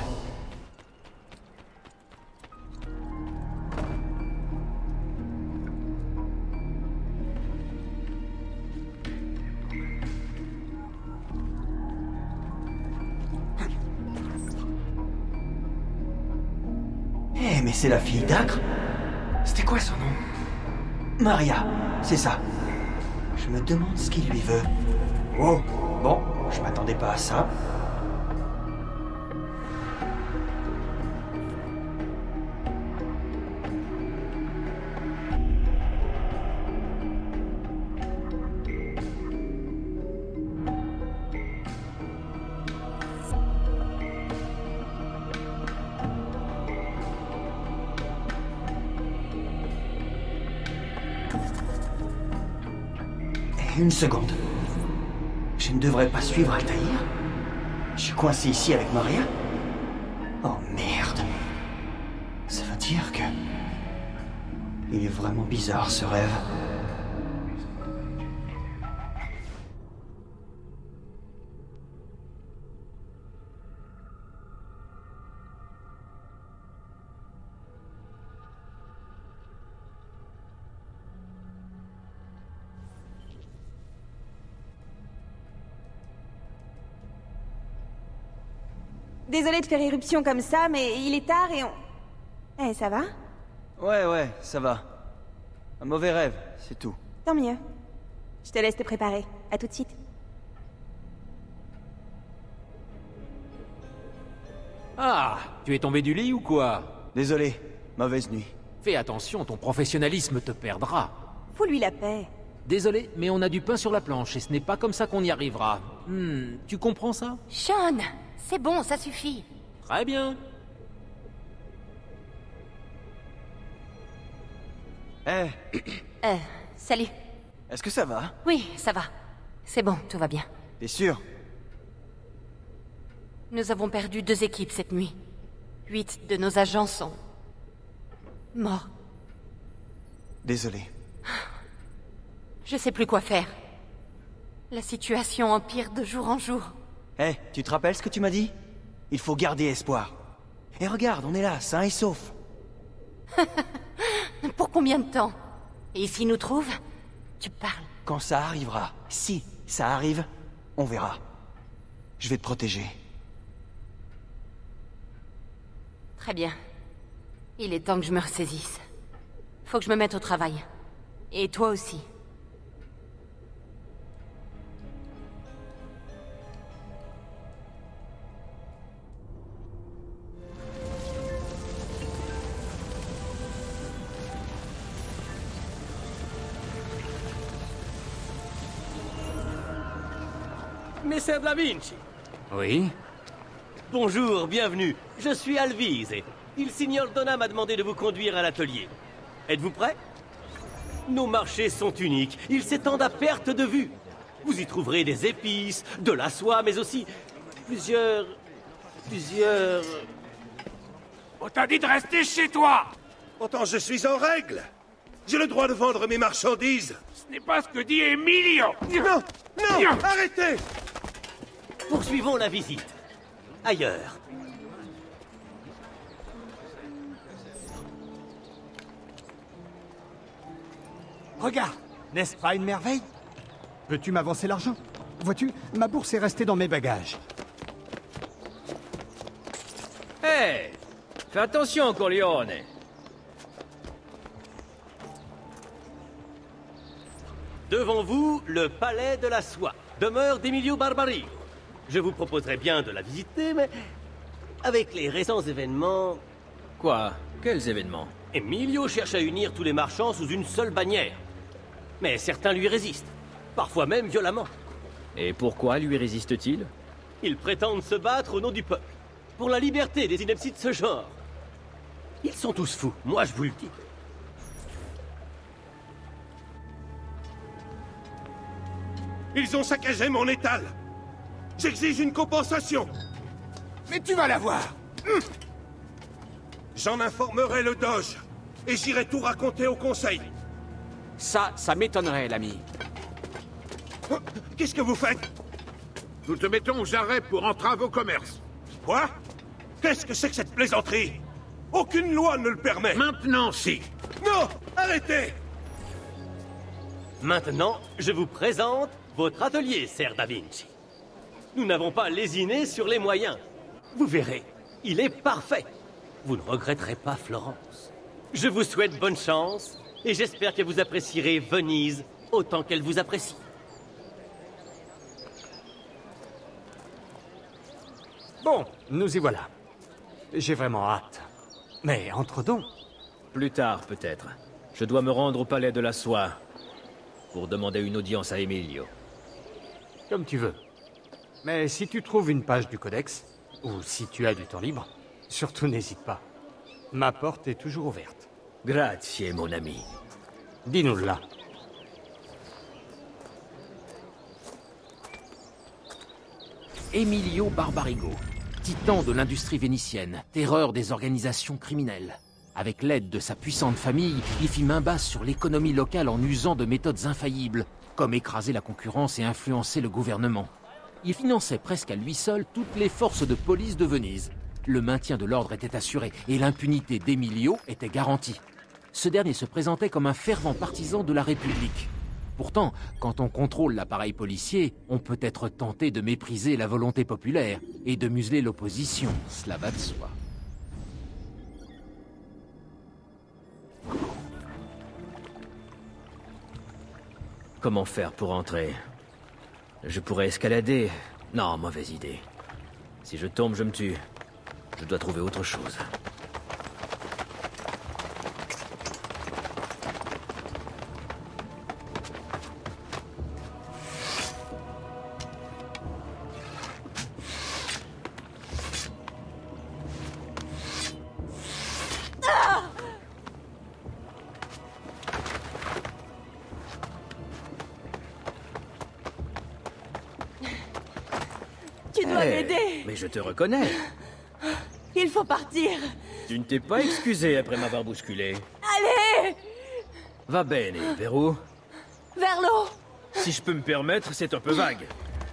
S20: Mais c'est la fille d'Acre? C'était quoi son nom? Maria, c'est ça. Je me demande ce qu'il lui veut. Oh, bon, je m'attendais pas à ça. Une seconde. Je ne devrais pas suivre Altaïr? Je suis coincé ici avec Maria? Oh merde. Ça veut dire que... Il est vraiment bizarre ce rêve.
S21: Désolée de faire éruption comme ça, mais il est tard et on... Eh, ça va?
S20: Ouais, ça va. Un mauvais rêve, c'est tout.
S21: Tant mieux. Je te laisse te préparer. À tout de suite.
S9: Ah, tu es tombé du lit ou quoi?
S20: Désolé, mauvaise nuit.
S9: Fais attention, ton professionnalisme te perdra.
S21: Fous-lui la paix.
S9: Désolé, mais on a du pain sur la planche et ce n'est pas comme ça qu'on y arrivera. Tu comprends ça?
S4: Sean, c'est bon, ça suffit.
S9: Très bien.
S4: Salut.
S20: Est-ce que ça va?
S4: Oui, ça va. C'est bon, tout va bien.
S20: T'es sûr?
S4: Nous avons perdu 2 équipes cette nuit. 8 de nos agents sont... morts.
S20: Désolé.
S4: Je sais plus quoi faire. La situation empire de jour en jour.
S20: Tu te rappelles ce que tu m'as dit? Il faut garder espoir. Et regarde, on est là, sains et saufs.
S4: Pour combien de temps? Et s'ils nous trouvent, tu parles.
S20: Quand ça arrivera, si ça arrive, on verra. Je vais te protéger.
S4: Très bien. Il est temps que je me ressaisisse. Faut que je me mette au travail. Et toi aussi.
S1: Messer Da Vinci.
S2: Oui?
S1: Bonjour, bienvenue. Je suis Alvise. Il Signor Donna m'a demandé de vous conduire à l'atelier. Êtes-vous prêt? Nos marchés sont uniques. Ils s'étendent à perte de vue. Vous y trouverez des épices, de la soie, mais aussi plusieurs...
S18: On t'a dit de rester chez toi!
S3: Pourtant, je suis en règle. J'ai le droit de vendre mes marchandises.
S18: Ce n'est pas ce que dit Emilio!
S3: Non! Non! Arrêtez!
S1: Poursuivons la visite. Ailleurs.
S15: Regarde, n'est-ce pas une merveille? Peux-tu m'avancer l'argent? Vois-tu, ma bourse est restée dans mes bagages.
S10: Hé! Fais attention, Corleone.
S1: Devant vous, le palais de la soie, demeure d'Emilio Barbarigo. Je vous proposerais bien de la visiter, mais avec les récents événements...
S10: Quoi? Quels événements?
S1: Emilio cherche à unir tous les marchands sous une seule bannière. Mais certains lui résistent, parfois même violemment.
S10: Et pourquoi lui résiste-t-il?
S1: Ils prétendent se battre au nom du peuple, pour la liberté des inepties de ce genre. Ils sont tous fous, moi je vous le dis.
S3: Ils ont saccagé mon étal. J'exige une compensation.
S13: Mais tu vas l'avoir.
S3: J'en informerai le Doge. Et j'irai tout raconter au conseil.
S15: Ça m'étonnerait, l'ami.
S3: Qu'est-ce que vous faites?
S18: Nous te mettons aux arrêts pour entrave au commerce.
S3: Quoi? Qu'est-ce que c'est que cette plaisanterie? Aucune loi ne le permet.
S18: Maintenant, si.
S3: Non! Arrêtez!
S1: Maintenant, je vous présente votre atelier, Ser Da Vinci. Nous n'avons pas lésiné sur les moyens. Vous verrez, il est parfait. Vous ne regretterez pas Florence. Je vous souhaite bonne chance, et j'espère que vous apprécierez Venise autant qu'elle vous apprécie.
S15: Bon, nous y voilà. J'ai vraiment hâte. Mais entre donc...
S10: Plus tard, peut-être. Je dois me rendre au palais de la soie pour demander une audience à Emilio.
S15: Comme tu veux. Mais si tu trouves une page du codex, ou si tu as du temps libre, surtout n'hésite pas. Ma porte est toujours ouverte.
S10: Grazie, mon ami.
S15: Dis-nous-la.
S9: Emilio Barbarigo, titan de l'industrie vénitienne, terreur des organisations criminelles. Avec l'aide de sa puissante famille, il fit main basse sur l'économie locale en usant de méthodes infaillibles, comme écraser la concurrence et influencer le gouvernement. Il finançait presque à lui seul toutes les forces de police de Venise. Le maintien de l'ordre était assuré et l'impunité d'Emilio était garantie. Ce dernier se présentait comme un fervent partisan de la République. Pourtant, quand on contrôle l'appareil policier, on peut être tenté de mépriser la volonté populaire et de museler l'opposition, cela va de soi.
S10: Comment faire pour entrer? Je pourrais escalader. Non, mauvaise idée. Si je tombe, je me tue. Je dois trouver autre chose.
S21: Tu dois m'aider.
S10: Mais je te reconnais.
S21: Il faut partir.
S10: Tu ne t'es pas excusé après m'avoir bousculé.
S21: Allez!
S10: Va bene, vers où?
S21: Vers l'eau.
S10: Si je peux me permettre, c'est un peu vague.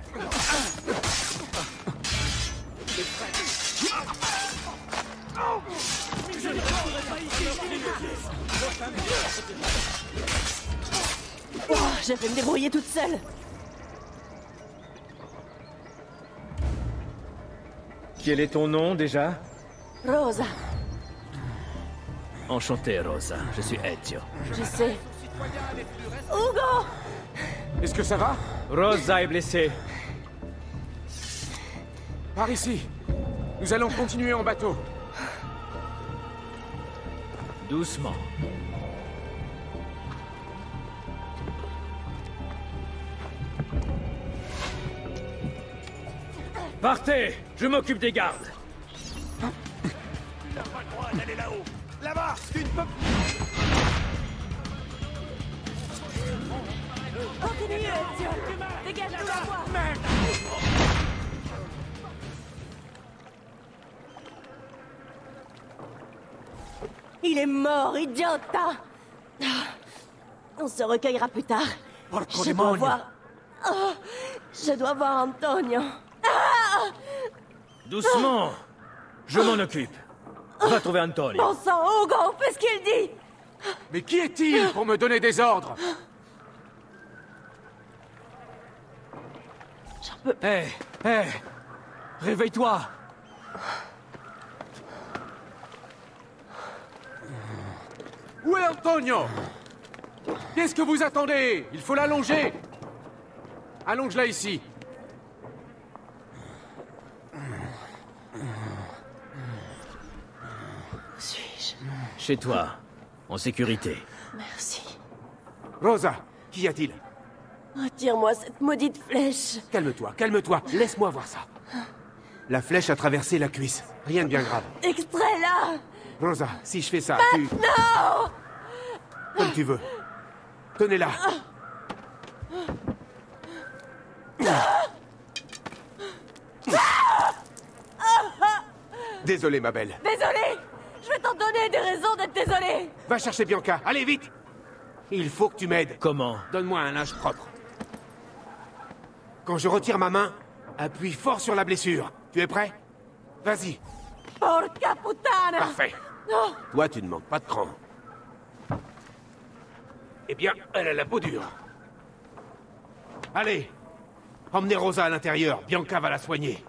S21: Oh, je vais me débrouiller toute seule.
S10: Quel est ton nom, déjà?
S21: Rosa.
S10: Enchanté, Rosa. Je suis Ezio.
S21: Je sais. Hugo!
S5: Est-ce que ça va?
S10: Rosa est blessée.
S5: Par ici. Nous allons continuer en bateau.
S10: Doucement. Partez! Je m'occupe des gardes.
S13: T'as pas le droit d'aller là-haut. Là-bas, tu ne peux...
S21: Continue, Ezio. Dégage-nous la voie.
S13: Merde.
S6: Il est mort, idiota! On se recueillera plus tard.
S13: Porco
S6: Je dois
S13: demonio.
S6: voir... Oh, je dois voir Antonio.
S10: Doucement. Je m'en occupe. Va trouver Antonio.
S6: Bon sang, Ugo, fais ce qu'il dit!
S5: Mais qui est-il pour me donner des ordres?
S16: Hé, réveille-toi.
S5: Où est Antonio? Qu'est-ce que vous attendez? Il faut l'allonger. Allonge-la ici.
S6: Où suis-je?
S10: Chez toi. En sécurité.
S6: Merci.
S5: Rosa, qu'y a-t-il?
S6: Retire-moi cette maudite flèche.
S5: Calme-toi, calme-toi. Laisse-moi voir ça. La flèche a traversé la cuisse. Rien de bien grave.
S6: Extrais-la!
S5: Rosa, si je fais ça, tu...
S6: Non!
S5: Comme tu veux. Tenez-la. Désolé, ma belle.
S6: Désolé! Je vais t'en donner des raisons d'être désolé!
S5: Va chercher Bianca. Allez, vite! Il faut que tu m'aides.
S10: Comment?
S5: Donne-moi un linge propre. Quand je retire ma main, appuie fort sur la blessure. Tu es prêt? Vas-y.
S6: Porca puttana!
S5: Parfait.
S6: Non!
S5: Toi, tu ne manques pas de cran. Eh bien, elle a la peau dure. Allez, emmenez Rosa à l'intérieur. Bianca va la soigner.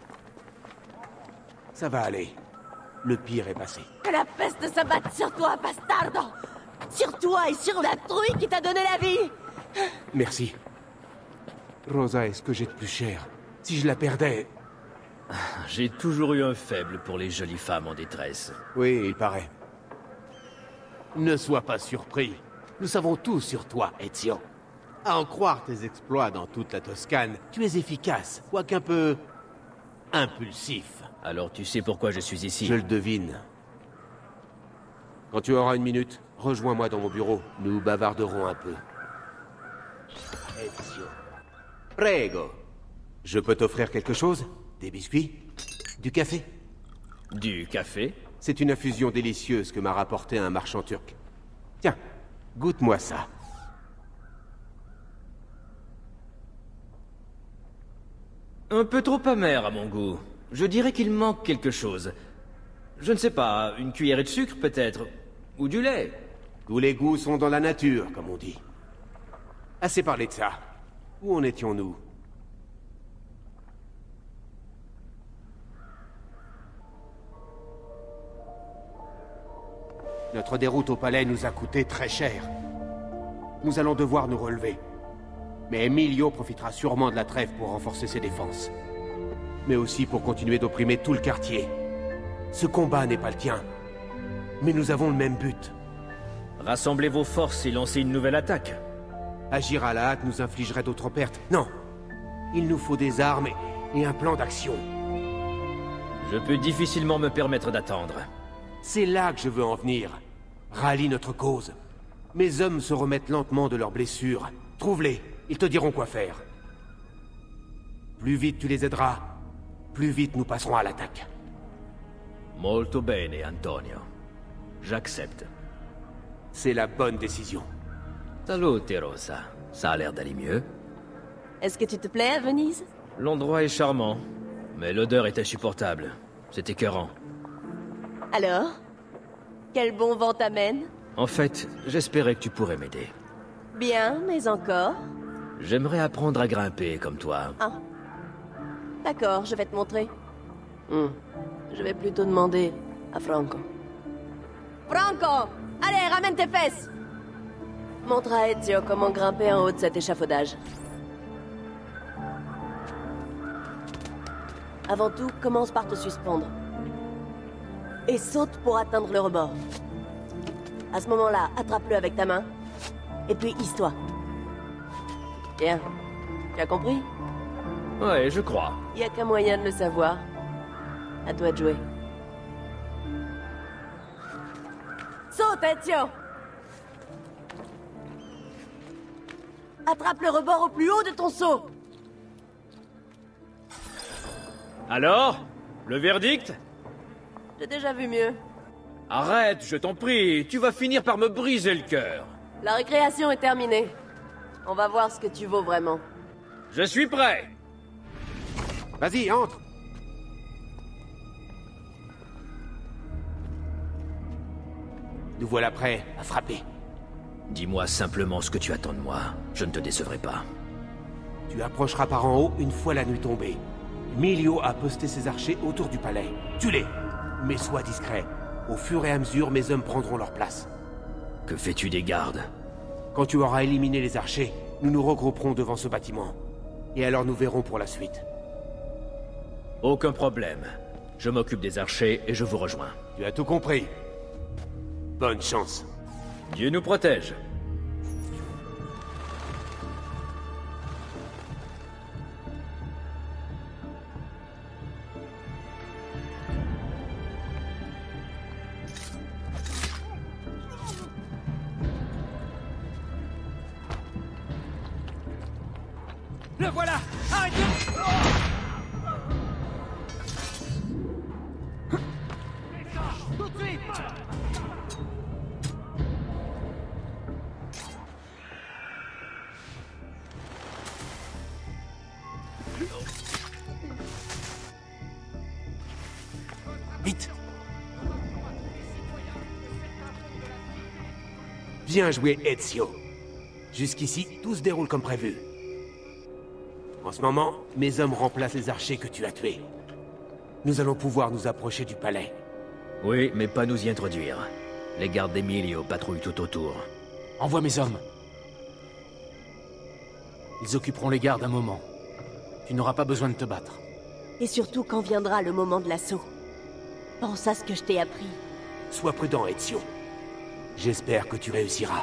S5: Ça va aller. Le pire est passé.
S6: Que la peste s'abatte sur toi, bastardo! Sur toi et sur la truie qui t'a donné la vie!
S5: Merci. Rosa est ce que j'ai de plus cher. Si je la perdais...
S10: J'ai toujours eu un faible pour les jolies femmes en détresse.
S5: Oui, il paraît. Ne sois pas surpris. Nous savons tout sur toi, Ezio. À en croire tes exploits dans toute la Toscane, tu es efficace, quoique un peu... impulsif.
S10: Alors tu sais pourquoi je suis ici?
S5: Je le devine. Quand tu auras une minute, rejoins-moi dans mon bureau. Nous bavarderons un peu. Ezio. Prego. Je peux t'offrir quelque chose? Des biscuits? Du café?
S10: Du café?
S5: C'est une infusion délicieuse que m'a rapporté un marchand turc. Tiens, goûte-moi ça.
S10: Un peu trop amer à mon goût. Je dirais qu'il manque quelque chose. Je ne sais pas, une cuillerée de sucre peut-être? Ou du lait?
S5: Tous les goûts sont dans la nature, comme on dit. Assez parlé de ça. Où en étions-nous? Notre déroute au palais nous a coûté très cher. Nous allons devoir nous relever. Mais Emilio profitera sûrement de la trêve pour renforcer ses défenses. Mais aussi pour continuer d'opprimer tout le quartier. Ce combat n'est pas le tien. Mais nous avons le même but.
S10: Rassemblez vos forces et lancez une nouvelle attaque.
S5: Agir à la hâte nous infligerait d'autres pertes. Non. Il nous faut des armes et un plan d'action.
S10: Je peux difficilement me permettre d'attendre.
S5: C'est là que je veux en venir. Rallie notre cause. Mes hommes se remettent lentement de leurs blessures. Trouve-les, ils te diront quoi faire. Plus vite tu les aideras, plus vite nous passerons à l'attaque.
S10: Molto bene, Antonio. J'accepte.
S5: C'est la bonne décision.
S10: Salute, Rosa. Ça a l'air d'aller mieux.
S6: Est-ce que tu te plais à Venise?
S10: L'endroit est charmant, mais l'odeur est insupportable. C'est écœurant.
S6: Alors? Quel bon vent t'amène?
S10: En fait, j'espérais que tu pourrais m'aider.
S6: Bien, mais encore?
S10: J'aimerais apprendre à grimper comme toi.
S6: Ah. D'accord, je vais te montrer. Je vais plutôt demander à Franco. Franco! Allez, ramène tes fesses! Montre à Ezio comment grimper en haut de cet échafaudage. Avant tout, commence par te suspendre. Et saute pour atteindre le rebord. À ce moment-là, attrape-le avec ta main. Et puis, hisse-toi. Bien. Tu as compris?
S10: Ouais, je crois.
S6: Y a qu'un moyen de le savoir. À toi de jouer. Saute, Ezio! Attrape le rebord au plus haut de ton saut!
S10: Alors? Le verdict?
S6: J'ai déjà vu mieux.
S10: Arrête, je t'en prie, tu vas finir par me briser le cœur.
S6: La récréation est terminée. On va voir ce que tu vaux vraiment.
S10: Je suis prêt.
S5: Vas-y, entre. Nous voilà prêts à frapper.
S8: Dis-moi simplement ce que tu attends de moi. Je ne te décevrai pas.
S5: Tu approcheras par en haut une fois la nuit tombée. Emilio a posté ses archers autour du palais. Tue-les, mais sois discret. Au fur et à mesure, mes hommes prendront leur place.
S8: Que fais-tu des gardes?
S5: Quand tu auras éliminé les archers, nous nous regrouperons devant ce bâtiment. Et alors nous verrons pour la suite.
S8: Aucun problème. Je m'occupe des archers et je vous rejoins.
S5: Tu as tout compris. Bonne chance.
S10: Dieu nous protège.
S18: Le voilà! Arrêtez! Tout de suite!
S5: Vite! Bien joué, Ezio. Jusqu'ici, tout se déroule comme prévu. En ce moment, mes hommes remplacent les archers que tu as tués. Nous allons pouvoir nous approcher du palais.
S8: Oui, mais pas nous y introduire. Les gardes d'Emilio patrouillent tout autour.
S14: Envoie mes hommes. Ils occuperont les gardes un moment. Tu n'auras pas besoin de te battre.
S6: Et surtout quand viendra le moment de l'assaut. Pense à ce que je t'ai appris.
S5: Sois prudent, Ezio. J'espère que tu réussiras.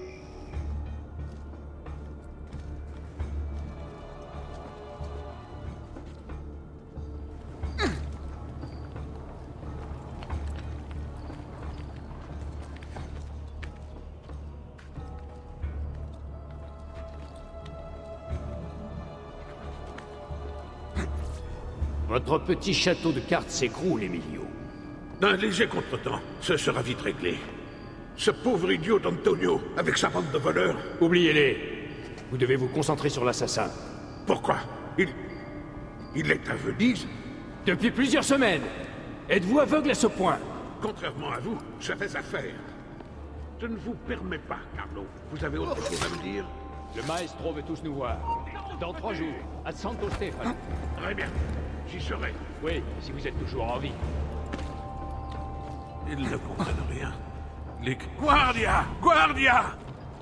S18: Votre petit château de cartes s'écroule, Emilio.
S3: D'un léger contretemps, ce sera vite réglé. Ce pauvre idiot d'Antonio, avec sa bande de voleurs...
S18: Oubliez-les. Vous devez vous concentrer sur l'assassin.
S3: Pourquoi? Il est à Venise?
S18: Depuis plusieurs semaines. Êtes-vous aveugle à ce point?
S3: Contrairement à vous, je fais affaire. Je ne vous permets pas, Carlo. Vous avez autre chose à me dire?
S18: Le maestro veut tous nous voir. Dans 3 jours, à Santo Stefano.
S3: Très bien. J'y serai.
S18: Oui, si vous êtes toujours en vie.
S3: Ils ne comprennent rien. Les... Guardia! Guardia!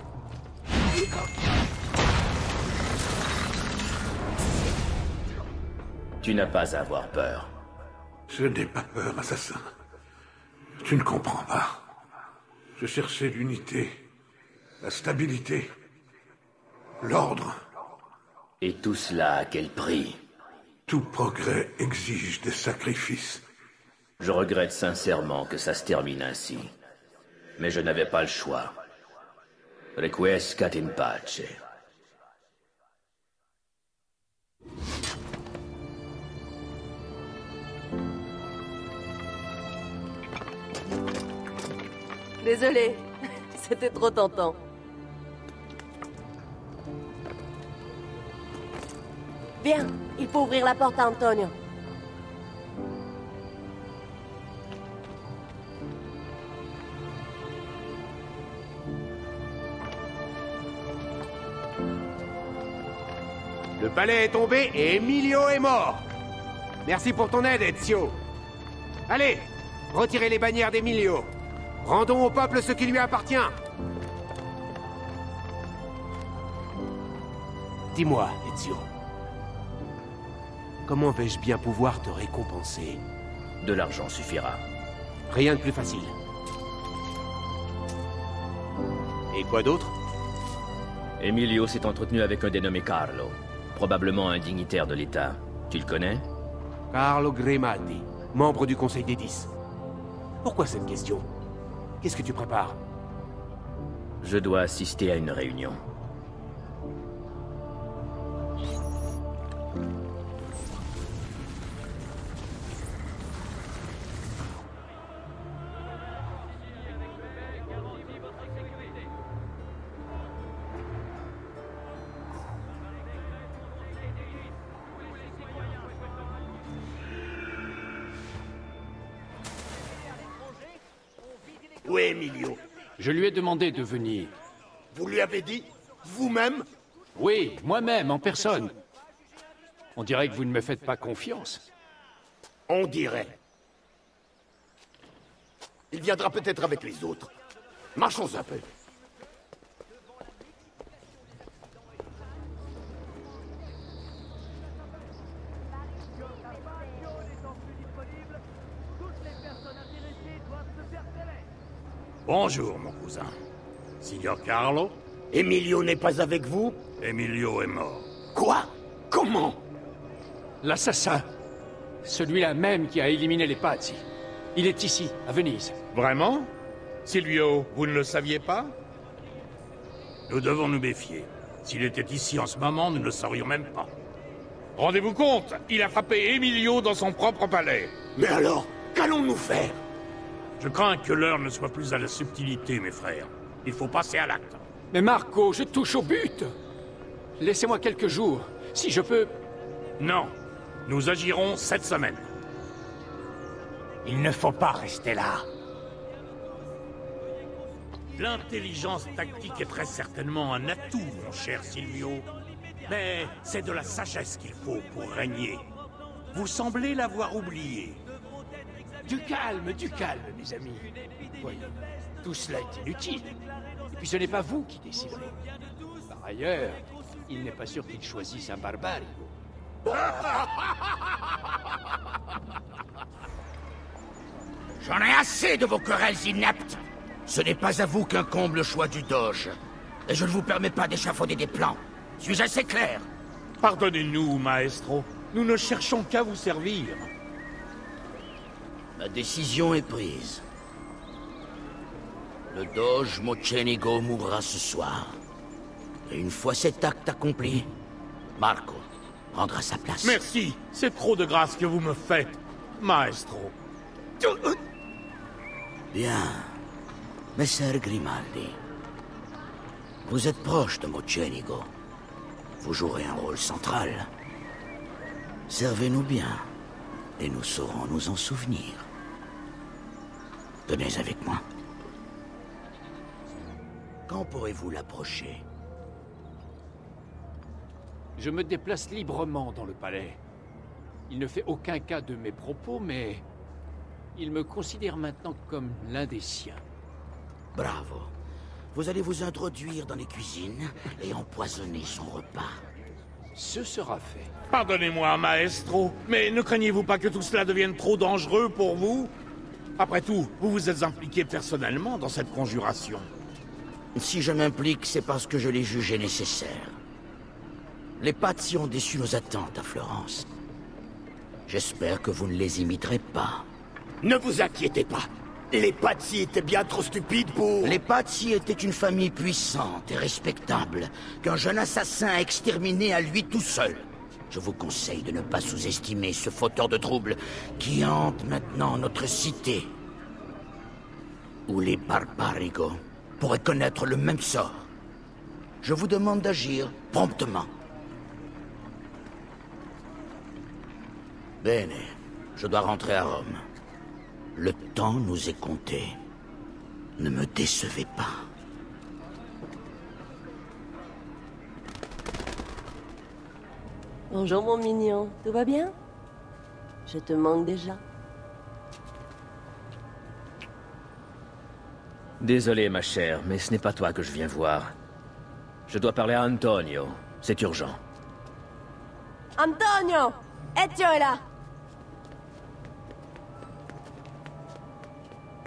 S8: Tu n'as pas à avoir peur.
S3: Je n'ai pas peur, assassin. Tu ne comprends pas. Je cherchais l'unité, la stabilité, l'ordre.
S8: Et tout cela à quel prix?
S3: Tout progrès exige des sacrifices.
S8: Je regrette sincèrement que ça se termine ainsi. Mais je n'avais pas le choix. Requiescat in pace.
S6: Désolé, c'était trop tentant. Viens, il faut ouvrir la porte à Antonio.
S5: Le palais est tombé et Emilio est mort. Merci pour ton aide, Ezio. Allez, retirez les bannières d'Emilio. Rendons au peuple ce qui lui appartient. Dis-moi, Ezio. Comment vais-je bien pouvoir te récompenser?
S8: De l'argent suffira.
S5: Rien de plus facile. Et quoi d'autre?
S8: Emilio s'est entretenu avec un dénommé Carlo. Probablement un dignitaire de l'État. Tu le connais?
S5: Carlo Grimaldi, membre du Conseil des 10. Pourquoi cette question? Qu'est-ce que tu prépares?
S8: Je dois assister à une réunion.
S3: Où est Emilio?
S22: Je lui ai demandé de venir.
S3: Vous lui avez dit? Vous-même?
S22: Oui, moi-même, en personne. On dirait que vous ne me faites pas confiance.
S3: On dirait. Il viendra peut-être avec les autres. Marchons un peu.
S18: Bonjour, mon cousin. Signor Carlo?
S3: Emilio n'est pas avec vous?
S18: Emilio est mort.
S3: Quoi? Comment?
S22: L'assassin. Celui-là même qui a éliminé les Pazzi. Il est ici, à Venise.
S18: Vraiment? Silvio, vous ne le saviez pas? Nous devons nous méfier. S'il était ici en ce moment, nous ne le saurions même pas. Rendez-vous compte, il a frappé Emilio dans son propre palais.
S3: Mais alors, qu'allons-nous faire?
S18: Je crains que l'heure ne soit plus à la subtilité, mes frères. Il faut passer à l'acte.
S22: Mais Marco, je touche au but. Laissez-moi quelques jours, si je peux...
S18: Non, nous agirons cette semaine.
S11: Il ne faut pas rester là.
S18: L'intelligence tactique est très certainement un atout, mon cher Silvio. Mais c'est de la sagesse qu'il faut pour régner. Vous semblez l'avoir oublié.
S22: Du calme, mes amis. Voyez, tout cela est inutile. Et puis ce n'est pas vous qui déciderez. Par ailleurs, il n'est pas sûr qu'il choisisse un barbare.
S13: J'en ai assez de vos querelles ineptes. Ce n'est pas à vous qu'incombe le choix du Doge. Et je ne vous permets pas d'échafauder des plans. Suis-je assez clair?
S18: Pardonnez-nous, maestro. Nous ne cherchons qu'à vous servir.
S13: Ma décision est prise. Le Doge Mocenigo mourra ce soir. Et une fois cet acte accompli, Marco prendra sa place.
S18: Merci, c'est trop de grâce que vous me faites, maestro.
S13: Bien. Messer Grimaldi, vous êtes proche de Mocenigo. Vous jouerez un rôle central. Servez-nous bien, et nous saurons nous en souvenir. Venez avec moi. Quand pourrez-vous l'approcher?
S22: Je me déplace librement dans le palais. Il ne fait aucun cas de mes propos, mais... il me considère maintenant comme l'un des siens.
S13: Bravo. Vous allez vous introduire dans les cuisines et empoisonner son repas.
S22: Ce sera fait.
S18: Pardonnez-moi, maestro, mais ne craignez-vous pas que tout cela devienne trop dangereux pour vous? Après tout, vous vous êtes impliqué personnellement dans cette conjuration.
S13: Si je m'implique, c'est parce que je l'ai jugé nécessaire. Les Pazzi ont déçu nos attentes à Florence. J'espère que vous ne les imiterez pas.
S3: Ne vous inquiétez pas. Les Pazzi étaient bien trop stupides pour...
S13: Les Pazzi étaient une famille puissante et respectable, qu'un jeune assassin a exterminé à lui tout seul. Je vous conseille de ne pas sous-estimer ce fauteur de troubles qui hante maintenant notre cité. Où les Barbarigo pourraient connaître le même sort. Je vous demande d'agir promptement. Bene, je dois rentrer à Rome. Le temps nous est compté. Ne me décevez pas.
S6: Bonjour mon mignon, tout va bien? Je te manque déjà.
S8: Désolé, ma chère, mais ce n'est pas toi que je viens voir. Je dois parler à Antonio. C'est urgent.
S6: Antonio! Ezio est là!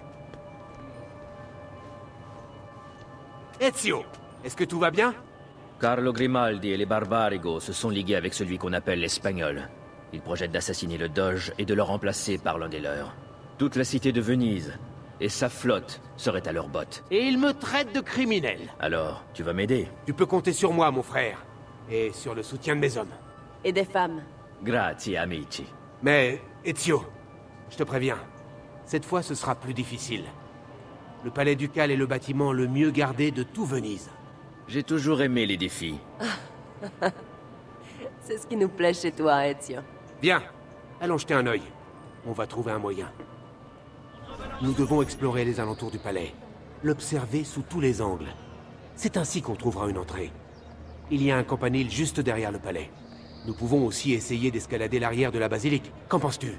S5: Ezio, est-ce que tout va bien?
S8: Carlo Grimaldi et les Barbarigo se sont ligués avec celui qu'on appelle l'Espagnol. Ils projettent d'assassiner le Doge et de le remplacer par l'un des leurs. Toute la cité de Venise et sa flotte seraient à leurs bottes.
S5: Et ils me traitent de criminel.
S8: Alors, tu vas m'aider?
S5: Tu peux compter sur moi, mon frère. Et sur le soutien de mes hommes.
S6: Et des femmes.
S8: Grazie, amici.
S5: Mais, Ezio, je te préviens, cette fois ce sera plus difficile. Le palais ducal est le bâtiment le mieux gardé de tout Venise.
S8: J'ai toujours aimé les défis.
S6: C'est ce qui nous plaît chez toi, Ezio.
S5: Viens, allons jeter un œil. On va trouver un moyen. Nous devons explorer les alentours du palais. L'observer sous tous les angles. C'est ainsi qu'on trouvera une entrée. Il y a un campanile juste derrière le palais. Nous pouvons aussi essayer d'escalader l'arrière de la basilique. Qu'en penses-tu?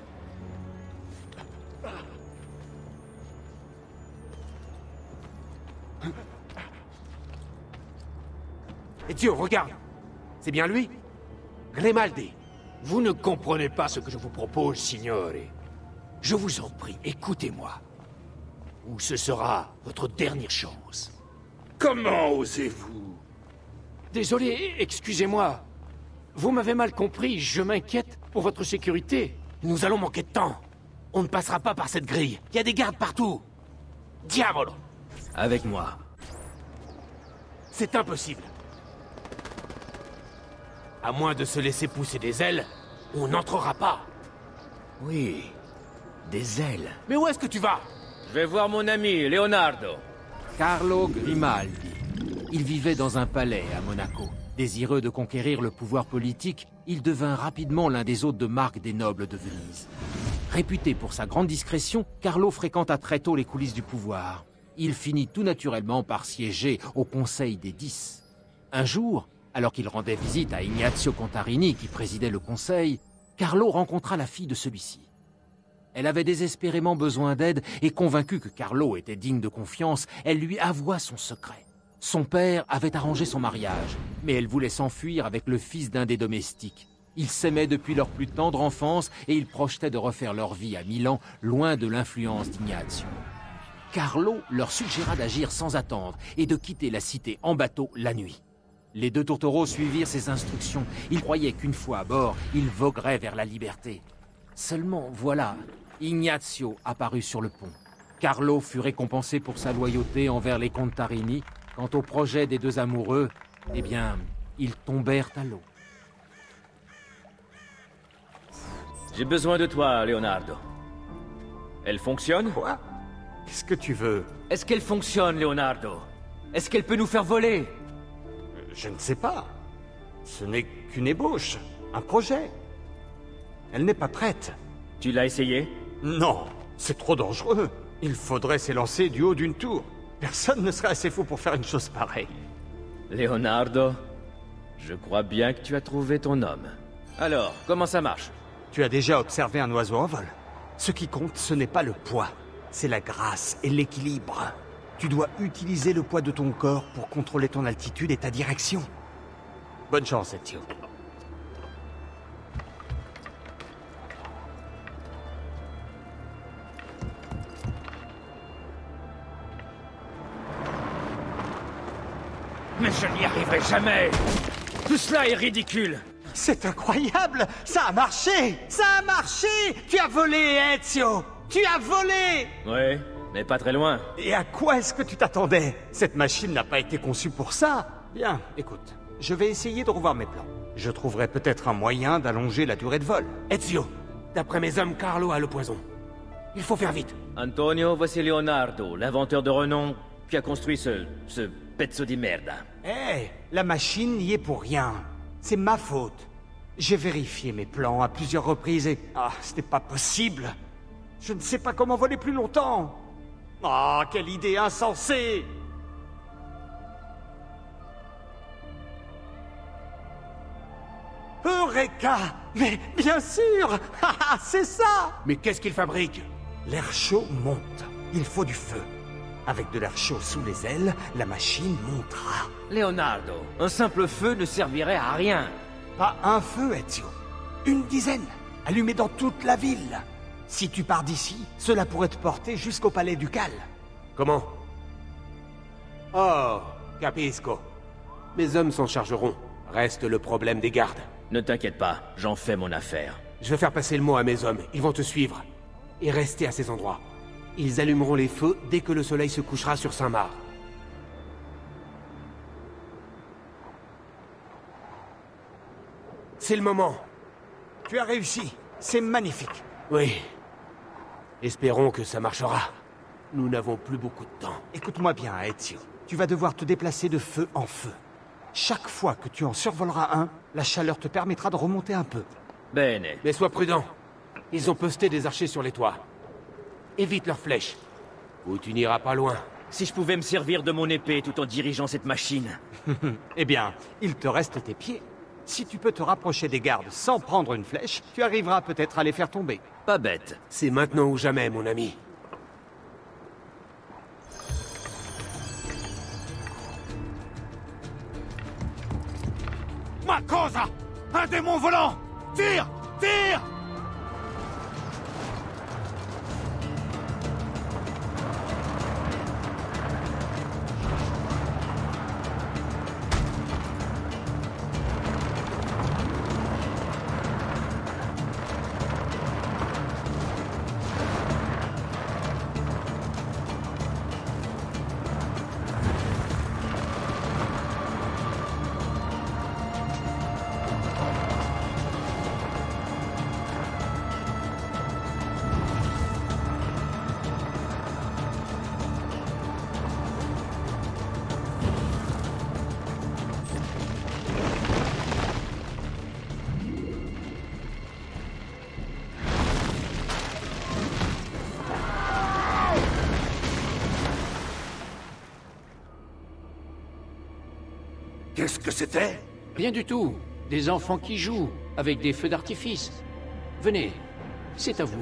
S5: Ezio, regarde! C'est bien lui? Grimaldi.
S18: Vous ne comprenez pas ce que je vous propose, signore. Je vous en prie, écoutez-moi. Ou ce sera votre dernière chance.
S3: Comment osez-vous?
S18: Désolé, excusez-moi. Vous m'avez mal compris, je m'inquiète pour votre sécurité.
S5: Nous allons manquer de temps. On ne passera pas par cette grille. Il y a des gardes partout. Diavolo!
S8: Avec moi.
S5: C'est impossible. À moins de se laisser pousser des ailes, on n'entrera pas.
S8: Oui, des ailes.
S5: Mais où est-ce que tu vas?
S10: Je vais voir mon ami, Leonardo.
S9: Carlo Grimaldi. Il vivait dans un palais à Monaco. Désireux de conquérir le pouvoir politique, il devint rapidement l'un des hôtes de marque des nobles de Venise. Réputé pour sa grande discrétion, Carlo fréquenta très tôt les coulisses du pouvoir. Il finit tout naturellement par siéger au Conseil des 10. Un jour, alors qu'il rendait visite à Ignazio Contarini, qui présidait le conseil, Carlo rencontra la fille de celui-ci. Elle avait désespérément besoin d'aide et convaincue que Carlo était digne de confiance, elle lui avoua son secret. Son père avait arrangé son mariage, mais elle voulait s'enfuir avec le fils d'un des domestiques. Ils s'aimaient depuis leur plus tendre enfance et ils projetaient de refaire leur vie à Milan, loin de l'influence d'Ignazio. Carlo leur suggéra d'agir sans attendre et de quitter la cité en bateau la nuit. Les deux tourtereaux suivirent ses instructions. Ils croyaient qu'une fois à bord, ils vogueraient vers la liberté. Seulement, voilà, Ignazio apparut sur le pont. Carlo fut récompensé pour sa loyauté envers les Contarini. Quant au projet des deux amoureux, eh bien, ils tombèrent à l'eau.
S10: J'ai besoin de toi, Leonardo. Elle fonctionne?
S15: Quoi? Qu'est-ce que tu veux?
S10: Est-ce qu'elle fonctionne, Leonardo? Est-ce qu'elle peut nous faire voler?
S15: Je ne sais pas. Ce n'est qu'une ébauche, un projet. Elle n'est pas prête.
S10: Tu l'as essayé?
S15: Non, c'est trop dangereux. Il faudrait s'élancer du haut d'une tour. Personne ne serait assez fou pour faire une chose pareille.
S10: Leonardo, je crois bien que tu as trouvé ton homme. Alors, comment ça marche?
S15: Tu as déjà observé un oiseau en vol. Ce qui compte, ce n'est pas le poids, c'est la grâce et l'équilibre. Tu dois utiliser le poids de ton corps pour contrôler ton altitude et ta direction. Bonne chance, Ezio.
S18: Mais je n'y arriverai jamais! Tout cela est ridicule!
S15: C'est incroyable! Ça a marché! Ça a marché! Tu as volé, Ezio! Tu as volé!
S10: Ouais, mais pas très loin.
S15: Et à quoi est-ce que tu t'attendais? Cette machine n'a pas été conçue pour ça! Bien, écoute, je vais essayer de revoir mes plans. Je trouverai peut-être un moyen d'allonger la durée de vol.
S5: Ezio, d'après mes hommes, Carlo a le poison. Il faut faire vite.
S10: Antonio, voici Leonardo, l'inventeur de renom qui a construit ce pezzo di merda.
S15: Hé, la machine n'y est pour rien. C'est ma faute. J'ai vérifié mes plans à plusieurs reprises et... Ah, ce n'est pas possible. Je ne sais pas comment voler plus longtemps. Ah, quelle idée insensée! Eureka! Mais bien sûr! C'est ça!
S5: Mais qu'est-ce qu'il fabrique?
S15: L'air chaud monte. Il faut du feu. Avec de l'air chaud sous les ailes, la machine montera.
S10: Leonardo, un simple feu ne servirait à rien.
S15: Pas un feu, Ezio. Une dizaine, allumés dans toute la ville. Si tu pars d'ici, cela pourrait te porter jusqu'au palais ducal.
S5: Comment? Oh, capisco. Mes hommes s'en chargeront. Reste le problème des gardes.
S8: Ne t'inquiète pas, j'en fais mon affaire.
S5: Je vais faire passer le mot à mes hommes. Ils vont te suivre. Et rester à ces endroits. Ils allumeront les feux dès que le soleil se couchera sur Saint-Marc. C'est le moment.
S15: Tu as réussi. C'est magnifique.
S5: Oui. Espérons que ça marchera. Nous n'avons plus beaucoup de temps.
S15: Écoute-moi bien, Ezio. Tu vas devoir te déplacer de feu en feu. Chaque fois que tu en survoleras un, la chaleur te permettra de remonter un peu.
S8: Bene.
S5: Mais sois prudent. Ils ont posté des archers sur les toits. Évite leurs flèches. Ou tu n'iras pas loin.
S8: Si je pouvais me servir de mon épée tout en dirigeant cette machine.
S15: Eh bien, il te reste tes pieds. Si tu peux te rapprocher des gardes sans prendre une flèche, tu arriveras peut-être à les faire tomber.
S8: Pas bête.
S5: C'est maintenant ou jamais, mon ami.
S18: Ma cosa! Un démon volant! Tire! Tire!
S3: Qu'est-ce que c'était?
S17: Rien du tout. Des enfants qui jouent, avec des feux d'artifice. Venez, c'est à vous.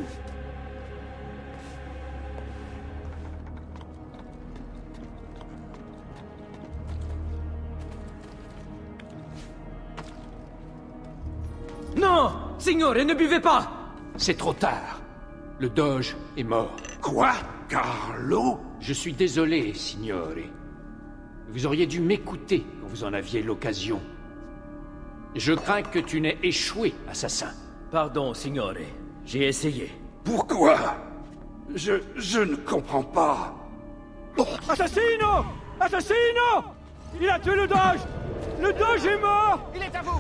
S16: Non! Signore, ne buvez pas!
S17: C'est trop tard. Le doge est mort.
S3: Quoi? Carlo?
S17: Je suis désolé, signore. Vous auriez dû m'écouter quand vous en aviez l'occasion. Je crains que tu n'aies échoué, assassin.
S8: Pardon, signore. J'ai essayé.
S3: Pourquoi? Je ne comprends pas.
S18: Assassino! Assassino! Il a tué le doge! Le doge est mort!
S13: Il est à vous!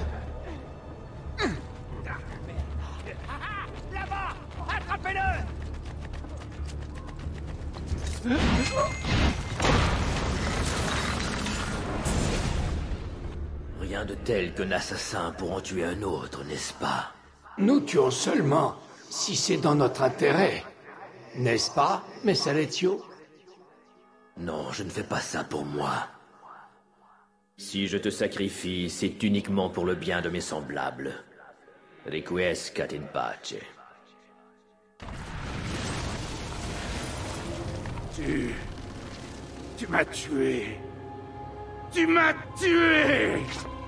S13: Là-bas! Attrapez-le!
S8: Rien de tel qu'un assassin pour en tuer un autre, n'est-ce pas?
S17: Nous tuons seulement si c'est dans notre intérêt. N'est-ce pas, Messer Ezio?
S8: Non, je ne fais pas ça pour moi. Si je te sacrifie, c'est uniquement pour le bien de mes semblables. Requiescat in pace.
S3: Tu m'as tué. Tu m'as tué!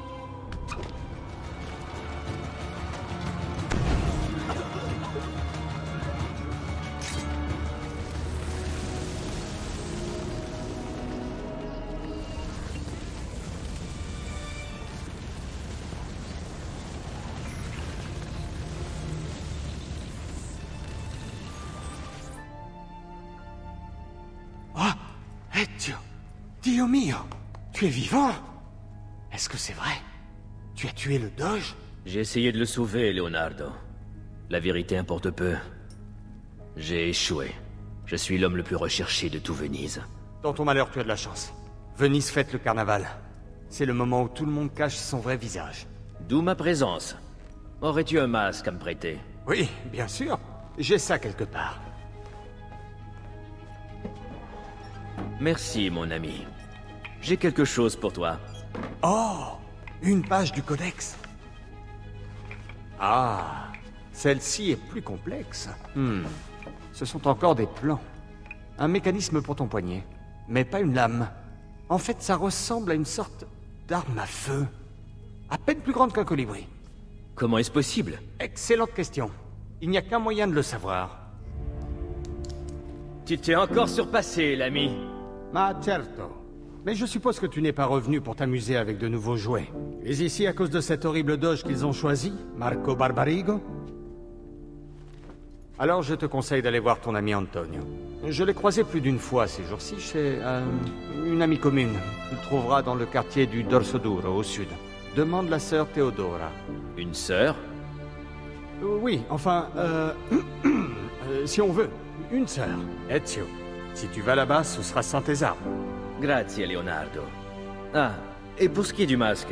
S15: Oh, Ezio! Dio mio! Tu es vivant? Est-ce que c'est vrai? Tu as tué le doge?
S8: J'ai essayé de le sauver, Leonardo. La vérité importe peu. J'ai échoué. Je suis l'homme le plus recherché de tout Venise.
S15: Dans ton malheur, tu as de la chance. Venise fête le carnaval. C'est le moment où tout le monde cache son vrai visage.
S8: D'où ma présence. Aurais-tu un masque à me prêter?
S15: Oui, bien sûr. J'ai ça quelque part.
S8: Merci, mon ami. J'ai quelque chose pour toi.
S15: Oh! Une page du codex. Ah! Celle-ci est plus complexe. Ce sont encore des plans. Un mécanisme pour ton poignet. Mais pas une lame. En fait, ça ressemble à une sorte d'arme à feu. À peine plus grande qu'un colibri.
S8: Comment est-ce possible?
S15: Excellente question. Il n'y a qu'un moyen de le savoir.
S8: Tu t'es encore surpassé, l'ami.
S15: Ma certo. Mais je suppose que tu n'es pas revenu pour t'amuser avec de nouveaux jouets. Tu es ici à cause de cet horrible doge qu'ils ont choisi, Marco Barbarigo? Alors je te conseille d'aller voir ton ami Antonio. Je l'ai croisé plus d'une fois ces jours-ci chez une amie commune. Tu le trouveras dans le quartier du Dorso Duro, au sud. Demande la sœur Theodora.
S8: Une sœur?
S15: Oui, enfin, si on veut, une sœur, Ezio. Si tu vas là-bas, ce sera sans tes armes.
S8: Grazie, Leonardo. Ah, et pour ce qui est du masque?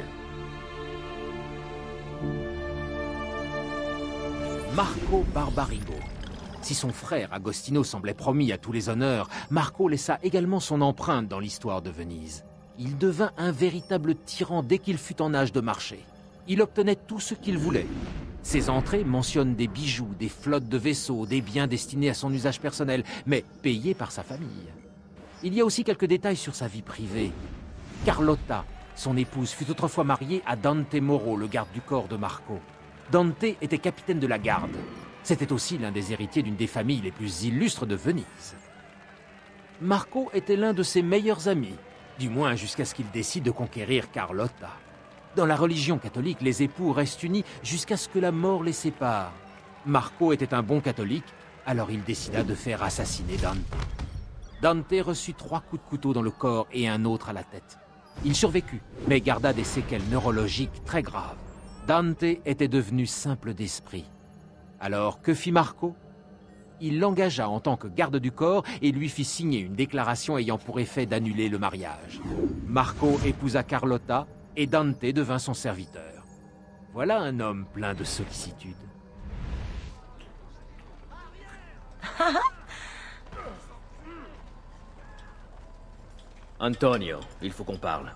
S9: Marco Barbarigo. Si son frère Agostino semblait promis à tous les honneurs, Marco laissa également son empreinte dans l'histoire de Venise. Il devint un véritable tyran dès qu'il fut en âge de marcher. Il obtenait tout ce qu'il voulait. Ses entrées mentionnent des bijoux, des flottes de vaisseaux, des biens destinés à son usage personnel, mais payés par sa famille. Il y a aussi quelques détails sur sa vie privée. Carlotta, son épouse, fut autrefois mariée à Dante Moro, le garde du corps de Marco. Dante était capitaine de la garde. C'était aussi l'un des héritiers d'une des familles les plus illustres de Venise. Marco était l'un de ses meilleurs amis, du moins jusqu'à ce qu'il décide de conquérir Carlotta. Dans la religion catholique, les époux restent unis jusqu'à ce que la mort les sépare. Marco était un bon catholique, alors il décida de faire assassiner Dante. Dante reçut 3 coups de couteau dans le corps et un autre à la tête. Il survécut, mais garda des séquelles neurologiques très graves. Dante était devenu simple d'esprit. Alors, que fit Marco? Il l'engagea en tant que garde du corps et lui fit signer une déclaration ayant pour effet d'annuler le mariage. Marco épousa Carlotta et Dante devint son serviteur. Voilà un homme plein de sollicitude.
S8: Antonio, il faut qu'on parle.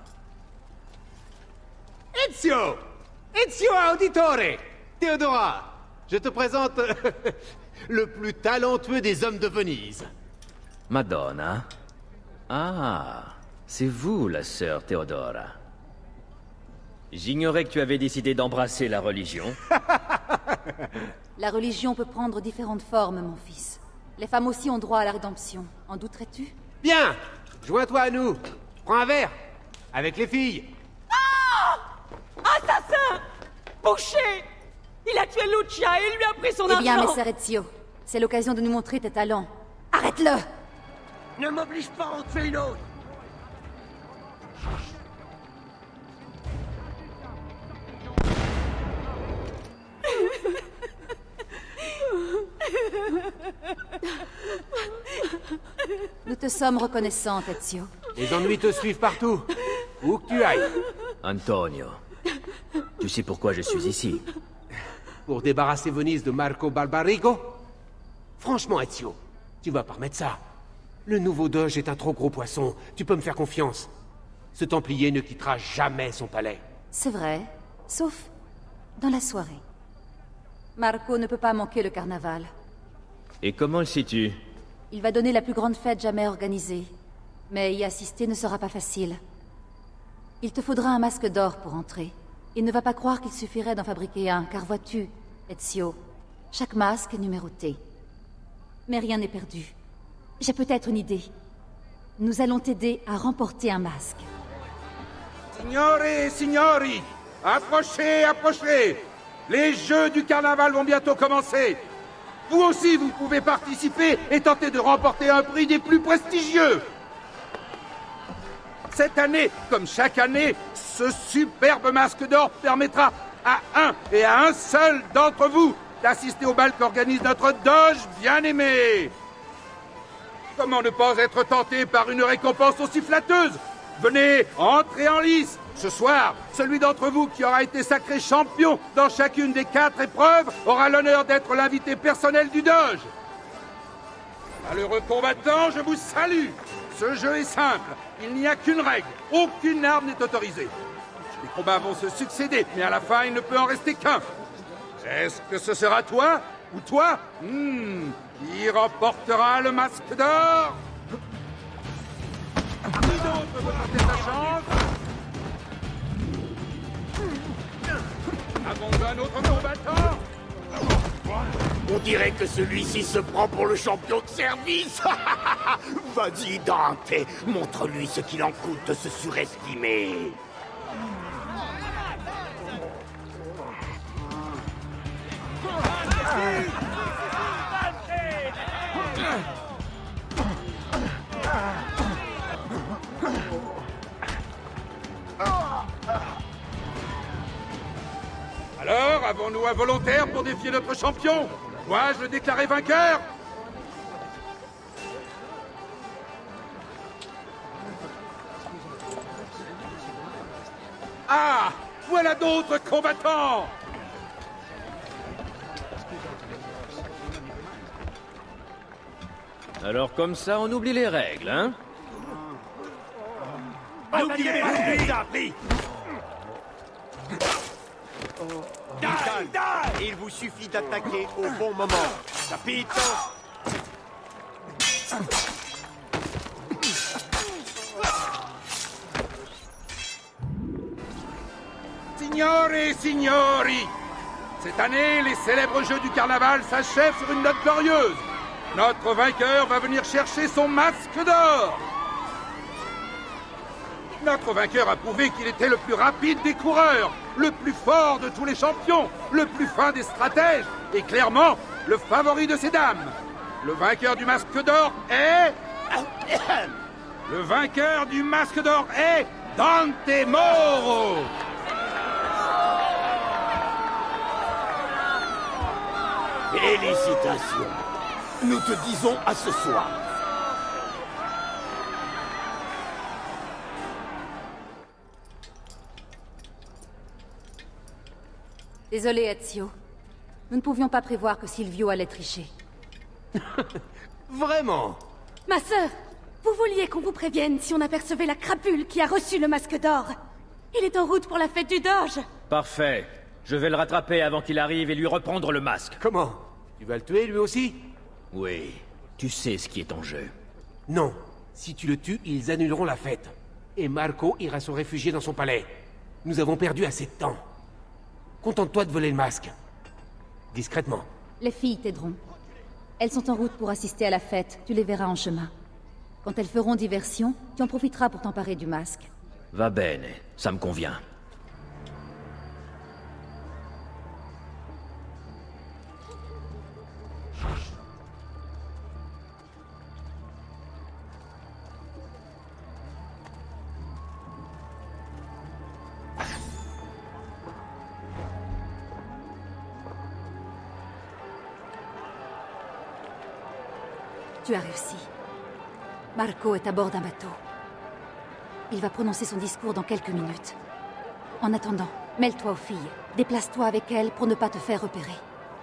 S5: Ezio! Ezio Auditore! Théodora, je te présente le plus talentueux des hommes de Venise.
S8: Madonna? Ah, c'est vous, la sœur Théodora. J'ignorais que tu avais décidé d'embrasser la religion.
S4: La religion peut prendre différentes formes, mon fils. Les femmes aussi ont droit à la rédemption. En douterais-tu?
S5: Bien! Joins-toi à nous. Prends un verre. Avec les filles.
S12: Ah! Assassin! Boucher! Il a tué Lucia et il lui a pris son argent!
S4: Eh bien, messer Ezio, c'est l'occasion de nous montrer tes talents. Arrête-le!
S13: Ne m'oblige pas, on te fait une autre.
S4: Nous te sommes reconnaissants, Ezio.
S5: Les ennuis te suivent partout. Où que tu ailles.
S8: Antonio, tu sais pourquoi je suis ici?
S5: Pour débarrasser Venise de Marco Barbarigo? Franchement, Ezio, tu vas pas remettre ça. Le nouveau doge est un trop gros poisson. Tu peux me faire confiance. Ce Templier ne quittera jamais son palais.
S4: C'est vrai, sauf dans la soirée. Marco ne peut pas manquer le carnaval.
S8: Et comment le sais-tu?
S4: Il va donner la plus grande fête jamais organisée. Mais y assister ne sera pas facile. Il te faudra un masque d'or pour entrer. Il ne va pas croire qu'il suffirait d'en fabriquer un, car vois-tu, Ezio, chaque masque est numéroté. Mais rien n'est perdu. J'ai peut-être une idée. Nous allons t'aider à remporter un masque.
S3: Signore et signori, approchez, approchez. Les jeux du carnaval vont bientôt commencer. Vous aussi, vous pouvez participer et tenter de remporter un prix des plus prestigieux. Cette année, comme chaque année, ce superbe masque d'or permettra à un et à un seul d'entre vous d'assister au bal qu'organise notre doge bien-aimé. Comment ne pas être tenté par une récompense aussi flatteuse? Venez, entrez en lice. Ce soir, celui d'entre vous qui aura été sacré champion dans chacune des 4 épreuves aura l'honneur d'être l'invité personnel du doge. Malheureux combattants, je vous salue. Ce jeu est simple. Il n'y a qu'une règle. Aucune arme n'est autorisée. Les combats vont se succéder, mais à la fin, il ne peut en rester qu'un. Est-ce que ce sera toi ou toi? Qui remportera le masque d'or? Qui d'autre veut tenter sa chance? Avons-nous un autre combattant?
S11: On dirait que celui-ci se prend pour le champion de service. Vas-y, Dante, montre-lui ce qu'il en coûte de se surestimer.
S18: Alors, avons-nous un volontaire pour défier notre champion? Dois-je le déclarer vainqueur? Ah! Voilà d'autres combattants!
S8: Alors comme ça, on oublie les règles, hein?
S5: Il vous suffit d'attaquer au bon moment. Capito!
S18: Signore et signori! Cette année, les célèbres jeux du carnaval s'achèvent sur une note glorieuse. Notre vainqueur va venir chercher son masque d'or. Notre vainqueur a prouvé qu'il était le plus rapide des coureurs, le plus fort de tous les champions, le plus fin des stratèges, et clairement, le favori de ces dames. Le vainqueur du masque d'or est... Le vainqueur du masque d'or est... Dante Moro!
S11: Félicitations. Nous te disons à ce soir.
S4: Désolé, Ezio. Nous ne pouvions pas prévoir que Silvio allait tricher.
S5: Vraiment?
S7: Ma sœur, vous vouliez qu'on vous prévienne si on apercevait la crapule qui a reçu le masque d'or. Il est en route pour la fête du Doge.
S8: Parfait. Je vais le rattraper avant qu'il arrive et lui reprendre le masque.
S5: Comment? Tu vas le tuer lui aussi?
S8: Oui. Tu sais ce qui est en jeu.
S5: Non. Si tu le tues, ils annuleront la fête. Et Marco ira se réfugier dans son palais. Nous avons perdu assez de temps. Contente-toi de voler le masque. Discrètement.
S4: Les filles t'aideront. Elles sont en route pour assister à la fête, tu les verras en chemin. Quand elles feront diversion, tu en profiteras pour t'emparer du masque.
S8: Va bene, ça me convient.
S4: Tu as réussi. Marco est à bord d'un bateau. Il va prononcer son discours dans quelques minutes. En attendant, mêle-toi aux filles. Déplace-toi avec elles pour ne pas te faire repérer.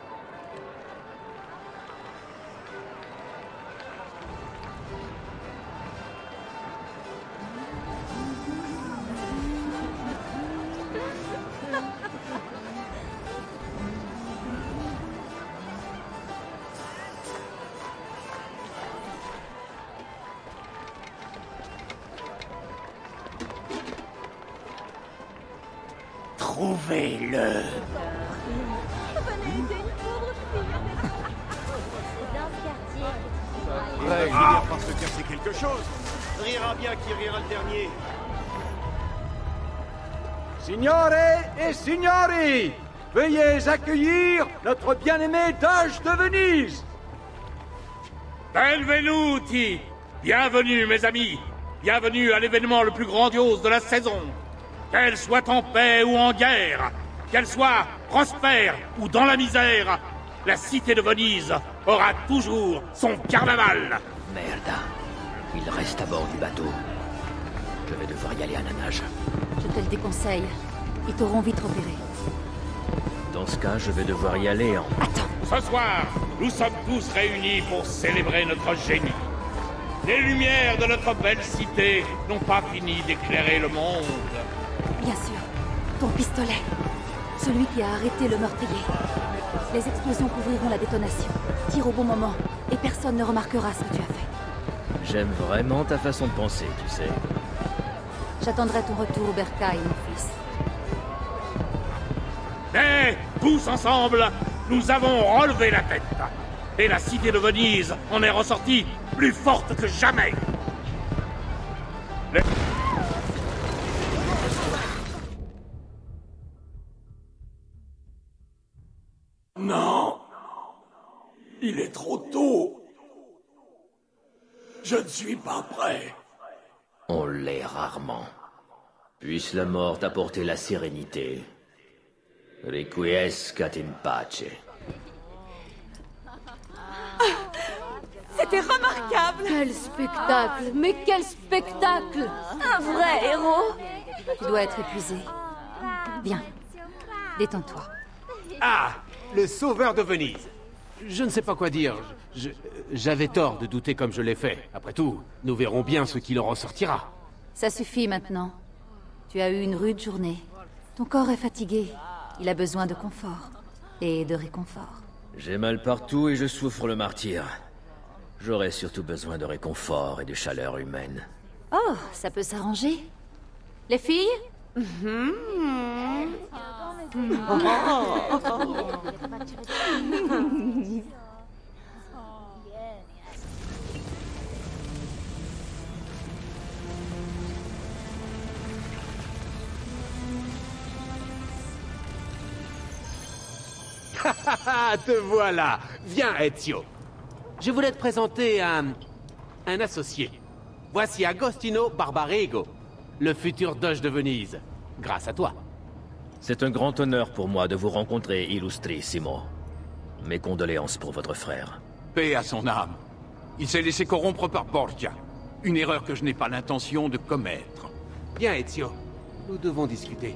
S11: Trouvez-le.
S19: Venez aider une pauvre fille. C'est dans ce quartier.
S5: Ouais, il va par se casser quelque chose. Rira bien qui rira le dernier.
S15: Signore et signori, veuillez accueillir notre bien-aimé Doge de Venise.
S18: Benvenuti! Bienvenue, mes amis! Bienvenue à l'événement le plus grandiose de la saison! Qu'elle soit en paix ou en guerre, qu'elle soit prospère ou dans la misère, la cité de Venise aura toujours son carnaval!
S8: Merde. Il reste à bord du bateau. Je vais devoir y aller à la nage.
S4: Je te le déconseille. Ils t'auront vite repéré.
S8: Dans ce cas, je vais devoir y aller en...
S18: Ce soir, nous sommes tous réunis pour célébrer notre génie. Les lumières de notre belle cité n'ont pas fini d'éclairer le monde.
S4: Bien sûr. Ton pistolet. Celui qui a arrêté le meurtrier. Les explosions couvriront la détonation. Tire au bon moment, et personne ne remarquera ce que tu as fait.
S8: J'aime vraiment ta façon de penser, tu sais.
S4: J'attendrai ton retour, Berkay, mon fils.
S18: Mais, tous ensemble, nous avons relevé la tête. Et la cité de Venise en est ressortie plus forte que jamais.
S2: Non. Il est trop tôt. Je ne suis pas prêt.
S8: On l'est rarement. Puisse la mort t'apporter la sérénité. Requiescat in pace.
S7: C'était remarquable.
S4: Quel spectacle! Mais quel spectacle!
S6: Un vrai héros.
S4: Tu dois être épuisé. Viens, détends-toi.
S5: Ah! Le sauveur de Venise. Je ne sais pas quoi dire. J'avais tort de douter comme je l'ai fait. Après tout, nous verrons bien ce qu'il en ressortira.
S4: Ça suffit maintenant. Tu as eu une rude journée. Ton corps est fatigué. Il a besoin de confort. Et de réconfort.
S8: J'ai mal partout et je souffre le martyre. J'aurais surtout besoin de réconfort et de chaleur humaine.
S4: Oh, ça peut s'arranger. Les filles?
S5: Te voilà. Viens, Ezio. Je voulais te présenter un associé. Voici Agostino Barbarigo, le futur doge de Venise. Grâce à toi.
S8: C'est un grand honneur pour moi de vous rencontrer, Illustrissimo. Mes condoléances pour votre frère.
S22: Paix à son âme. Il s'est laissé corrompre par Borgia. Une erreur que je n'ai pas l'intention de commettre.
S5: Bien, Ezio. Nous devons discuter.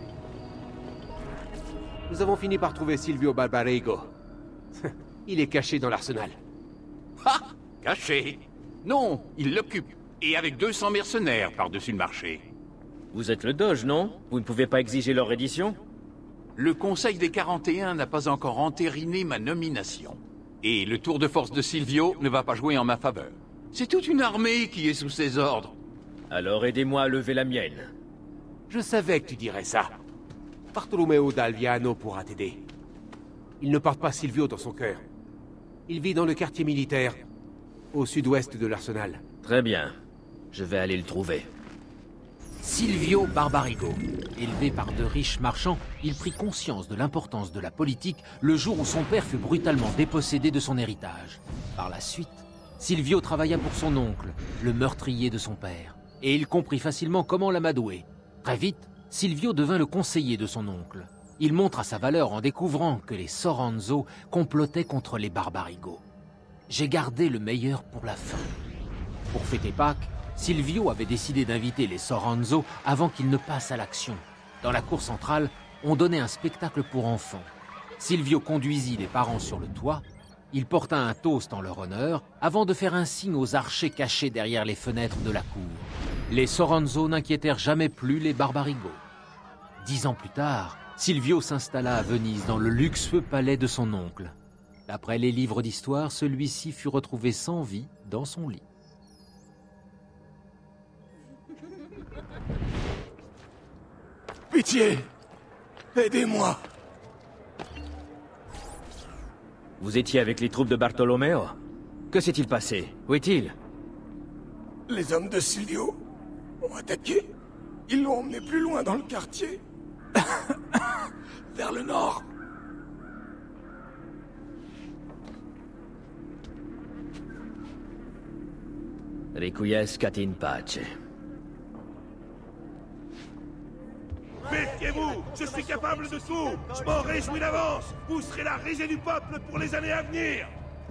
S5: Nous avons fini par trouver Silvio Barbarigo. Il est caché dans l'arsenal.
S22: Ah! Caché? Non, il l'occupe. Et avec 200 mercenaires par-dessus le marché.
S8: Vous êtes le Doge, non? Vous ne pouvez pas exiger leur reddition?
S22: Le Conseil des 41 n'a pas encore entériné ma nomination. Et le tour de force de Silvio ne va pas jouer en ma faveur. C'est toute une armée qui est sous ses ordres.
S8: Alors aidez-moi à lever la mienne.
S5: Je savais que tu dirais ça. Bartolomeo d'Alviano pourra t'aider. Il ne porte pas Silvio dans son cœur. Il vit dans le quartier militaire, au sud-ouest de l'arsenal.
S8: Très bien. Je vais aller le trouver.
S9: Silvio Barbarigo. Élevé par de riches marchands, il prit conscience de l'importance de la politique le jour où son père fut brutalement dépossédé de son héritage. Par la suite, Silvio travailla pour son oncle, le meurtrier de son père, et il comprit facilement comment l'amadouer. Très vite, Silvio devint le conseiller de son oncle. Il montra sa valeur en découvrant que les Soranzo complotaient contre les Barbarigo. J'ai gardé le meilleur pour la fin. Pour fêter Pâques, Silvio avait décidé d'inviter les Soranzo avant qu'ils ne passent à l'action. Dans la cour centrale, on donnait un spectacle pour enfants. Silvio conduisit les parents sur le toit. Il porta un toast en leur honneur avant de faire un signe aux archers cachés derrière les fenêtres de la cour. Les Soranzo n'inquiétèrent jamais plus les Barbarigo. 10 ans plus tard, Silvio s'installa à Venise dans le luxueux palais de son oncle. D'après les livres d'histoire, celui-ci fut retrouvé sans vie dans son lit.
S2: Pitié! Aidez-moi!
S8: Vous étiez avec les troupes de Bartolomeo? Que s'est-il passé? Où est-il?
S2: Les hommes de Silvio ont attaqué. Ils l'ont emmené plus loin dans le quartier. Vers le nord.
S8: Requiescat in pace.
S3: Méfiez-vous, je suis capable de tout. Je m'en réjouis d'avance. Vous serez la risée du peuple pour les années à venir.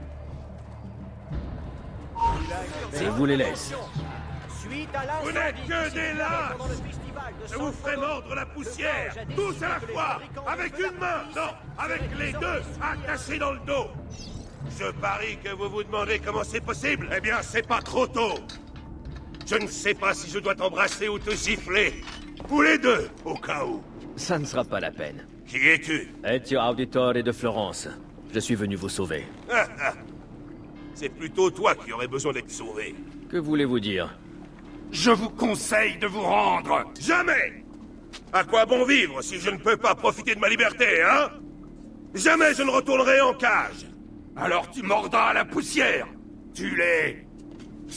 S8: Je vous les laisse.
S3: Vous n'êtes que des lâches. Je vous ferai mordre la poussière, tous à la fois, avec une main, non, avec les deux, attachés dans le dos. Je parie que vous vous demandez comment c'est possible. Eh bien, c'est pas trop tôt. Je ne sais pas si je dois t'embrasser ou te siffler. Ou les deux, au cas où.
S8: Ça ne sera pas la peine.
S3: Qui es-tu?
S8: Ezio Auditore de Florence. Je suis venu vous sauver.
S3: C'est plutôt toi qui aurais besoin d'être sauvé.
S8: Que voulez-vous dire?
S3: Je vous conseille de vous rendre. Jamais! À quoi bon vivre si je ne peux pas profiter de ma liberté, hein? Jamais je ne retournerai en cage. Alors tu mordras à la poussière. Tu l'es.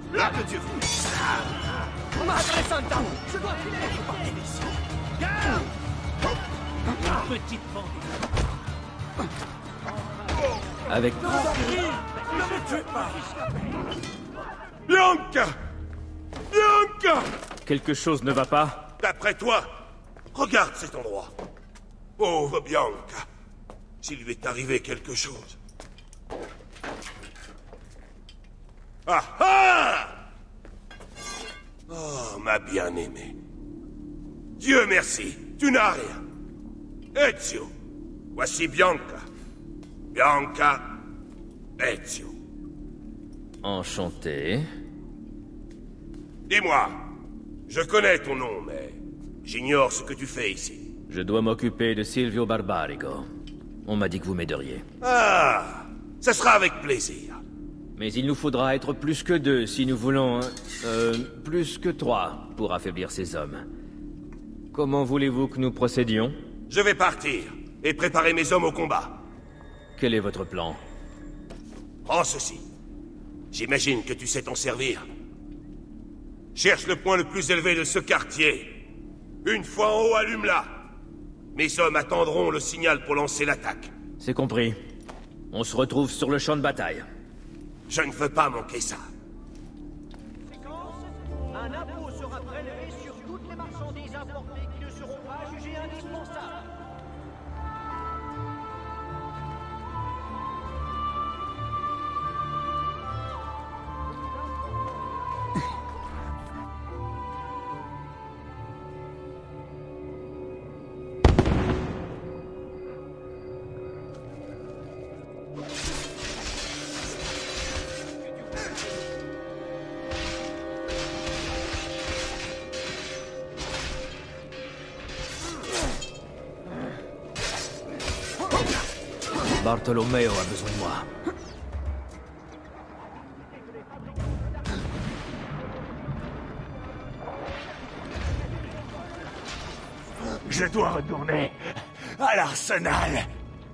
S3: Là que Dieu.
S13: Madre Santa! Je dois filer! Je partais d'ici! Garde!
S18: Une petite bandit.
S8: Avec...
S13: Ne me tuez pas!
S3: Bianca! Bianca!
S10: Quelque chose ne va pas?
S3: D'après toi, regarde cet endroit. Pauvre Bianca. S'il lui est arrivé quelque chose. Ah ah! Oh, ma bien-aimée. Dieu merci, tu n'as rien. Ezio, voici Bianca. Bianca, Ezio.
S8: Enchanté.
S3: Dis-moi, je connais ton nom, mais j'ignore ce que tu fais ici.
S8: Je dois m'occuper de Silvio Barbarigo. On m'a dit que vous m'aideriez.
S3: Ah, ça sera avec plaisir.
S8: Mais il nous faudra être plus que 2 si nous voulons... plus que 3 pour affaiblir ces hommes. Comment voulez-vous que nous procédions?
S3: Je vais partir et préparer mes hommes au combat.
S8: Quel est votre plan?
S3: Prends ceci. J'imagine que tu sais t'en servir. Cherche le point le plus élevé de ce quartier. Une fois en haut, allume-la. Mes hommes attendront le signal pour lancer l'attaque.
S8: C'est compris. On se retrouve sur le champ de bataille.
S3: Je ne veux pas manquer ça.
S1: Un impôt sera prélevé sur toutes les marchandises importées qui ne seront pas jugées indispensables.
S8: Bartolomeo a besoin de moi.
S13: Je dois retourner à l'arsenal.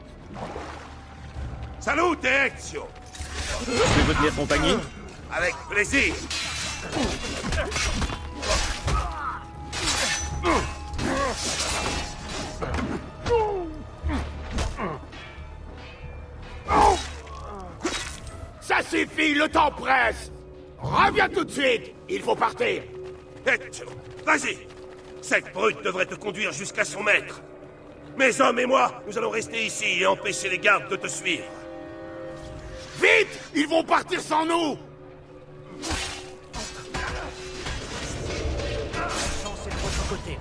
S3: Salut, Ezio.
S10: Tu veux tenir compagnie?
S3: Avec plaisir.
S11: Ça suffit, le temps presse! Reviens tout de suite! Il faut partir!
S3: Ezio, vas-y! Cette brute devrait te conduire jusqu'à son maître. Mes hommes et moi, nous allons rester ici et empêcher les gardes de te suivre.
S11: Vite! Ils vont partir sans nous!
S1: La chance est de votre côté.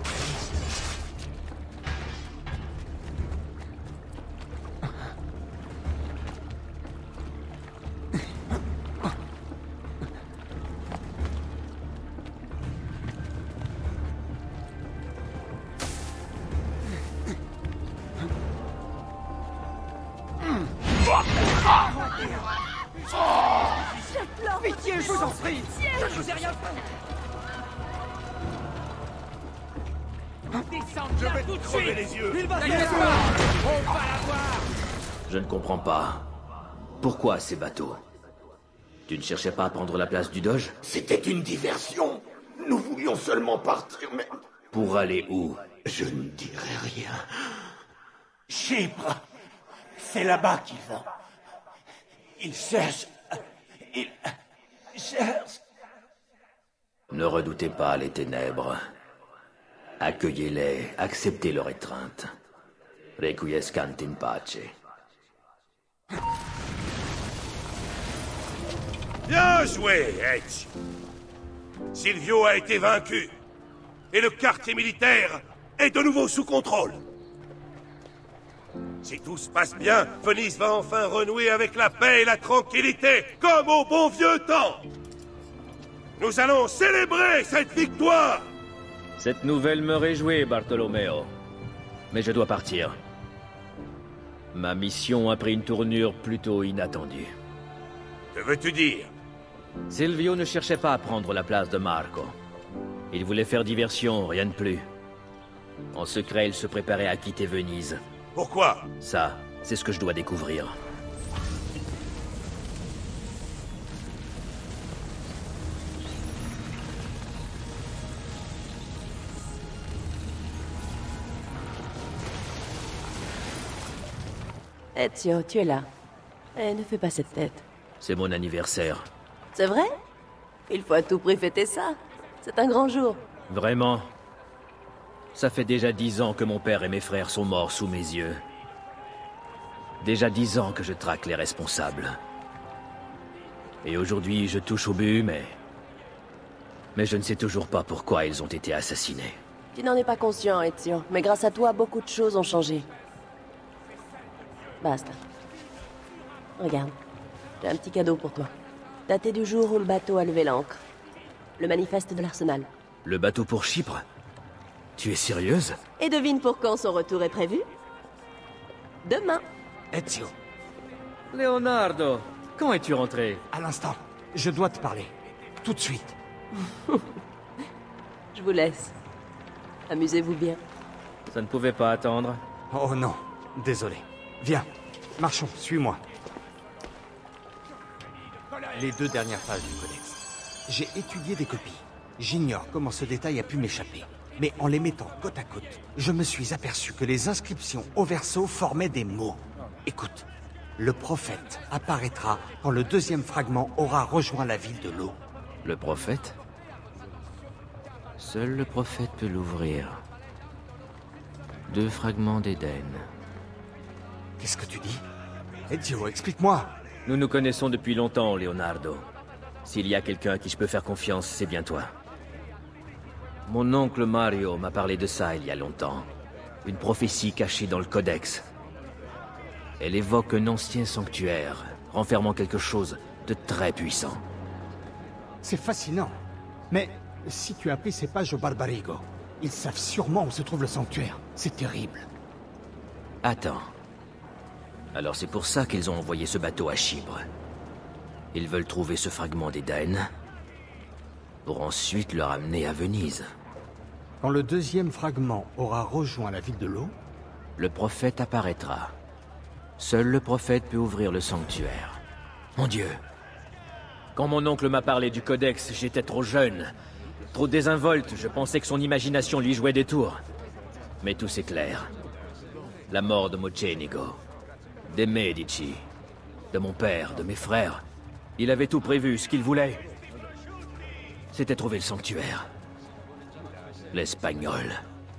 S13: Pitié, je vous en prie! Je ne vous ai rien fait!
S1: Descendez là tout de suite!
S3: les yeux.
S1: Il va se faire! On va l'avoir!
S8: Je ne comprends pas. Pourquoi ces bateaux? Tu ne cherchais pas à prendre la place du Doge?
S11: C'était une diversion. Nous voulions seulement partir, mais...
S8: Pour aller où?
S11: Je ne dirai rien. Chypre. C'est là-bas qu'ils vont. Ils cherchent... Ils cherchent...
S8: Ne redoutez pas les ténèbres. Accueillez-les, acceptez leur étreinte. Requiescant in pace.
S3: Bien joué, Ezio. Silvio a été vaincu. Et le quartier militaire est de nouveau sous contrôle. Si tout se passe bien, Venise va enfin renouer avec la paix et la tranquillité, comme au bon vieux temps. Nous allons célébrer cette victoire.
S8: Cette nouvelle me réjouit, Bartolomeo. Mais je dois partir. Ma mission a pris une tournure plutôt inattendue.
S3: Que veux-tu dire?
S8: Silvio ne cherchait pas à prendre la place de Marco. Il voulait faire diversion, rien de plus. En secret, il se préparait à quitter Venise.
S3: Pourquoi?
S8: Ça, c'est ce que je dois découvrir.
S6: Ezio, tu es là. Eh, ne fais pas cette tête.
S8: C'est mon anniversaire.
S6: C'est vrai? Il faut à tout prix fêter ça. C'est un grand jour.
S8: Vraiment? Ça fait déjà 10 ans que mon père et mes frères sont morts sous mes yeux. Déjà 10 ans que je traque les responsables. Et aujourd'hui, je touche au but, mais je ne sais toujours pas pourquoi ils ont été assassinés.
S6: Tu n'en es pas conscient, Ezio, mais grâce à toi, beaucoup de choses ont changé. Basta. Regarde, j'ai un petit cadeau pour toi. Daté du jour où le bateau a levé l'ancre. Le manifeste de l'Arsenal.
S8: Le bateau pour Chypre? Tu es sérieuse?
S6: Et devine pour quand son retour est prévu? Demain.
S15: Ezio.
S8: Leonardo, quand es-tu rentré?
S15: À l'instant. Je dois te parler. Tout de suite.
S6: Je vous laisse. Amusez-vous bien.
S8: Ça ne pouvait pas attendre.
S15: Oh non, désolé. Viens, marchons, suis-moi. Les 2 dernières pages du codex. J'ai étudié des copies. J'ignore comment ce détail a pu m'échapper. Mais en les mettant côte à côte, je me suis aperçu que les inscriptions au verso formaient des mots. Écoute, le prophète apparaîtra quand le 2e fragment aura rejoint la ville de l'eau.
S8: Le prophète? Seul le prophète peut l'ouvrir. 2 fragments d'Éden.
S15: Qu'est-ce que tu dis? Ezio, explique-moi.
S8: Nous nous connaissons depuis longtemps, Leonardo. S'il y a quelqu'un à qui je peux faire confiance, c'est bien toi. Mon oncle Mario m'a parlé de ça il y a longtemps. Une prophétie cachée dans le codex. Elle évoque un ancien sanctuaire, renfermant quelque chose de très puissant.
S15: C'est fascinant. Mais si tu as pris ces pages au Barbarigo, ils savent sûrement où se trouve le sanctuaire. C'est terrible.
S8: Attends. Alors c'est pour ça qu'ils ont envoyé ce bateau à Chypre. Ils veulent trouver ce fragment d'Éden pour ensuite le ramener à Venise.
S15: Quand le 2e fragment aura rejoint la ville de l'eau,
S8: le prophète apparaîtra. Seul le prophète peut ouvrir le sanctuaire. Mon Dieu! Quand mon oncle m'a parlé du codex, j'étais trop jeune. Trop désinvolte, je pensais que son imagination lui jouait des tours. Mais tout s'éclaire. La mort de Mocenigo, des Medici, de mon père, de mes frères. Il avait tout prévu, ce qu'il voulait. C'était trouver le sanctuaire. L'Espagnol.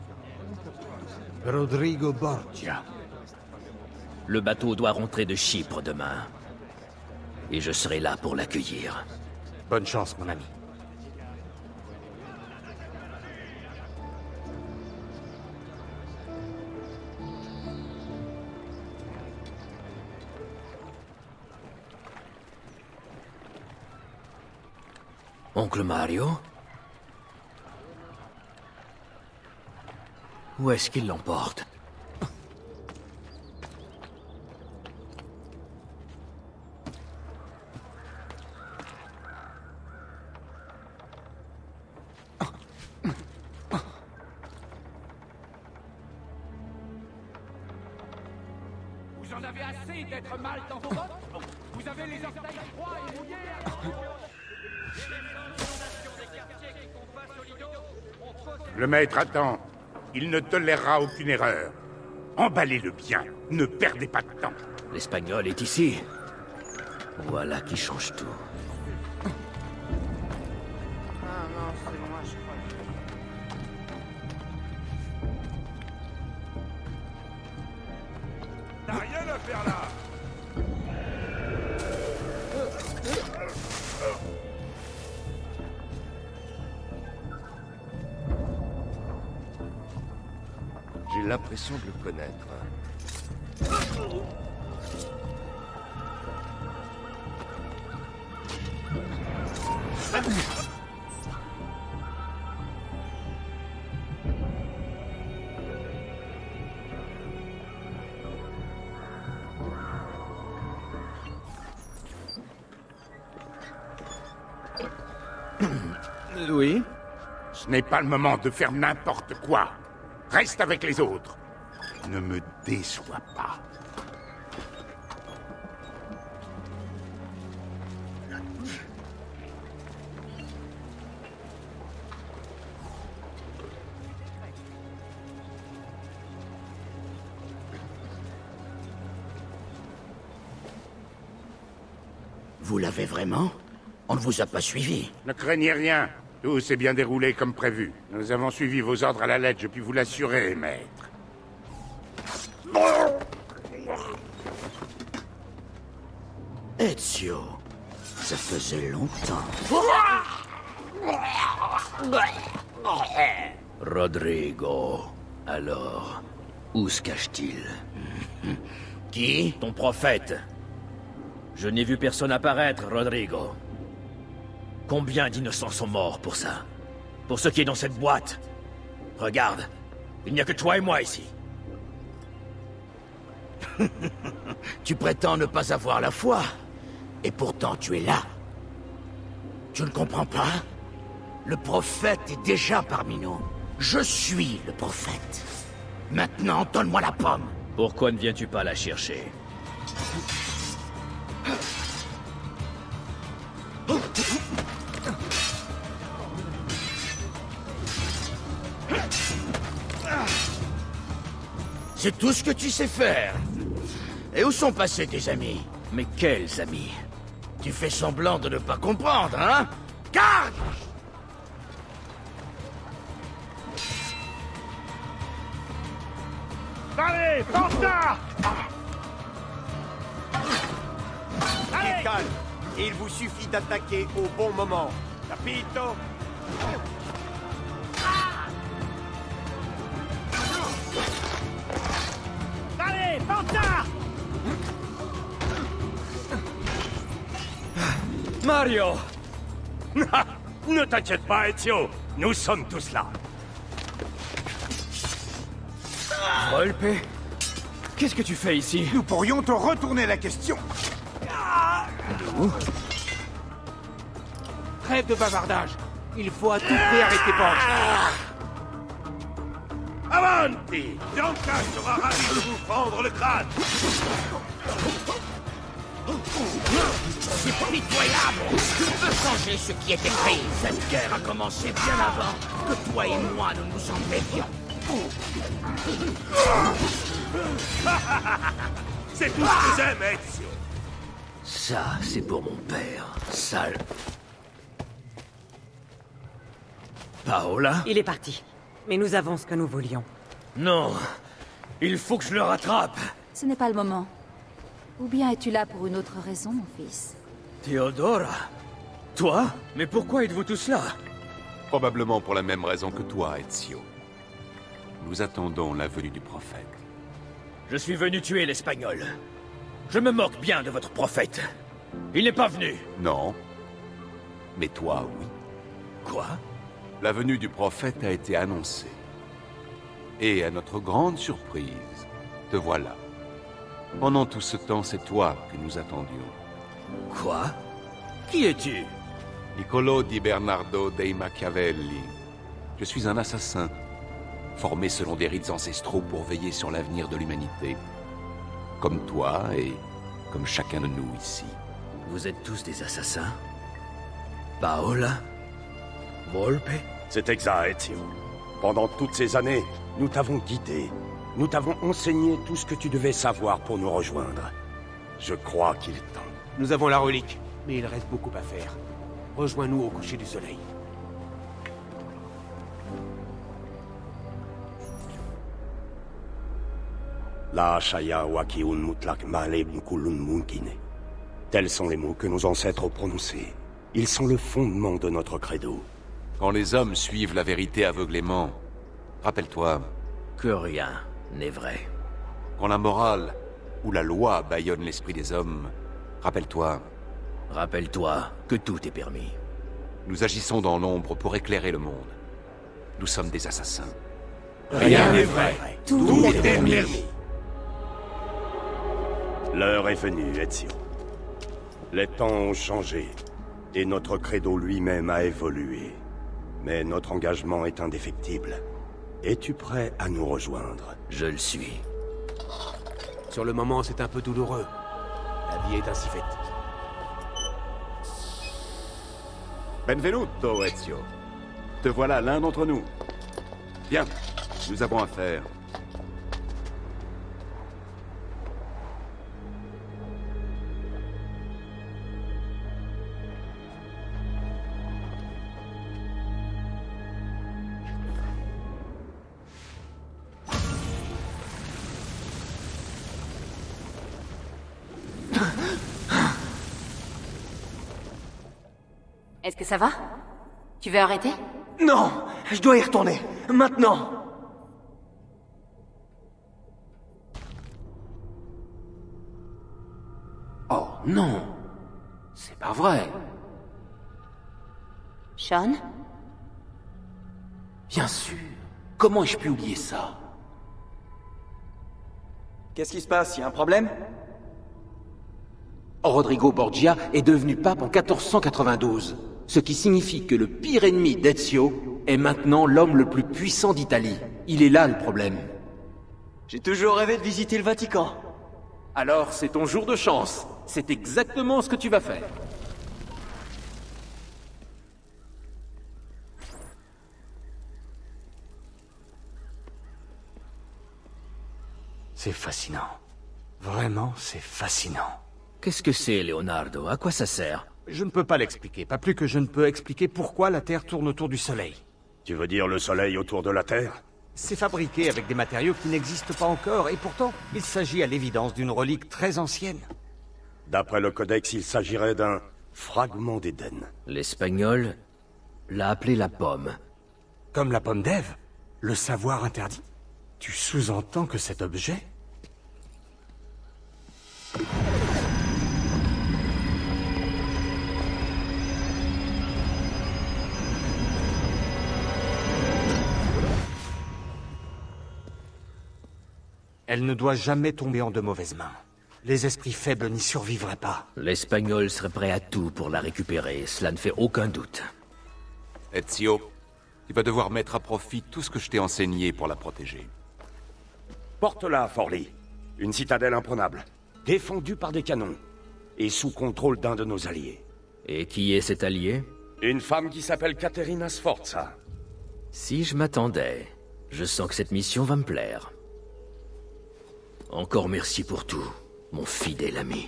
S15: Rodrigo Borgia.
S8: Le bateau doit rentrer de Chypre demain. Et je serai là pour l'accueillir.
S15: Bonne chance, mon ami.
S8: Oncle Mario? Où est-ce qu'il l'emporte?
S18: Vous en avez assez d'être mal dans vos bottes? Vous avez les orteils froids et mouillés?
S3: Le maître attend. Il ne tolérera aucune erreur. Emballez-le bien. Ne perdez pas de temps.
S8: L'Espagnol est ici. Voilà qui change tout.
S20: Ah non, c'est moi, je crois.
S3: T'as rien à faire là.
S21: J'ai l'impression de le connaître.
S3: Oui? Ce n'est pas le moment de faire n'importe quoi. Reste avec les autres. Ne me déçois pas.
S13: Vous l'avez vraiment? On ne vous a pas suivi.
S11: Ne craignez rien. Tout s'est bien déroulé comme prévu. Nous avons suivi vos ordres à la lettre, je puis vous l'assurer, maître.
S13: Ezio, ça faisait longtemps.
S8: Rodrigo, alors, où se cache-t-il?
S13: Qui?
S8: Ton prophète. Je n'ai vu personne apparaître, Rodrigo. Combien d'innocents sont morts pour ça? Pour ce qui est dans cette boîte? Regarde, il n'y a que toi et moi ici.
S13: Tu prétends ne pas avoir la foi, et pourtant tu es là. Tu ne comprends pas? Le prophète est déjà parmi nous. Je suis le prophète. Maintenant, donne-moi la pomme.
S8: Pourquoi ne viens-tu pas la chercher?
S13: C'est tout ce que tu sais faire. Et où sont passés tes amis?
S8: Mais quels amis?
S13: Tu fais semblant de ne pas comprendre, hein? Garde!
S3: Allez, Panta!
S5: Allez, calme. Il vous suffit d'attaquer au bon moment.
S3: Capito!
S18: Allez, Panta!
S3: Mario! Ne t'inquiète pas, Ezio. Nous sommes tous là.
S8: Volpe? Qu'est-ce que tu fais ici?
S11: Nous pourrions te retourner la question.
S8: Nous?
S5: Trêve de bavardage. Il faut à tout prix arrêter Pange.
S3: Avanti! Bianca sera ravi de vous fendre le crâne.
S13: C'est pitoyable! Tu peux changer ce qui est écrit. Cette guerre a commencé bien avant que toi et moi ne nous en mêlions.
S3: C'est tout ce que j'aime, Ezio.
S8: Ça, c'est pour mon père, sale. Paola?
S14: Il est parti. Mais nous avons ce que nous voulions.
S8: Non. Il faut que je le rattrape.
S16: Ce n'est pas le moment. Ou bien es-tu là pour une autre raison, mon fils?
S8: Theodora? Toi? Mais pourquoi êtes-vous tous là?
S23: Probablement pour la même raison que toi, Ezio. Nous attendons la venue du prophète.
S8: Je suis venu tuer l'Espagnol. Je me moque bien de votre prophète. Il n'est pas venu.
S23: Non. Mais toi, oui.
S8: Quoi?
S23: La venue du prophète a été annoncée. Et à notre grande surprise, te voilà. Pendant tout ce temps, c'est toi que nous attendions.
S8: Quoi? Qui es-tu?
S23: Niccolò di Bernardo dei Machiavelli. Je suis un assassin, formé selon des rites ancestraux pour veiller sur l'avenir de l'humanité. Comme toi et comme chacun de nous ici.
S8: Vous êtes tous des assassins? Paola? Volpe?
S3: C'est exact, Ezio. Pendant toutes ces années, nous t'avons guidé. Nous t'avons enseigné tout ce que tu devais savoir pour nous rejoindre. Je crois qu'il est temps.
S5: Nous avons la relique, mais il reste beaucoup à faire. Rejoins-nous au coucher du soleil.
S3: La Shaya Wakiun Mutlak Maleb Kulun Munkine. Tels sont les mots que nos ancêtres ont prononcés. Ils sont le fondement de notre credo.
S23: Quand les hommes suivent la vérité aveuglément, rappelle-toi
S8: que rien n'est vrai.
S23: Quand la morale ou la loi bâillonne l'esprit des hommes, rappelle-toi
S8: que tout est permis.
S23: Nous agissons dans l'ombre pour éclairer le monde. Nous sommes des assassins.
S3: Rien n'est vrai.
S13: Tout est permis.
S3: L'heure est venue, Ezio. Les temps ont changé, et notre credo lui-même a évolué. Mais notre engagement est indéfectible. Es-tu prêt à nous rejoindre?
S8: Je le suis.
S5: Sur le moment, c'est un peu douloureux. La vie est ainsi faite.
S23: Benvenuto, Ezio. Te voilà l'un d'entre nous. Viens, nous avons affaire.
S4: Est-ce que ça va? Tu veux arrêter?
S12: Non! Je dois y retourner. Maintenant!
S5: Oh non! C'est pas vrai!
S4: Sean?
S5: Bien sûr! Comment ai-je pu oublier ça?
S12: Qu'est-ce qui se passe? Y a un problème?
S5: Rodrigo Borgia est devenu pape en 1492, ce qui signifie que le pire ennemi d'Ezio est maintenant l'homme le plus puissant d'Italie. Il est là le problème.
S12: J'ai toujours rêvé de visiter le Vatican.
S5: Alors c'est ton jour de chance. C'est exactement ce que tu vas faire.
S15: C'est fascinant. Vraiment, c'est fascinant.
S8: Qu'est-ce que c'est, Leonardo? À quoi ça sert?
S15: Je ne peux pas l'expliquer, pas plus que je ne peux expliquer pourquoi la Terre tourne autour du Soleil.
S3: Tu veux dire le Soleil autour de la Terre?
S15: C'est fabriqué avec des matériaux qui n'existent pas encore, et pourtant, il s'agit à l'évidence d'une relique très ancienne.
S3: D'après le Codex, il s'agirait d'un fragment d'Éden.
S8: L'Espagnol l'a appelé la pomme.
S15: Comme la pomme d'Ève? Le savoir interdit? Tu sous-entends que cet objet... Elle ne doit jamais tomber en de mauvaises mains. Les esprits faibles n'y survivraient pas.
S8: L'Espagnol serait prêt à tout pour la récupérer, cela ne fait aucun doute.
S23: Ezio, tu vas devoir mettre à profit tout ce que je t'ai enseigné pour la protéger.
S3: Porte-la, Forli. Une citadelle imprenable, défendue par des canons, et sous contrôle d'un de nos alliés.
S8: Et qui est cet allié?
S3: Une femme qui s'appelle Caterina Sforza.
S8: Si je m'attendais, je sens que cette mission va me plaire. Encore merci pour tout, mon fidèle ami.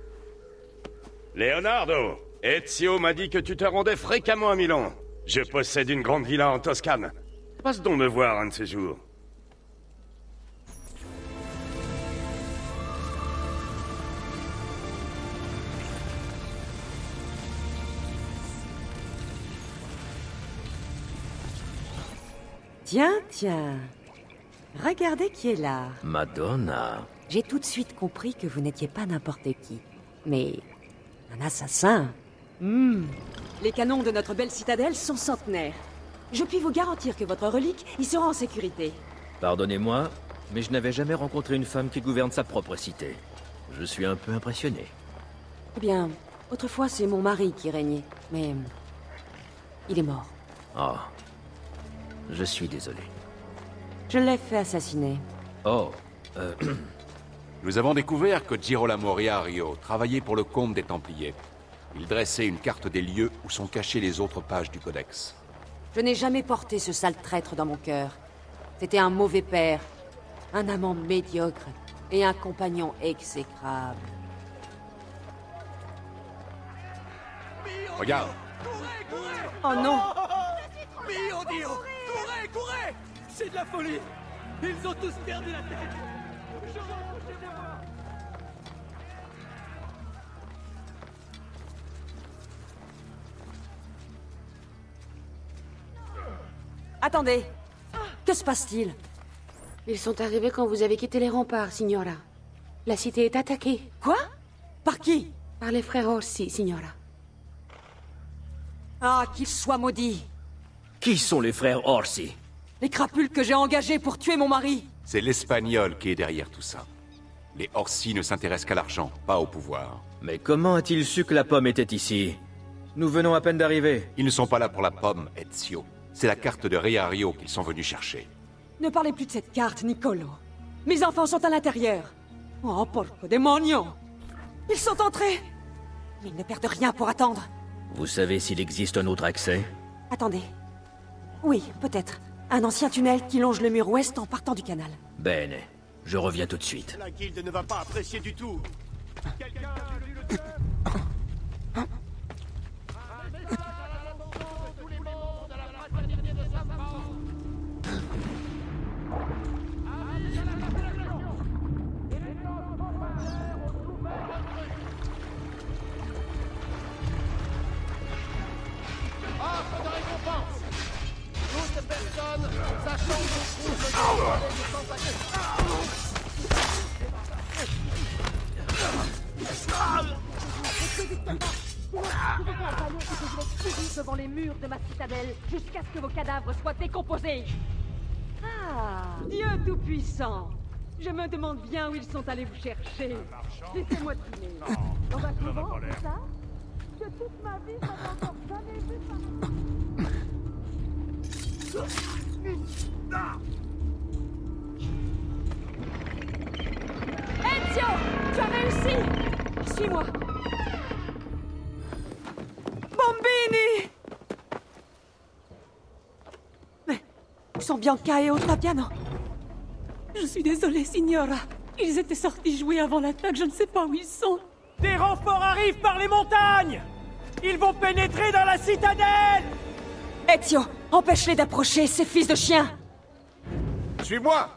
S3: Leonardo, Ezio m'a dit que tu te rendais fréquemment à Milan. Je possède une grande villa en Toscane. Passe donc me voir un de ces jours.
S14: Tiens, tiens. Regardez qui est là.
S8: Madonna.
S14: J'ai tout de suite compris que vous n'étiez pas n'importe qui, mais un assassin. Les canons de notre belle citadelle sont centenaires. Je puis vous garantir que votre relique y sera en sécurité.
S8: Pardonnez-moi, mais je n'avais jamais rencontré une femme qui gouverne sa propre cité. Je suis un peu impressionné.
S14: Eh bien, autrefois c'est mon mari qui régnait, mais il est mort.
S8: Oh. Je suis désolé.
S14: Je l'ai fait assassiner.
S8: Oh,
S23: Nous avons découvert que Girolamo Riario travaillait pour le comte des Templiers. Il dressait une carte des lieux où sont cachées les autres pages du Codex.
S14: Je n'ai jamais porté ce sale traître dans mon cœur. C'était un mauvais père, un amant médiocre et un compagnon exécrable.
S23: Regarde.
S14: Oh non!
S1: Mio Dio! Courez, courez! C'est de la folie! Ils ont tous perdu la tête!
S14: Attendez! Que se passe-t-il?
S17: Ils sont arrivés quand vous avez quitté les remparts, signora. La cité est attaquée.
S14: Quoi? Par qui?
S17: Par les frères Orsi, signora.
S14: Ah, qu'ils soient maudits!
S8: qui sont les frères Orsi?
S14: Les crapules que j'ai engagés pour tuer mon mari!
S23: C'est l'Espagnol qui est derrière tout ça. Les Orsi ne s'intéressent qu'à l'argent, pas au pouvoir.
S8: Mais comment a-t-il su que la pomme était ici? Nous venons à peine d'arriver.
S23: Ils ne sont pas là pour la pomme, Ezio. C'est la carte de Riario qu'ils sont venus chercher.
S14: Ne parlez plus de cette carte, Niccolo. Mes enfants sont à l'intérieur. Oh, porco demonio! Ils sont entrés! Mais ils ne perdent rien pour attendre.
S8: Vous savez s'il existe un autre accès?
S14: Attendez. Oui, peut-être. Un ancien tunnel qui longe le mur ouest en partant du canal.
S8: Bene. Je reviens tout de suite.
S1: La guilde ne va pas apprécier du tout. Quelqu'un a lu le...
S14: campagne et que je vais courir devant les murs de ma citadelle jusqu'à ce que vos cadavres soient décomposés. Ah, Dieu Tout-Puissant. Je me demande bien où ils sont allés vous chercher. Laissez-moi deviner. Dans un couvent, c'est ça? Que toute ma vie, ça n'a encore jamais vu Ezio! Tu as réussi! Suis-moi! Bombini! Mais où sont Bianca et Ottaviano? Je suis désolée, Signora. Ils étaient sortis jouer avant l'attaque, je ne sais pas où ils sont.
S18: Des renforts arrivent par les montagnes! Ils vont pénétrer dans la citadelle!
S14: Ezio, empêche-les d'approcher, ces fils de chiens!
S3: Suis-moi!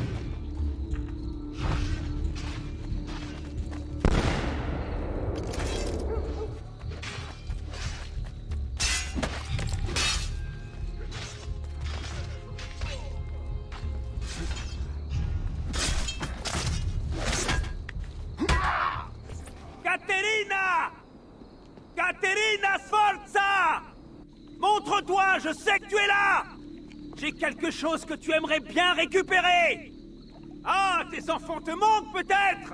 S18: Caterina! Caterina Sforza! Montre-toi, je sais que tu es là! J'ai quelque chose que tu aimerais bien récupérer! Ah, tes enfants te manquent peut-être!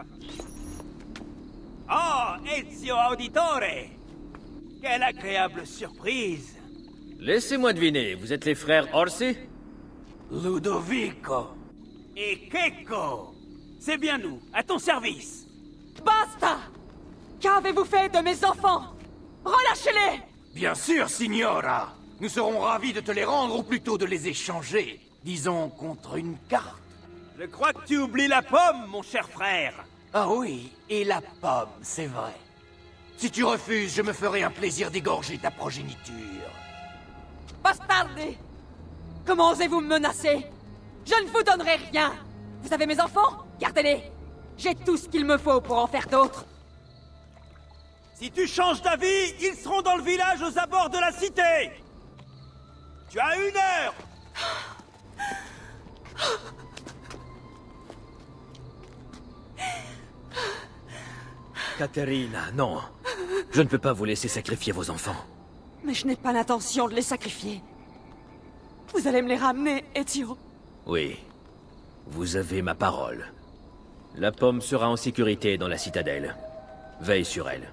S18: Oh, Ezio Auditore! Quelle agréable surprise!
S8: Laissez-moi deviner, vous êtes les frères Orsi?
S18: Ludovico! Et Keiko! C'est bien nous, à ton service!
S14: Basta! Qu'avez-vous fait de mes enfants? Relâchez-les!
S7: Bien sûr, Signora! Nous serons ravis de te les rendre, ou plutôt de les échanger. Disons, contre une carte.
S18: Je crois que tu oublies la pomme, mon cher frère!
S7: Ah oui, et la pomme, c'est vrai. Si tu refuses, je me ferai un plaisir d'égorger ta progéniture.
S14: Bastardi! Comment osez-vous me menacer? Je ne vous donnerai rien! Vous avez mes enfants? Gardez-les! J'ai tout ce qu'il me faut pour en faire d'autres.
S18: Si tu changes d'avis, ils seront dans le village aux abords de la cité! Tu as 1 heure!
S8: Caterina, non. Je ne peux pas vous laisser sacrifier vos enfants.
S14: Mais je n'ai pas l'intention de les sacrifier. Vous allez me les ramener, Ezio.
S8: Oui. Vous avez ma parole. La pomme sera en sécurité dans la citadelle. Veille sur elle.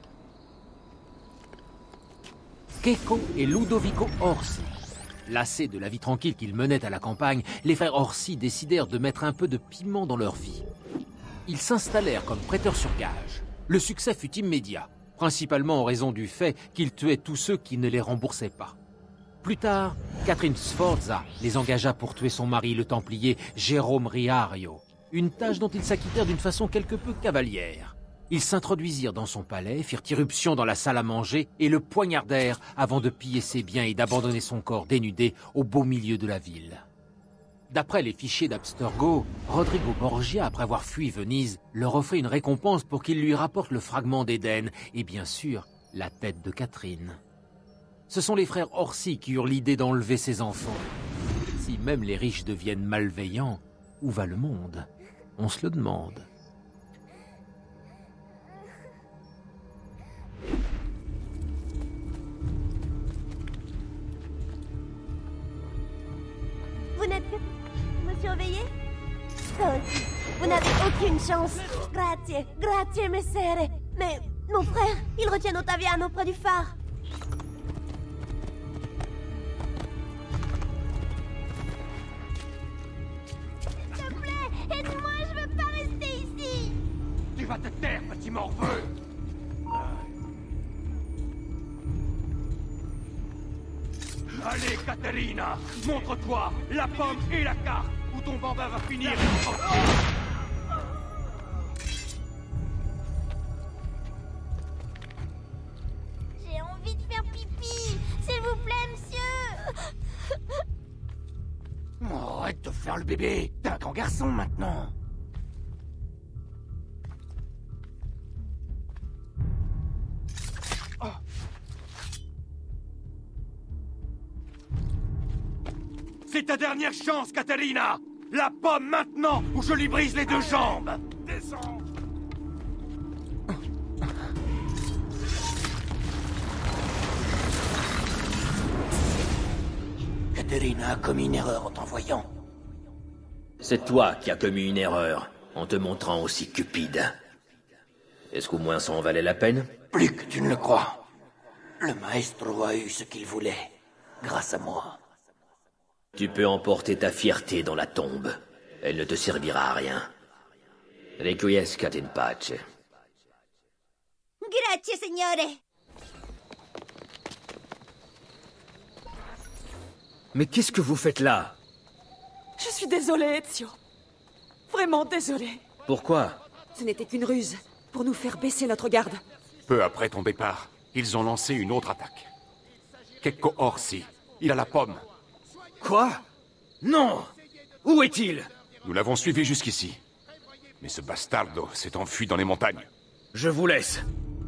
S9: Keiko et Ludovico Orsi. Lassés de la vie tranquille qu'ils menaient à la campagne, les frères Orsi décidèrent de mettre un peu de piment dans leur vie. Ils s'installèrent comme prêteurs sur gage. Le succès fut immédiat, principalement en raison du fait qu'ils tuaient tous ceux qui ne les remboursaient pas. Plus tard, Catherine Sforza les engagea pour tuer son mari, le Templier Jérôme Riario, une tâche dont ils s'acquittèrent d'une façon quelque peu cavalière. Ils s'introduisirent dans son palais, firent irruption dans la salle à manger et le poignardèrent avant de piller ses biens et d'abandonner son corps dénudé au beau milieu de la ville. D'après les fichiers d'Abstergo, Rodrigo Borgia, après avoir fui Venise, leur offrit une récompense pour qu'ils lui rapportent le fragment d'Éden et bien sûr, la tête de Catherine. Ce sont les frères Orsi qui eurent l'idée d'enlever ses enfants. Si même les riches deviennent malveillants, où va le monde? On se le demande.
S19: Vous n'êtes que... me surveiller? Stolti, vous n'avez aucune chance. Grazie, grazie, messere. Mais mon frère, il retient Ottaviano près du phare. S'il te plaît, aide-moi, je veux pas rester ici.
S7: Tu vas te taire, petit morveux! Allez, Caterina, montre-toi la pomme et la carte, ou ton bambin va finir.
S19: J'ai envie de faire pipi. S'il vous plaît, monsieur.
S7: Oh, arrête de faire le bébé. T'es un grand garçon maintenant. C'est ta dernière chance, Caterina! La pomme maintenant, ou je lui brise les 2 jambes! Descends!
S11: Caterina a commis une erreur en t'envoyant.
S8: C'est toi qui as commis une erreur, en te montrant aussi cupide. Est-ce qu'au moins ça en valait la peine?
S11: Plus que tu ne le crois. Le maestro a eu ce qu'il voulait, grâce à moi.
S8: Tu peux emporter ta fierté dans la tombe. Elle ne te servira à rien. Requiescat in pace.
S19: Grazie, signore.
S8: Mais qu'est-ce que vous faites là?
S14: Je suis désolée, Ezio. Vraiment désolée.
S8: Pourquoi?
S14: Ce n'était qu'une ruse, pour nous faire baisser notre garde.
S23: Peu après ton départ, ils ont lancé une autre attaque. Kekko Orsi, il a la pomme.
S8: Quoi? Non! Où est-il?
S23: Nous l'avons suivi jusqu'ici. Mais ce bastardo s'est enfui dans les montagnes.
S8: Je vous laisse.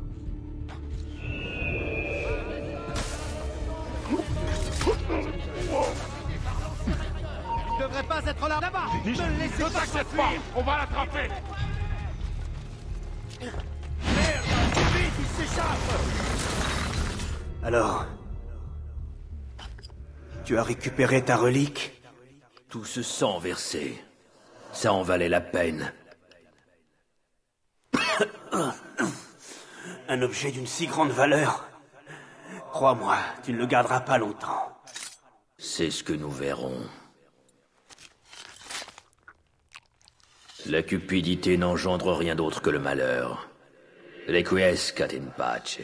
S1: Il devrait pas être là-bas. Ne le laissez pas s'enfuir.
S7: On va l'attraper.
S1: Merde, vite, il s'échappe.
S12: Alors... Tu as récupéré ta relique?
S8: Tout ce sang versé, ça en valait la peine.
S12: Un objet d'une si grande valeur. Crois-moi, tu ne le garderas pas longtemps.
S8: C'est ce que nous verrons. La cupidité n'engendre rien d'autre que le malheur. Requiescat in pace.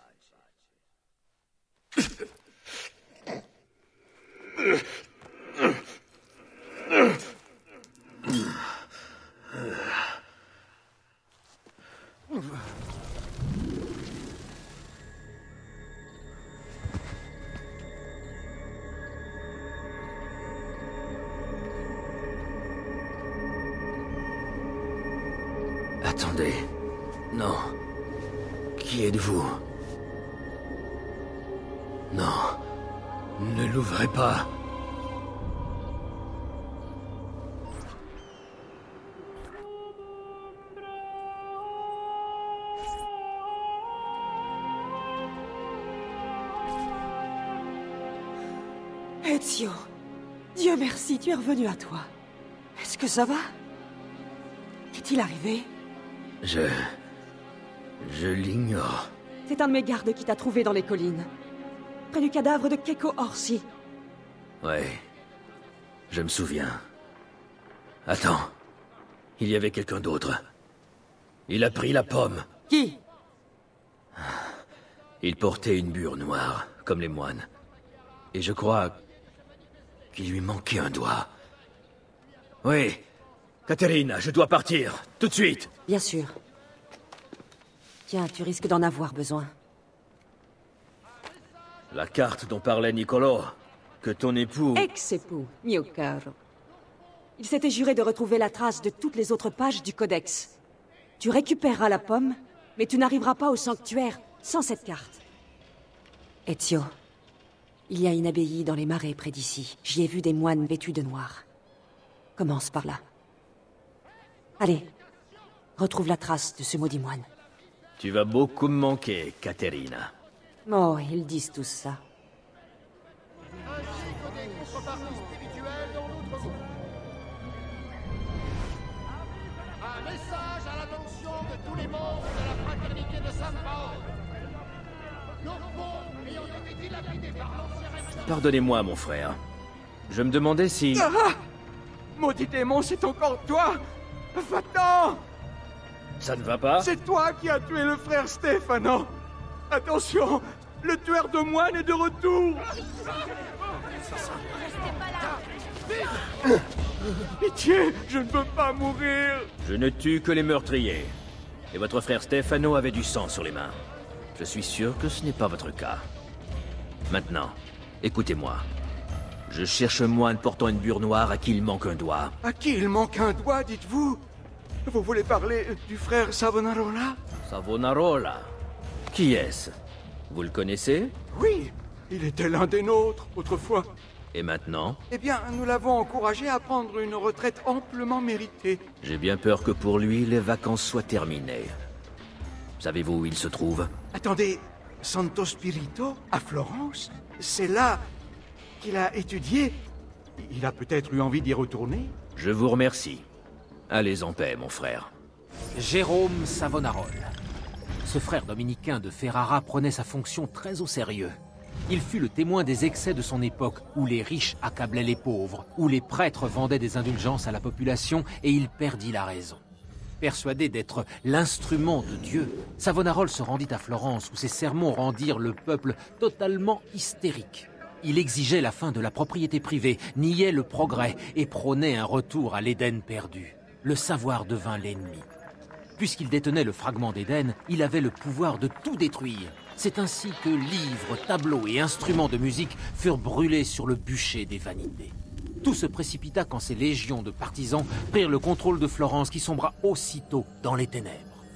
S8: Attendez. Non. Qui êtes-vous? Non. Ne l'ouvrez pas.
S14: Ezio, Dieu merci, tu es revenu à toi. Est-ce que ça va? Qu'est-il arrivé?
S8: Je l'ignore.
S14: C'est un de mes gardes qui t'a trouvé dans les collines. Près du cadavre de Kekko Orsi.
S8: Ouais. Je me souviens. Attends. Il y avait quelqu'un d'autre. Il a pris la pomme.
S14: Qui?
S8: Il portait une bure noire, comme les moines. Et je crois qu'il lui manquait un doigt. Oui. Caterina, je dois partir. Tout de suite.
S14: Bien sûr. Tiens, tu risques d'en avoir besoin.
S8: La carte dont parlait Niccolo, que ton époux...
S14: Ex-époux, mio caro. Il s'était juré de retrouver la trace de toutes les autres pages du codex. Tu récupéreras la pomme, mais tu n'arriveras pas au sanctuaire sans cette carte. Ezio, il y a une abbaye dans les marais près d'ici. J'y ai vu des moines vêtus de noir. Commence par là. Allez, retrouve la trace de ce maudit moine.
S8: Tu vas beaucoup me manquer, Caterina.
S14: Oh, ils disent tous ça.
S1: Ainsi que des contreparties spirituelles dans notre monde. Un message à l'attention de tous les membres de la fraternité de San Paolo. Nos ponts ayant été dilapidés par l'ancien...
S8: Pardonnez-moi, mon frère. Je me demandais si...
S2: Ah! Maudit démon, c'est encore toi! Va-t'en!
S8: Ça ne va pas?
S2: C'est toi qui as tué le frère Stefano! Attention! Le tueur de moines est de retour! Pitié! Je ne veux pas mourir!
S8: Je ne tue que les meurtriers. Et votre frère Stefano avait du sang sur les mains. Je suis sûr que ce n'est pas votre cas. Maintenant, écoutez-moi. Je cherche un moine portant une bure noire à qui il manque un doigt.
S2: À qui il manque un doigt, dites-vous? Vous voulez parler du frère Savonarola?
S8: Savonarola? Qui est-ce? Vous le connaissez?
S2: Oui, il était l'un des nôtres, autrefois.
S8: Et maintenant?
S2: Eh bien, nous l'avons encouragé à prendre une retraite amplement méritée.
S8: J'ai bien peur que pour lui, les vacances soient terminées. Savez-vous où il se trouve?
S2: Attendez, Santo Spirito, à Florence? C'est là qu'il a étudié. Il a peut-être eu envie d'y retourner.
S8: Je vous remercie. Allez en paix, mon frère.
S9: Jérôme Savonarole. Ce frère dominicain de Ferrara prenait sa fonction très au sérieux. Il fut le témoin des excès de son époque, où les riches accablaient les pauvres, où les prêtres vendaient des indulgences à la population, et il perdit la raison. Persuadé d'être l'instrument de Dieu, Savonarole se rendit à Florence, où ses sermons rendirent le peuple totalement hystérique. Il exigeait la fin de la propriété privée, niait le progrès, et prônait un retour à l'Éden perdu. Le savoir devint l'ennemi. Puisqu'il détenait le fragment d'Éden, il avait le pouvoir de tout détruire. C'est ainsi que livres, tableaux et instruments de musique furent brûlés sur le bûcher des vanités. Tout se précipita quand ces légions de partisans prirent le contrôle de Florence qui sombra aussitôt dans les ténèbres.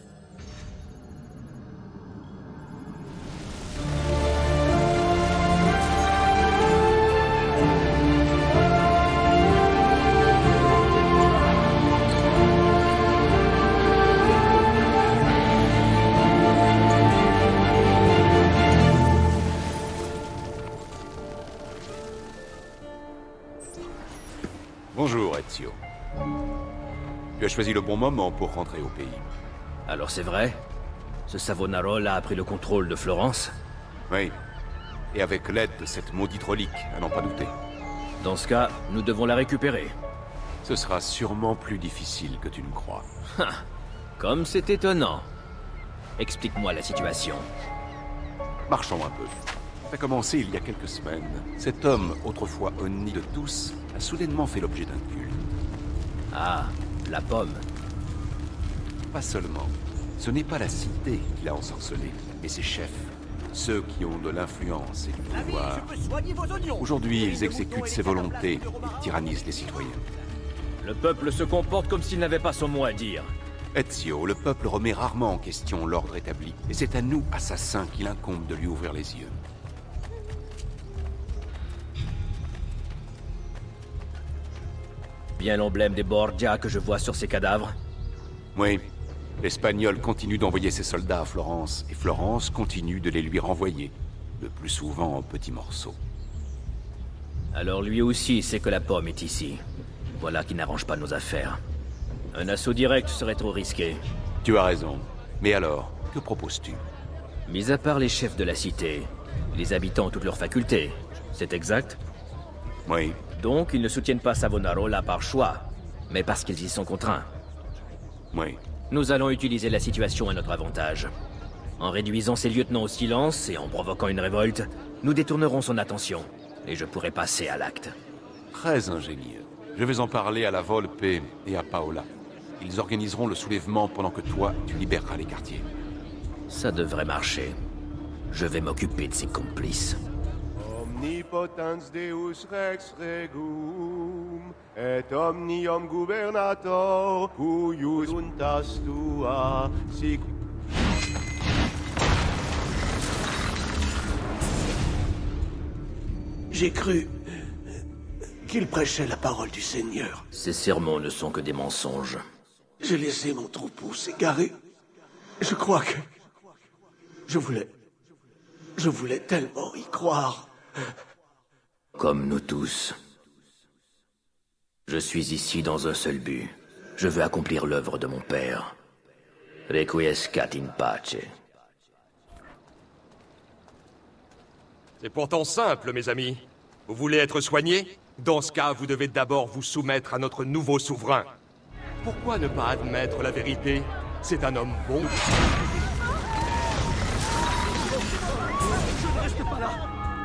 S23: Bonjour, Ezio. Tu as choisi le bon moment pour rentrer au pays.
S8: Alors c'est vrai? Ce Savonarole a pris le contrôle de Florence?
S23: Oui. Et avec l'aide de cette maudite relique, à n'en pas douter.
S8: Dans ce cas, nous devons la récupérer.
S23: Ce sera sûrement plus difficile que tu ne crois.
S8: Comme c'est étonnant. Explique-moi la situation.
S23: Marchons un peu. Ça a commencé il y a quelques semaines. Cet homme, autrefois Oni de tous, a soudainement fait l'objet d'un culte.
S8: Ah, la pomme.
S23: Pas seulement. Ce n'est pas la cité qui l'a ensorcelé, mais ses chefs. Ceux qui ont de l'influence et du pouvoir. Aujourd'hui, ils exécutent ses volontés et tyrannisent les citoyens.
S8: Le peuple se comporte comme s'il n'avait pas son mot à dire.
S23: Ezio, le peuple remet rarement en question l'ordre établi, et c'est à nous, assassins, qu'il incombe de lui ouvrir les yeux.
S8: Bien l'emblème des Borgia que je vois sur ces cadavres?
S23: Oui. L'Espagnol continue d'envoyer ses soldats à Florence, et Florence continue de les lui renvoyer, le plus souvent en petits morceaux.
S8: Alors lui aussi sait que la pomme est ici. Voilà qui n'arrange pas nos affaires. Un assaut direct serait trop risqué.
S23: Tu as raison. Mais alors, que proposes-tu?
S8: Mis à part les chefs de la cité, les habitants ont toutes leurs facultés. C'est exact?
S23: Oui.
S8: Donc, ils ne soutiennent pas Savonarole par choix, mais parce qu'ils y sont contraints.
S23: Oui.
S8: Nous allons utiliser la situation à notre avantage. En réduisant ses lieutenants au silence et en provoquant une révolte, nous détournerons son attention, et je pourrai passer à l'acte.
S23: Très ingénieux. Je vais en parler à la Volpe et à Paola. Ils organiseront le soulèvement pendant que toi, tu libéreras les quartiers.
S8: Ça devrait marcher. Je vais m'occuper de ses complices.
S6: Omnipotens Deus Rex Regum, et omnium gubernator, cuius voluntas tua sic...
S1: J'ai cru qu'il prêchait la parole du Seigneur.
S8: Ces sermons ne sont que des mensonges.
S1: J'ai laissé mon troupeau s'égarer. Je crois que... Je voulais tellement y croire.
S8: Comme nous tous. Je suis ici dans un seul but. Je veux accomplir l'œuvre de mon père. Requiescat in pace.
S21: C'est pourtant simple, mes amis. Vous voulez être soignés? Dans ce cas, vous devez d'abord vous soumettre à notre nouveau souverain. Pourquoi ne pas admettre la vérité? C'est un homme bon.
S1: Je ne reste pas là.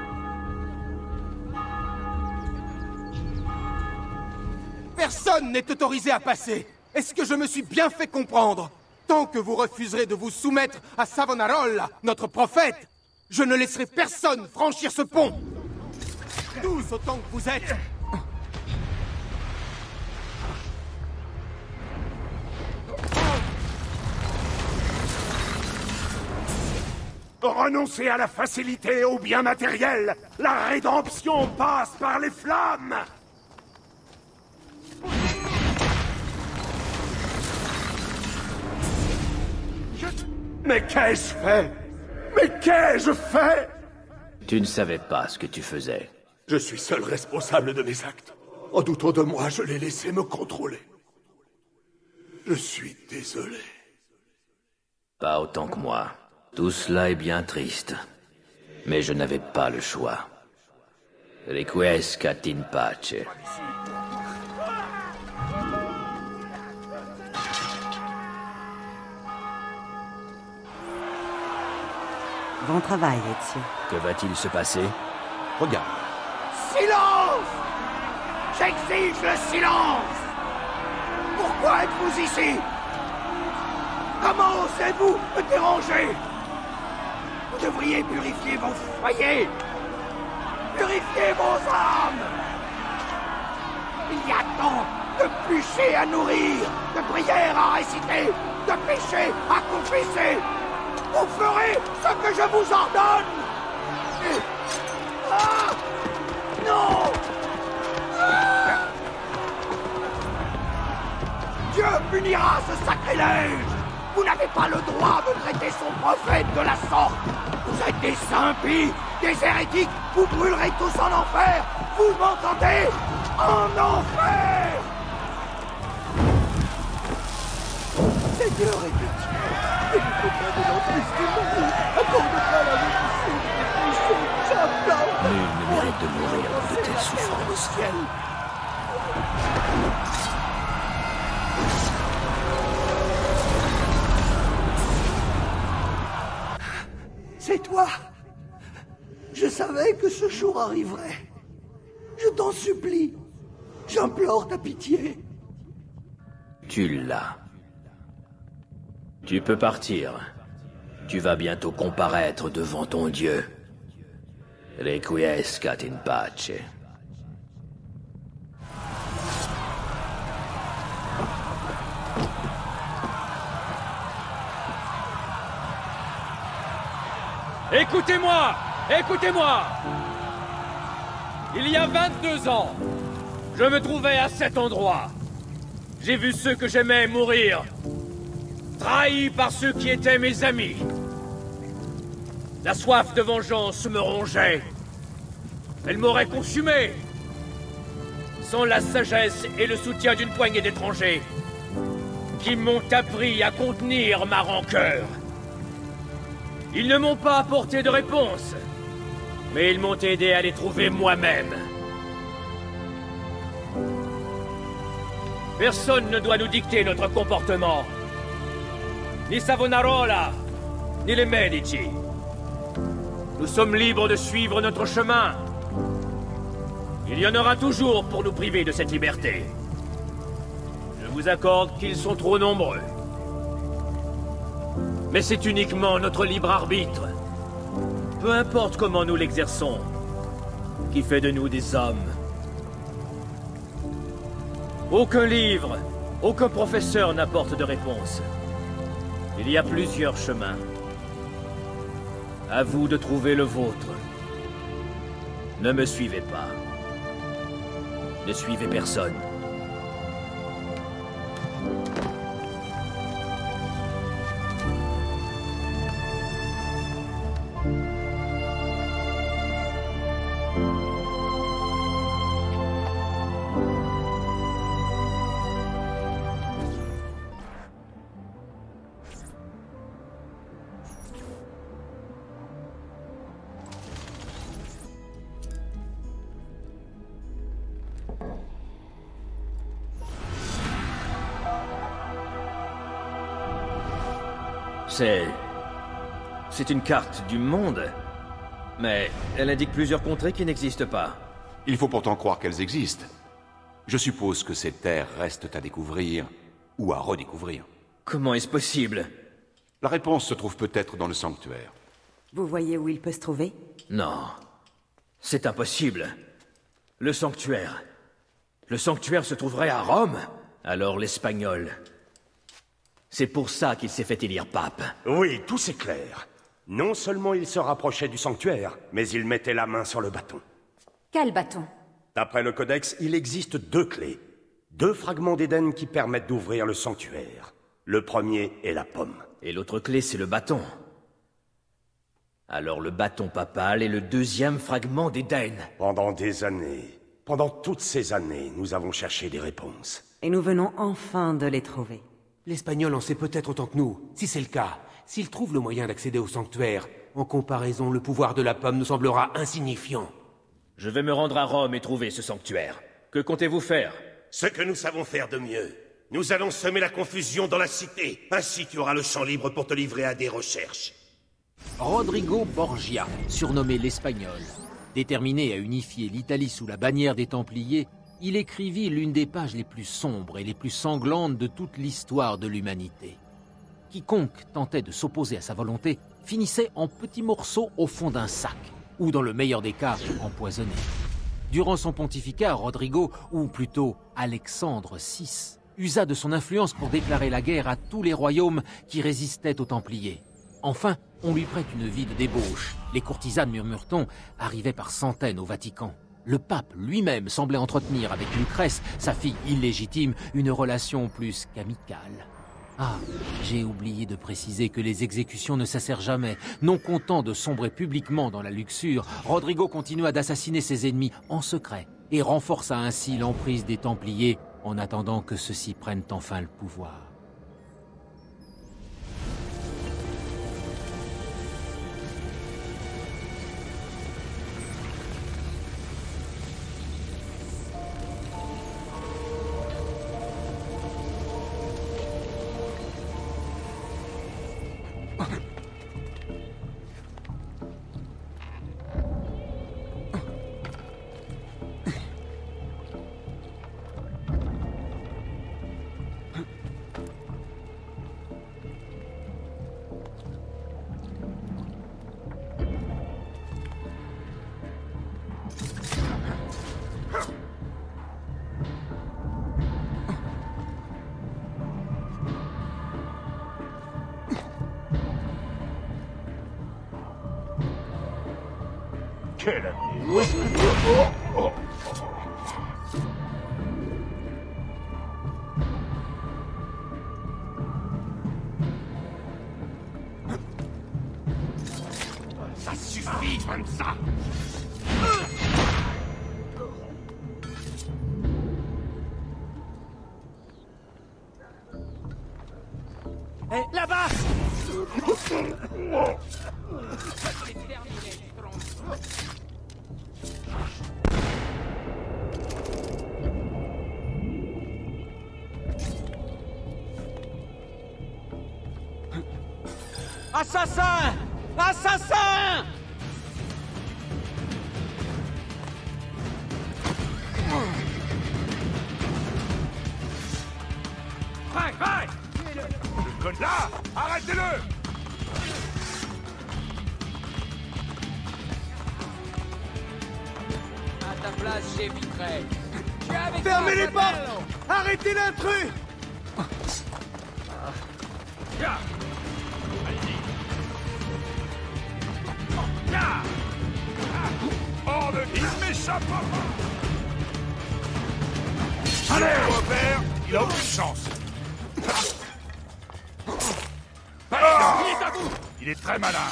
S2: Personne n'est autorisé à passer. Est-ce que je me suis bien fait comprendre? Tant que vous refuserez de vous soumettre à Savonarole, notre prophète, je ne laisserai personne franchir ce pont. 12 autant que vous êtes.
S6: Renoncez à la facilité et au bien matériel. La rédemption passe par les flammes. Mais qu'ai-je fait? Mais qu'ai-je fait?
S8: Tu ne savais pas ce que tu faisais.
S6: Je suis seul responsable de mes actes. En doutant de moi, je l'ai laissé me contrôler. Je suis désolé.
S8: Pas autant que moi. Tout cela est bien triste. Mais je n'avais pas le choix. Requiescat in pace.
S14: Bon travail, Ezio.
S8: Que va-t-il se passer? Regarde.
S13: Silence! J'exige le silence! Pourquoi êtes-vous ici? Comment osez-vous me déranger? Vous devriez purifier vos foyers! Purifiez vos âmes! Il y a tant de bûchers à nourrir, de prières à réciter, de péchés à confesser! Vous ferez ce que je vous ordonne! Ah! Non! Ah! Dieu punira ce sacrilège! Vous n'avez pas le droit de traiter son prophète de la sorte! Vous êtes des impies, des hérétiques, vous brûlerez tous en enfer! Vous m'entendez? En enfer! Seigneur et pitié! N'écoutez pas de l'emprise du monde! Accorde-moi la rémission des péchés! J'implore!
S8: Nul ne mérite de mourir dans de telles souffrances.
S13: C'est toi! Je savais que ce jour arriverait. Je t'en supplie. J'implore ta pitié.
S8: Tu l'as. Tu peux partir. Tu vas bientôt comparaître devant ton Dieu. Requiescat in pace.
S18: Écoutez-moi! Écoutez-moi! Il y a 22 ans, je me trouvais à cet endroit. J'ai vu ceux que j'aimais mourir, trahis par ceux qui étaient mes amis. La soif de vengeance me rongeait. Elle m'aurait consumé. Sans la sagesse et le soutien d'une poignée d'étrangers, qui m'ont appris à contenir ma rancœur. Ils ne m'ont pas apporté de réponse, mais ils m'ont aidé à les trouver moi-même. Personne ne doit nous dicter notre comportement. Ni Savonarola, ni les Medici. Nous sommes libres de suivre notre chemin. Il y en aura toujours pour nous priver de cette liberté. Je vous accorde qu'ils sont trop nombreux. Mais c'est uniquement notre libre arbitre, peu importe comment nous l'exerçons, qui fait de nous des hommes. Aucun livre, aucun professeur n'apporte de réponse. Il y a plusieurs chemins. À vous de trouver le vôtre. Ne me suivez pas. Ne suivez personne. C'est une carte du monde. Mais elle indique plusieurs contrées qui n'existent pas.
S23: Il faut pourtant croire qu'elles existent. Je suppose que ces terres restent à découvrir, ou à redécouvrir.
S8: Comment est-ce possible?
S23: La réponse se trouve peut-être dans le sanctuaire.
S14: Vous voyez où il peut se trouver?
S8: Non. C'est impossible. Le sanctuaire. Le sanctuaire se trouverait à Rome? Alors l'Espagnol. C'est pour ça qu'il s'est fait élire pape.
S10: Oui, tout c'est clair. Non seulement il se rapprochait du sanctuaire, mais il mettait la main sur le bâton.
S16: Quel bâton?
S10: D'après le codex, il existe 2 clés. 2 fragments d'Éden qui permettent d'ouvrir le sanctuaire. Le premier est la pomme.
S8: Et l'autre clé, c'est le bâton. Alors le bâton papal est le deuxième fragment d'Éden.
S10: Pendant des années, pendant toutes ces années, nous avons cherché des réponses.
S14: Et nous venons enfin de les trouver.
S5: L'Espagnol en sait peut-être autant que nous. Si c'est le cas, s'il trouve le moyen d'accéder au sanctuaire, en comparaison, le pouvoir de la pomme nous semblera insignifiant.
S8: Je vais me rendre à Rome et trouver ce sanctuaire. Que comptez-vous faire?
S10: Ce que nous savons faire de mieux. Nous allons semer la confusion dans la cité. Ainsi tu auras le champ libre pour te livrer à des recherches.
S9: Rodrigo Borgia, surnommé l'Espagnol, déterminé à unifier l'Italie sous la bannière des Templiers, il écrivit l'une des pages les plus sombres et les plus sanglantes de toute l'histoire de l'humanité. Quiconque tentait de s'opposer à sa volonté finissait en petits morceaux au fond d'un sac, ou dans le meilleur des cas, empoisonné. Durant son pontificat, Rodrigo, ou plutôt Alexandre VI, usa de son influence pour déclarer la guerre à tous les royaumes qui résistaient aux Templiers. Enfin, on lui prête une vie de débauche. Les courtisanes, murmure-t-on, arrivaient par centaines au Vatican. Le pape lui-même semblait entretenir avec Lucrèce, sa fille illégitime, une relation plus qu'amicale. Ah, j'ai oublié de préciser que les exécutions ne cessèrent jamais. Non content de sombrer publiquement dans la luxure, Rodrigo continua d'assassiner ses ennemis en secret et renforça ainsi l'emprise des Templiers en attendant que ceux-ci prennent enfin le pouvoir.
S3: Quel avenir!
S1: Ça suffit comme ça!
S7: Hé, là-bas!
S15: Assassin! Assassin!
S3: Vai, vai! Le code là! Arrêtez-le!
S7: À ta place, j'éviterai.
S2: Fermez les portes! Arrêtez l'intrus!
S3: Hors de... Il m'échappe! Allez, Robert! Il a aucune chance! Il est très malin!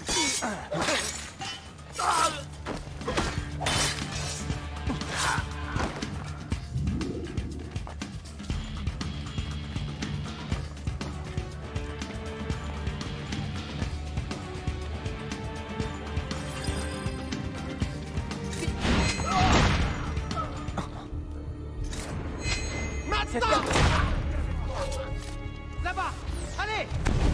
S7: Là-bas! Allez!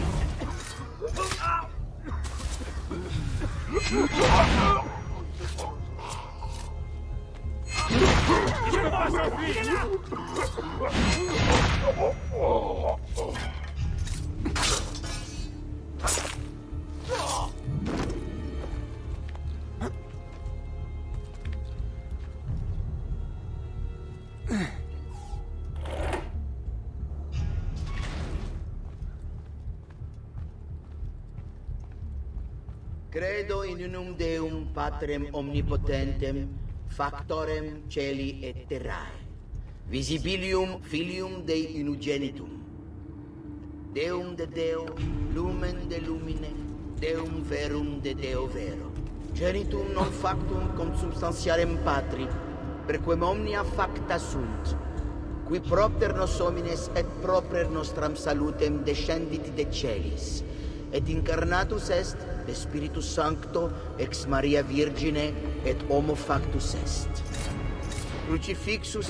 S3: Il peut pas s'enfuir!
S13: Credo in unum Deum Patrem omnipotentem, factorem celi et terrae, visibilium filium Dei unigenitum, Deum de Deo, lumen de lumine, Deum verum de Deo vero. Genitum non factum consubstantialem patri, perquem omnia facta sunt. Qui propter nos homines et proper nostram salutem descendit de celis, et incarnatus est de Spiritus Sancto ex Maria Virgine et homo factus est. Crucifixus...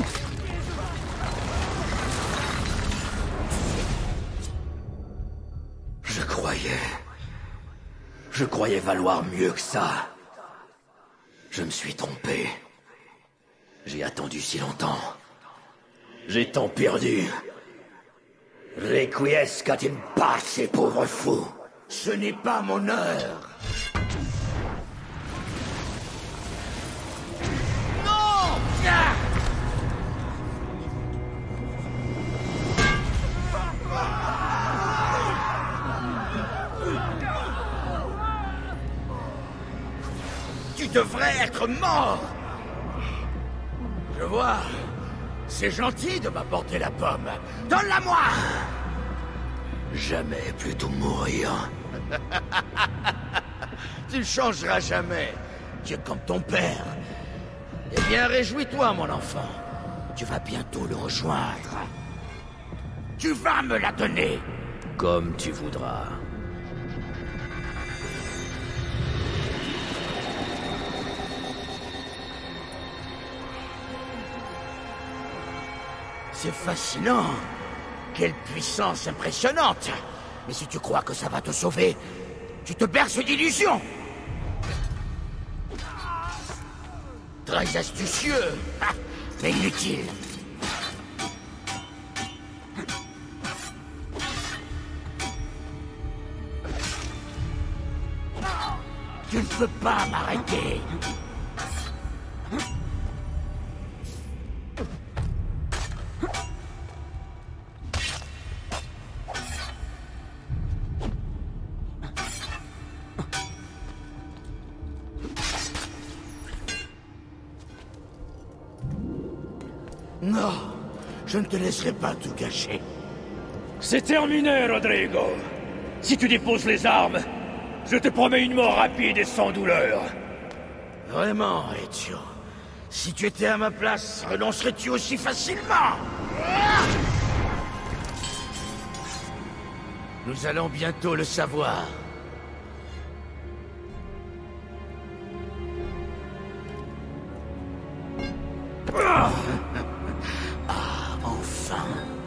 S4: Je croyais valoir mieux que ça. Je me suis trompé. J'ai attendu si longtemps. J'ai tant perdu. Requiescat in pace, pauvre fou. Ce n'est pas mon heure.
S13: Non!
S4: Tu devrais être mort. Je vois. C'est gentil de m'apporter la pomme. Donne-la-moi! Jamais plutôt mourir.
S13: Tu ne changeras jamais. Tu es comme ton père. Eh bien, réjouis-toi, mon enfant. Tu vas bientôt le rejoindre.
S4: Tu vas me la donner.
S8: Comme tu voudras.
S4: C'est fascinant. Quelle puissance impressionnante. Mais si tu crois que ça va te sauver, tu te berces d'illusions. Très astucieux, mais inutile. Tu ne peux pas m'arrêter. Non, je ne te laisserai pas tout gâcher.
S18: C'est terminé, Rodrigo. Si tu déposes les armes, je te promets une mort rapide et sans douleur.
S4: Vraiment, Ezio. Si tu étais à ma place, renoncerais-tu aussi facilement? Nous allons bientôt le savoir. Ah, enfin.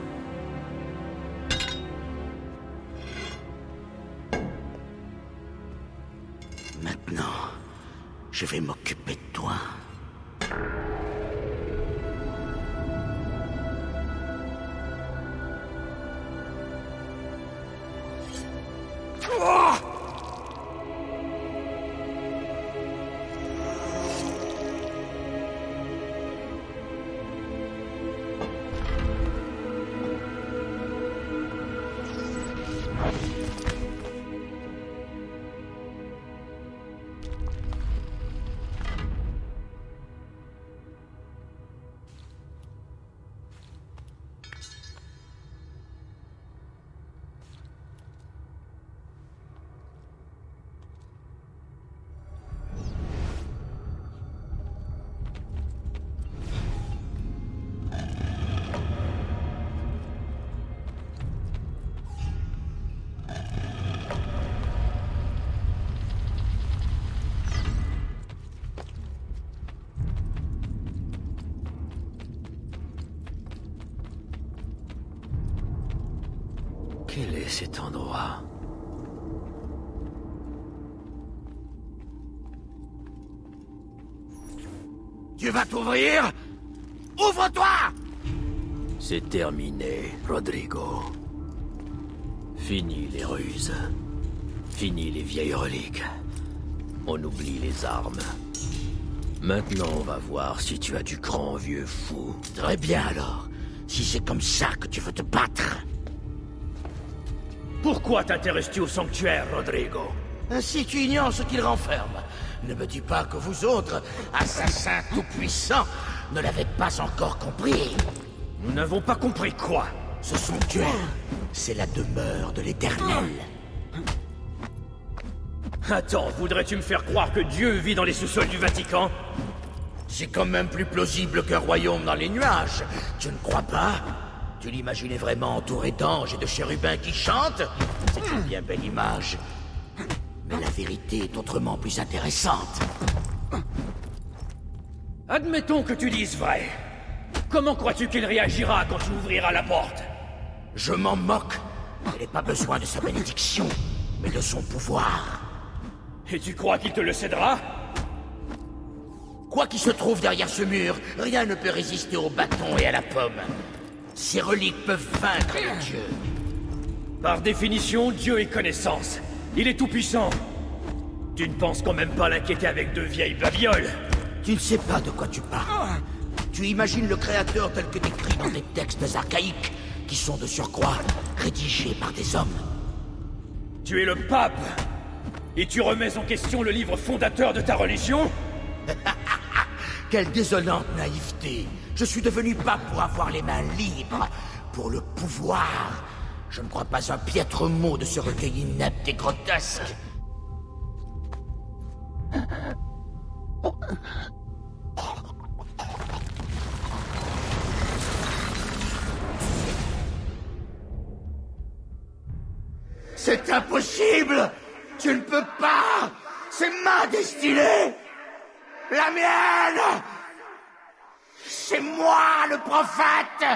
S4: Maintenant, je vais m'occuper de toi.
S8: Quel est cet endroit?
S4: Tu vas t'ouvrir? Ouvre-toi!
S8: C'est terminé, Rodrigo. Fini les ruses. Fini les vieilles reliques. On oublie les armes. Maintenant, on va voir si tu as du cran, vieux fou.
S4: Très bien alors. Si c'est comme ça que tu veux te battre.
S18: Pourquoi t'intéresses-tu au sanctuaire, Rodrigo?
S4: Si tu ignores ce qu'il renferme, ne me dis pas que vous autres, assassins tout-puissants, ne l'avez pas encore compris.
S18: Nous n'avons pas compris quoi?
S4: Ce sanctuaire, c'est la demeure de l'Éternel.
S8: Attends, voudrais-tu me faire croire que Dieu vit dans les sous-sols du Vatican?
S4: C'est quand même plus plausible qu'un royaume dans les nuages. Tu ne crois pas? Tu l'imaginais vraiment entouré d'anges et de chérubins qui chantent? C'est une bien belle image. Mais la vérité est autrement plus intéressante.
S8: Admettons que tu dises vrai. Comment crois-tu qu'il réagira quand tu ouvriras la porte?
S4: Je m'en moque. Elle n'a pas besoin de sa bénédiction, mais de son pouvoir.
S8: Et tu crois qu'il te le cédera?
S4: Quoi qu'il se trouve derrière ce mur, rien ne peut résister au bâton et à la pomme. Ces reliques peuvent vaincre les dieux.
S8: Par définition, Dieu est connaissance. Il est tout-puissant. Tu ne penses quand même pas l'inquiéter avec 2 vieilles babioles?
S4: Tu ne sais pas de quoi tu parles. Tu imagines le Créateur tel que décrit dans des textes archaïques, qui sont de surcroît rédigés par des hommes.
S8: Tu es le pape, et tu remets en question le livre fondateur de ta religion?
S4: Quelle désolante naïveté! Je suis devenu pape pour avoir les mains libres, pour le pouvoir. Je ne crois pas un piètre mot de ce recueil inepte et grotesque. C'est impossible! Tu ne peux pas! C'est ma destinée! La mienne! C'est moi le prophète!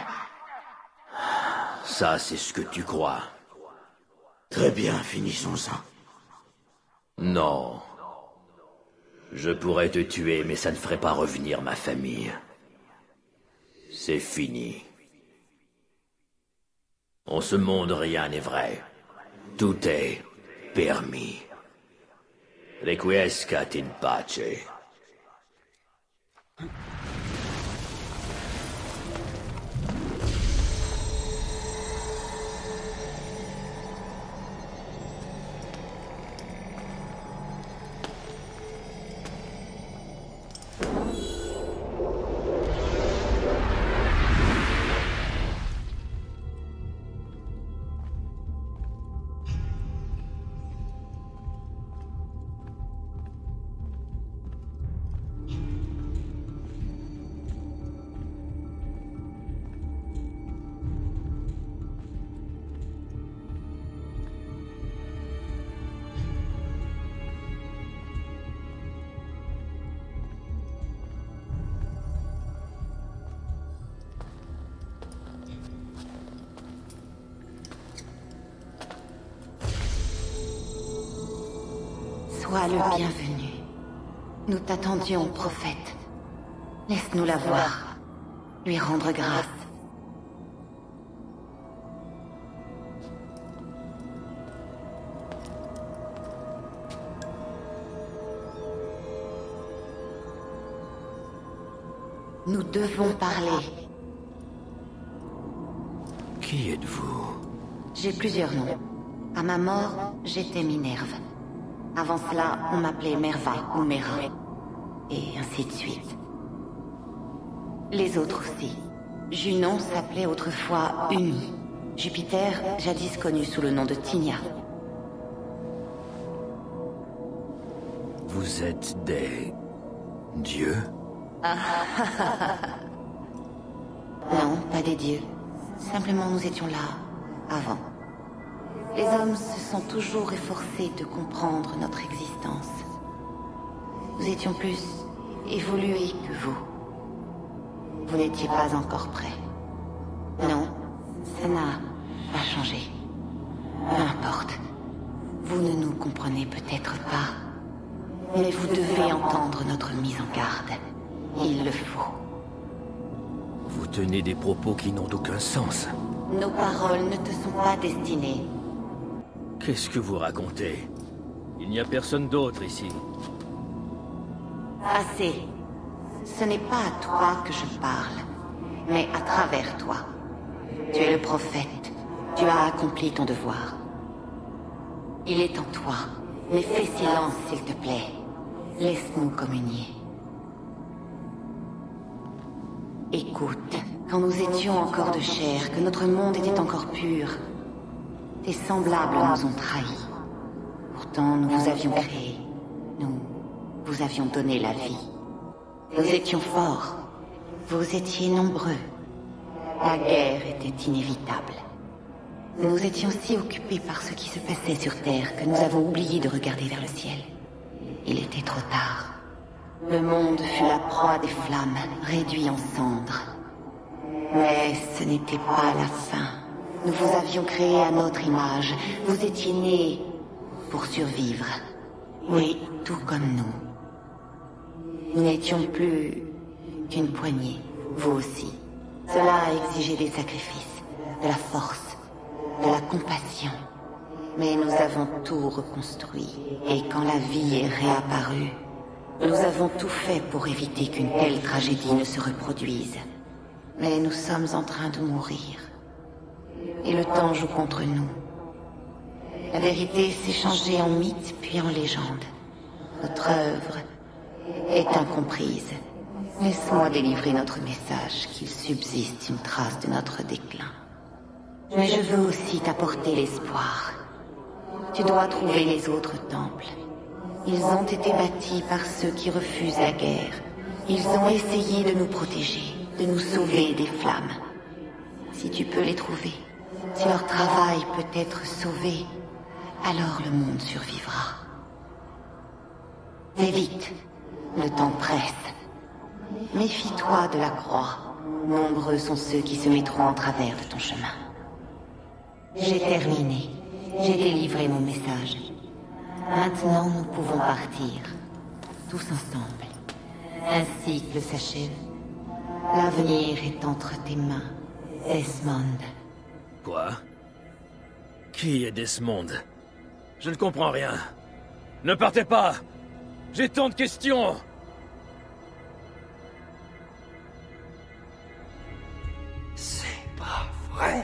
S8: Ça, c'est ce que tu crois.
S4: Très bien, finissons-en.
S8: Non. Je pourrais te tuer, mais ça ne ferait pas revenir ma famille. C'est fini. En ce monde, rien n'est vrai. Tout est permis. Requiescat in pace.
S17: Sois le bienvenu. Nous t'attendions, prophète. Laisse-nous la voir. Lui rendre grâce. Nous devons parler.
S8: Qui êtes-vous?
S17: J'ai plusieurs noms. À ma mort, j'étais Minerve. Avant cela, on m'appelait Merva ou Mera. Et ainsi de suite. Les autres aussi. Junon s'appelait autrefois Uni. Jupiter, jadis connu sous le nom de Tinia.
S8: Vous êtes des... dieux?
S17: Non, pas des dieux. Simplement nous étions là, avant. Les hommes se sont toujours efforcés de comprendre notre existence. Nous étions plus évolués que vous. Vous n'étiez pas encore prêts. Non, ça n'a pas changé. Peu importe. Vous ne nous comprenez peut-être pas, mais vous devez entendre notre mise en garde. Il le faut.
S8: Vous tenez des propos qui n'ont aucun sens.
S17: Nos paroles ne te sont pas destinées.
S8: Qu'est-ce que vous racontez? Il n'y a personne d'autre ici.
S17: Assez. Ce n'est pas à toi que je parle, mais à travers toi. Tu es le prophète. Tu as accompli ton devoir. Il est en toi. Mais fais silence, s'il te plaît. Laisse-nous communier. Écoute, quand nous étions encore de chair, que notre monde était encore pur, tes semblables nous ont trahis. Pour Pourtant, nous vous avions créé. Nous vous avions donné la vie. Nous étions forts. Vous étiez nombreux. La guerre était inévitable. Nous étions si occupés par ce qui se passait sur Terre que nous avons oublié de regarder vers le ciel. Il était trop tard. Le monde fut la proie des flammes, réduit en cendres. Mais ce n'était pas la fin. Nous vous avions créé à notre image. Vous étiez nés pour survivre. Oui, tout comme nous. Nous n'étions plus qu'une poignée, vous aussi. Cela a exigé des sacrifices, de la force, de la compassion. Mais nous avons tout reconstruit. Et quand la vie est réapparue, nous avons tout fait pour éviter qu'une telle tragédie ne se reproduise. Mais nous sommes en train de mourir. Et le temps joue contre nous. La vérité s'est changée en mythe puis en légende. Notre œuvre est incomprise. Laisse-moi délivrer notre message, qu'il subsiste une trace de notre déclin. Mais je veux aussi t'apporter l'espoir. Tu dois trouver les autres temples. Ils ont été bâtis par ceux qui refusent la guerre. Ils ont essayé de nous protéger, de nous sauver des flammes. Si tu peux les trouver, si leur travail peut être sauvé, alors le monde survivra. Mais vite, le temps presse. Méfie-toi de la croix. Nombreux sont ceux qui se mettront en travers de ton chemin. J'ai terminé. J'ai délivré mon message. Maintenant, nous pouvons partir. Tous ensemble. Un cycle s'achève. L'avenir est entre tes mains, Desmond.
S8: Quoi? Qui est Desmond? Je ne comprends rien. Ne partez pas! J'ai tant de questions!
S5: C'est pas vrai!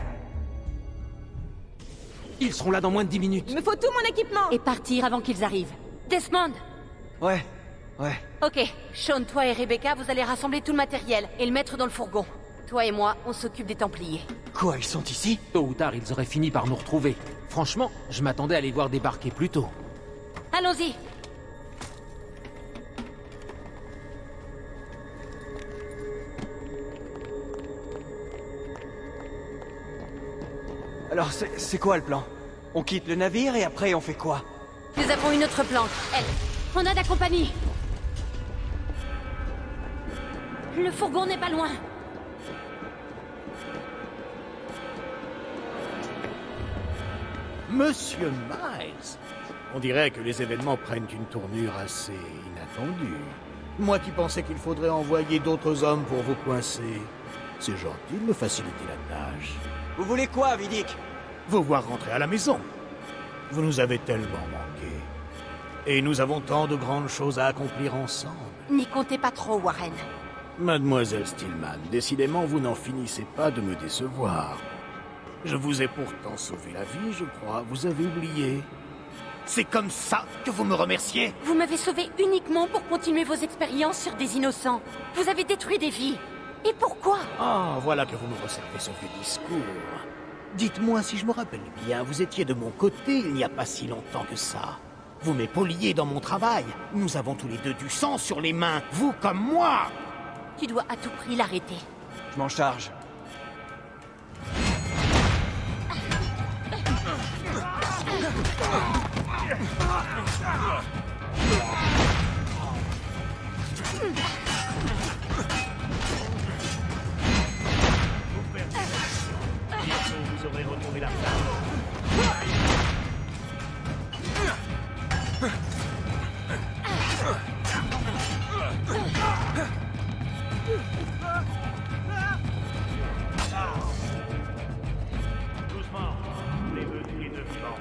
S9: Ils seront là dans moins de 10 minutes.
S19: Il me faut tout mon équipement!
S14: Et partir avant qu'ils arrivent. Desmond!
S15: Ouais.
S14: Ok, Sean, toi et Rebecca, vous allez rassembler tout le matériel et le mettre dans le fourgon. Toi et moi, on s'occupe des Templiers.
S15: Quoi, ils sont ici?
S9: Tôt ou tard, ils auraient fini par nous retrouver. Franchement, je m'attendais à les voir débarquer plus tôt.
S14: Allons-y!
S15: Alors, c'est quoi le plan? On quitte le navire et après on fait quoi?
S14: Nous avons une autre planque. Elle, on a de la compagnie. Le fourgon n'est pas loin.
S7: Monsieur Miles, on dirait que les événements prennent une tournure assez inattendue. Moi qui pensais qu'il faudrait envoyer d'autres hommes pour vous coincer. C'est gentil de me faciliter la tâche.
S15: Vous voulez quoi, Vidic?
S7: Vous voir rentrer à la maison. Vous nous avez tellement manqué. Et nous avons tant de grandes choses à accomplir ensemble.
S14: N'y comptez pas trop, Warren.
S7: Mademoiselle Stillman, décidément, vous n'en finissez pas de me décevoir. Je vous ai pourtant sauvé la vie, je crois. Vous avez oublié. C'est comme ça que vous me remerciez?
S14: Vous m'avez sauvé uniquement pour continuer vos expériences sur des innocents. Vous avez détruit des vies. Et pourquoi?
S7: Ah, voilà que vous me resservez ce vieux discours. Dites-moi, si je me rappelle bien, vous étiez de mon côté il n'y a pas si longtemps que ça. Vous m'épauliez dans mon travail. Nous avons tous les deux du sang sur les mains, vous comme moi.
S14: Tu dois à tout prix l'arrêter.
S15: Je m'en charge.
S7: Vous aurez retrouvé la flamme. Doucement, les deux pieds de vivant.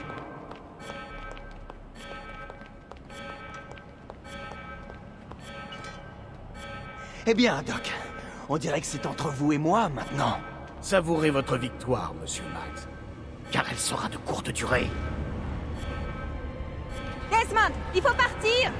S15: Eh bien, Doc, on dirait que c'est entre vous et moi maintenant.
S7: Savourez votre victoire, Monsieur Max, car elle sera de courte durée.
S19: Desmond, il faut partir!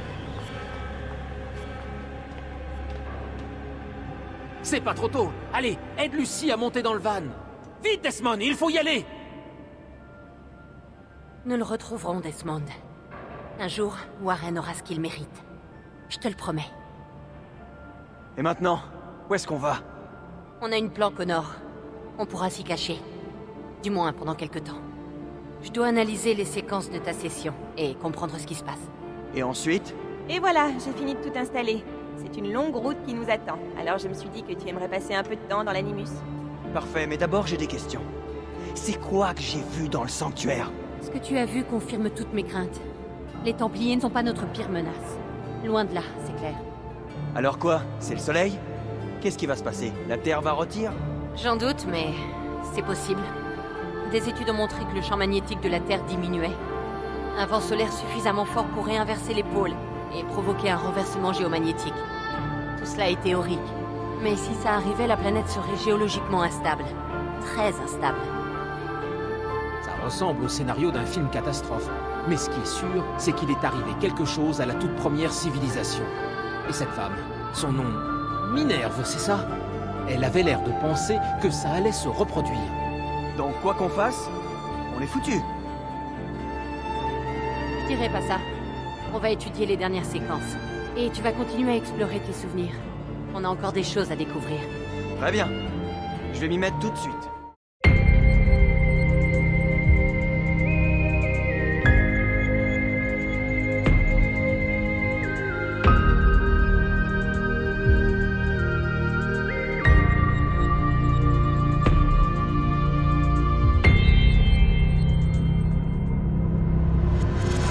S9: C'est pas trop tôt. Allez, aide Lucie à monter dans le van. Vite, Desmond, il faut y aller!
S14: Nous le retrouverons, Desmond. Un jour, Warren aura ce qu'il mérite. Je te le promets.
S11: Et maintenant, où est-ce qu'on va?
S14: On a une planque au nord. On pourra s'y cacher. Du moins pendant quelque temps. Je dois analyser les séquences de ta session et comprendre ce qui se passe.
S11: Et ensuite?
S20: Et voilà, j'ai fini de tout installer. C'est une longue route qui nous attend. Alors je me suis dit que tu aimerais passer un peu de temps dans l'Animus.
S11: Parfait, mais d'abord j'ai des questions. C'est quoi que j'ai vu dans le sanctuaire?
S14: Ce que tu as vu confirme toutes mes craintes. Les Templiers ne sont pas notre pire menace. Loin de là, c'est clair.
S11: Alors quoi? C'est le soleil? Qu'est-ce qui va se passer? La Terre va rôtir?
S14: J'en doute, mais c'est possible. Des études ont montré que le champ magnétique de la Terre diminuait. Un vent solaire suffisamment fort pour réinverser les pôles et provoquer un renversement géomagnétique. Tout cela est théorique. Mais si ça arrivait, la planète serait géologiquement instable. Très instable.
S9: Ça ressemble au scénario d'un film catastrophe. Mais ce qui est sûr, c'est qu'il est arrivé quelque chose à la toute première civilisation. Et cette femme, son nom, Minerve, c'est ça? Elle avait l'air de penser que ça allait se reproduire.
S11: Donc quoi qu'on fasse, on est foutus.
S14: Je dirais pas ça. On va étudier les dernières séquences. Et tu vas continuer à explorer tes souvenirs. On a encore des choses à découvrir.
S11: Très bien. Je vais m'y mettre tout de suite.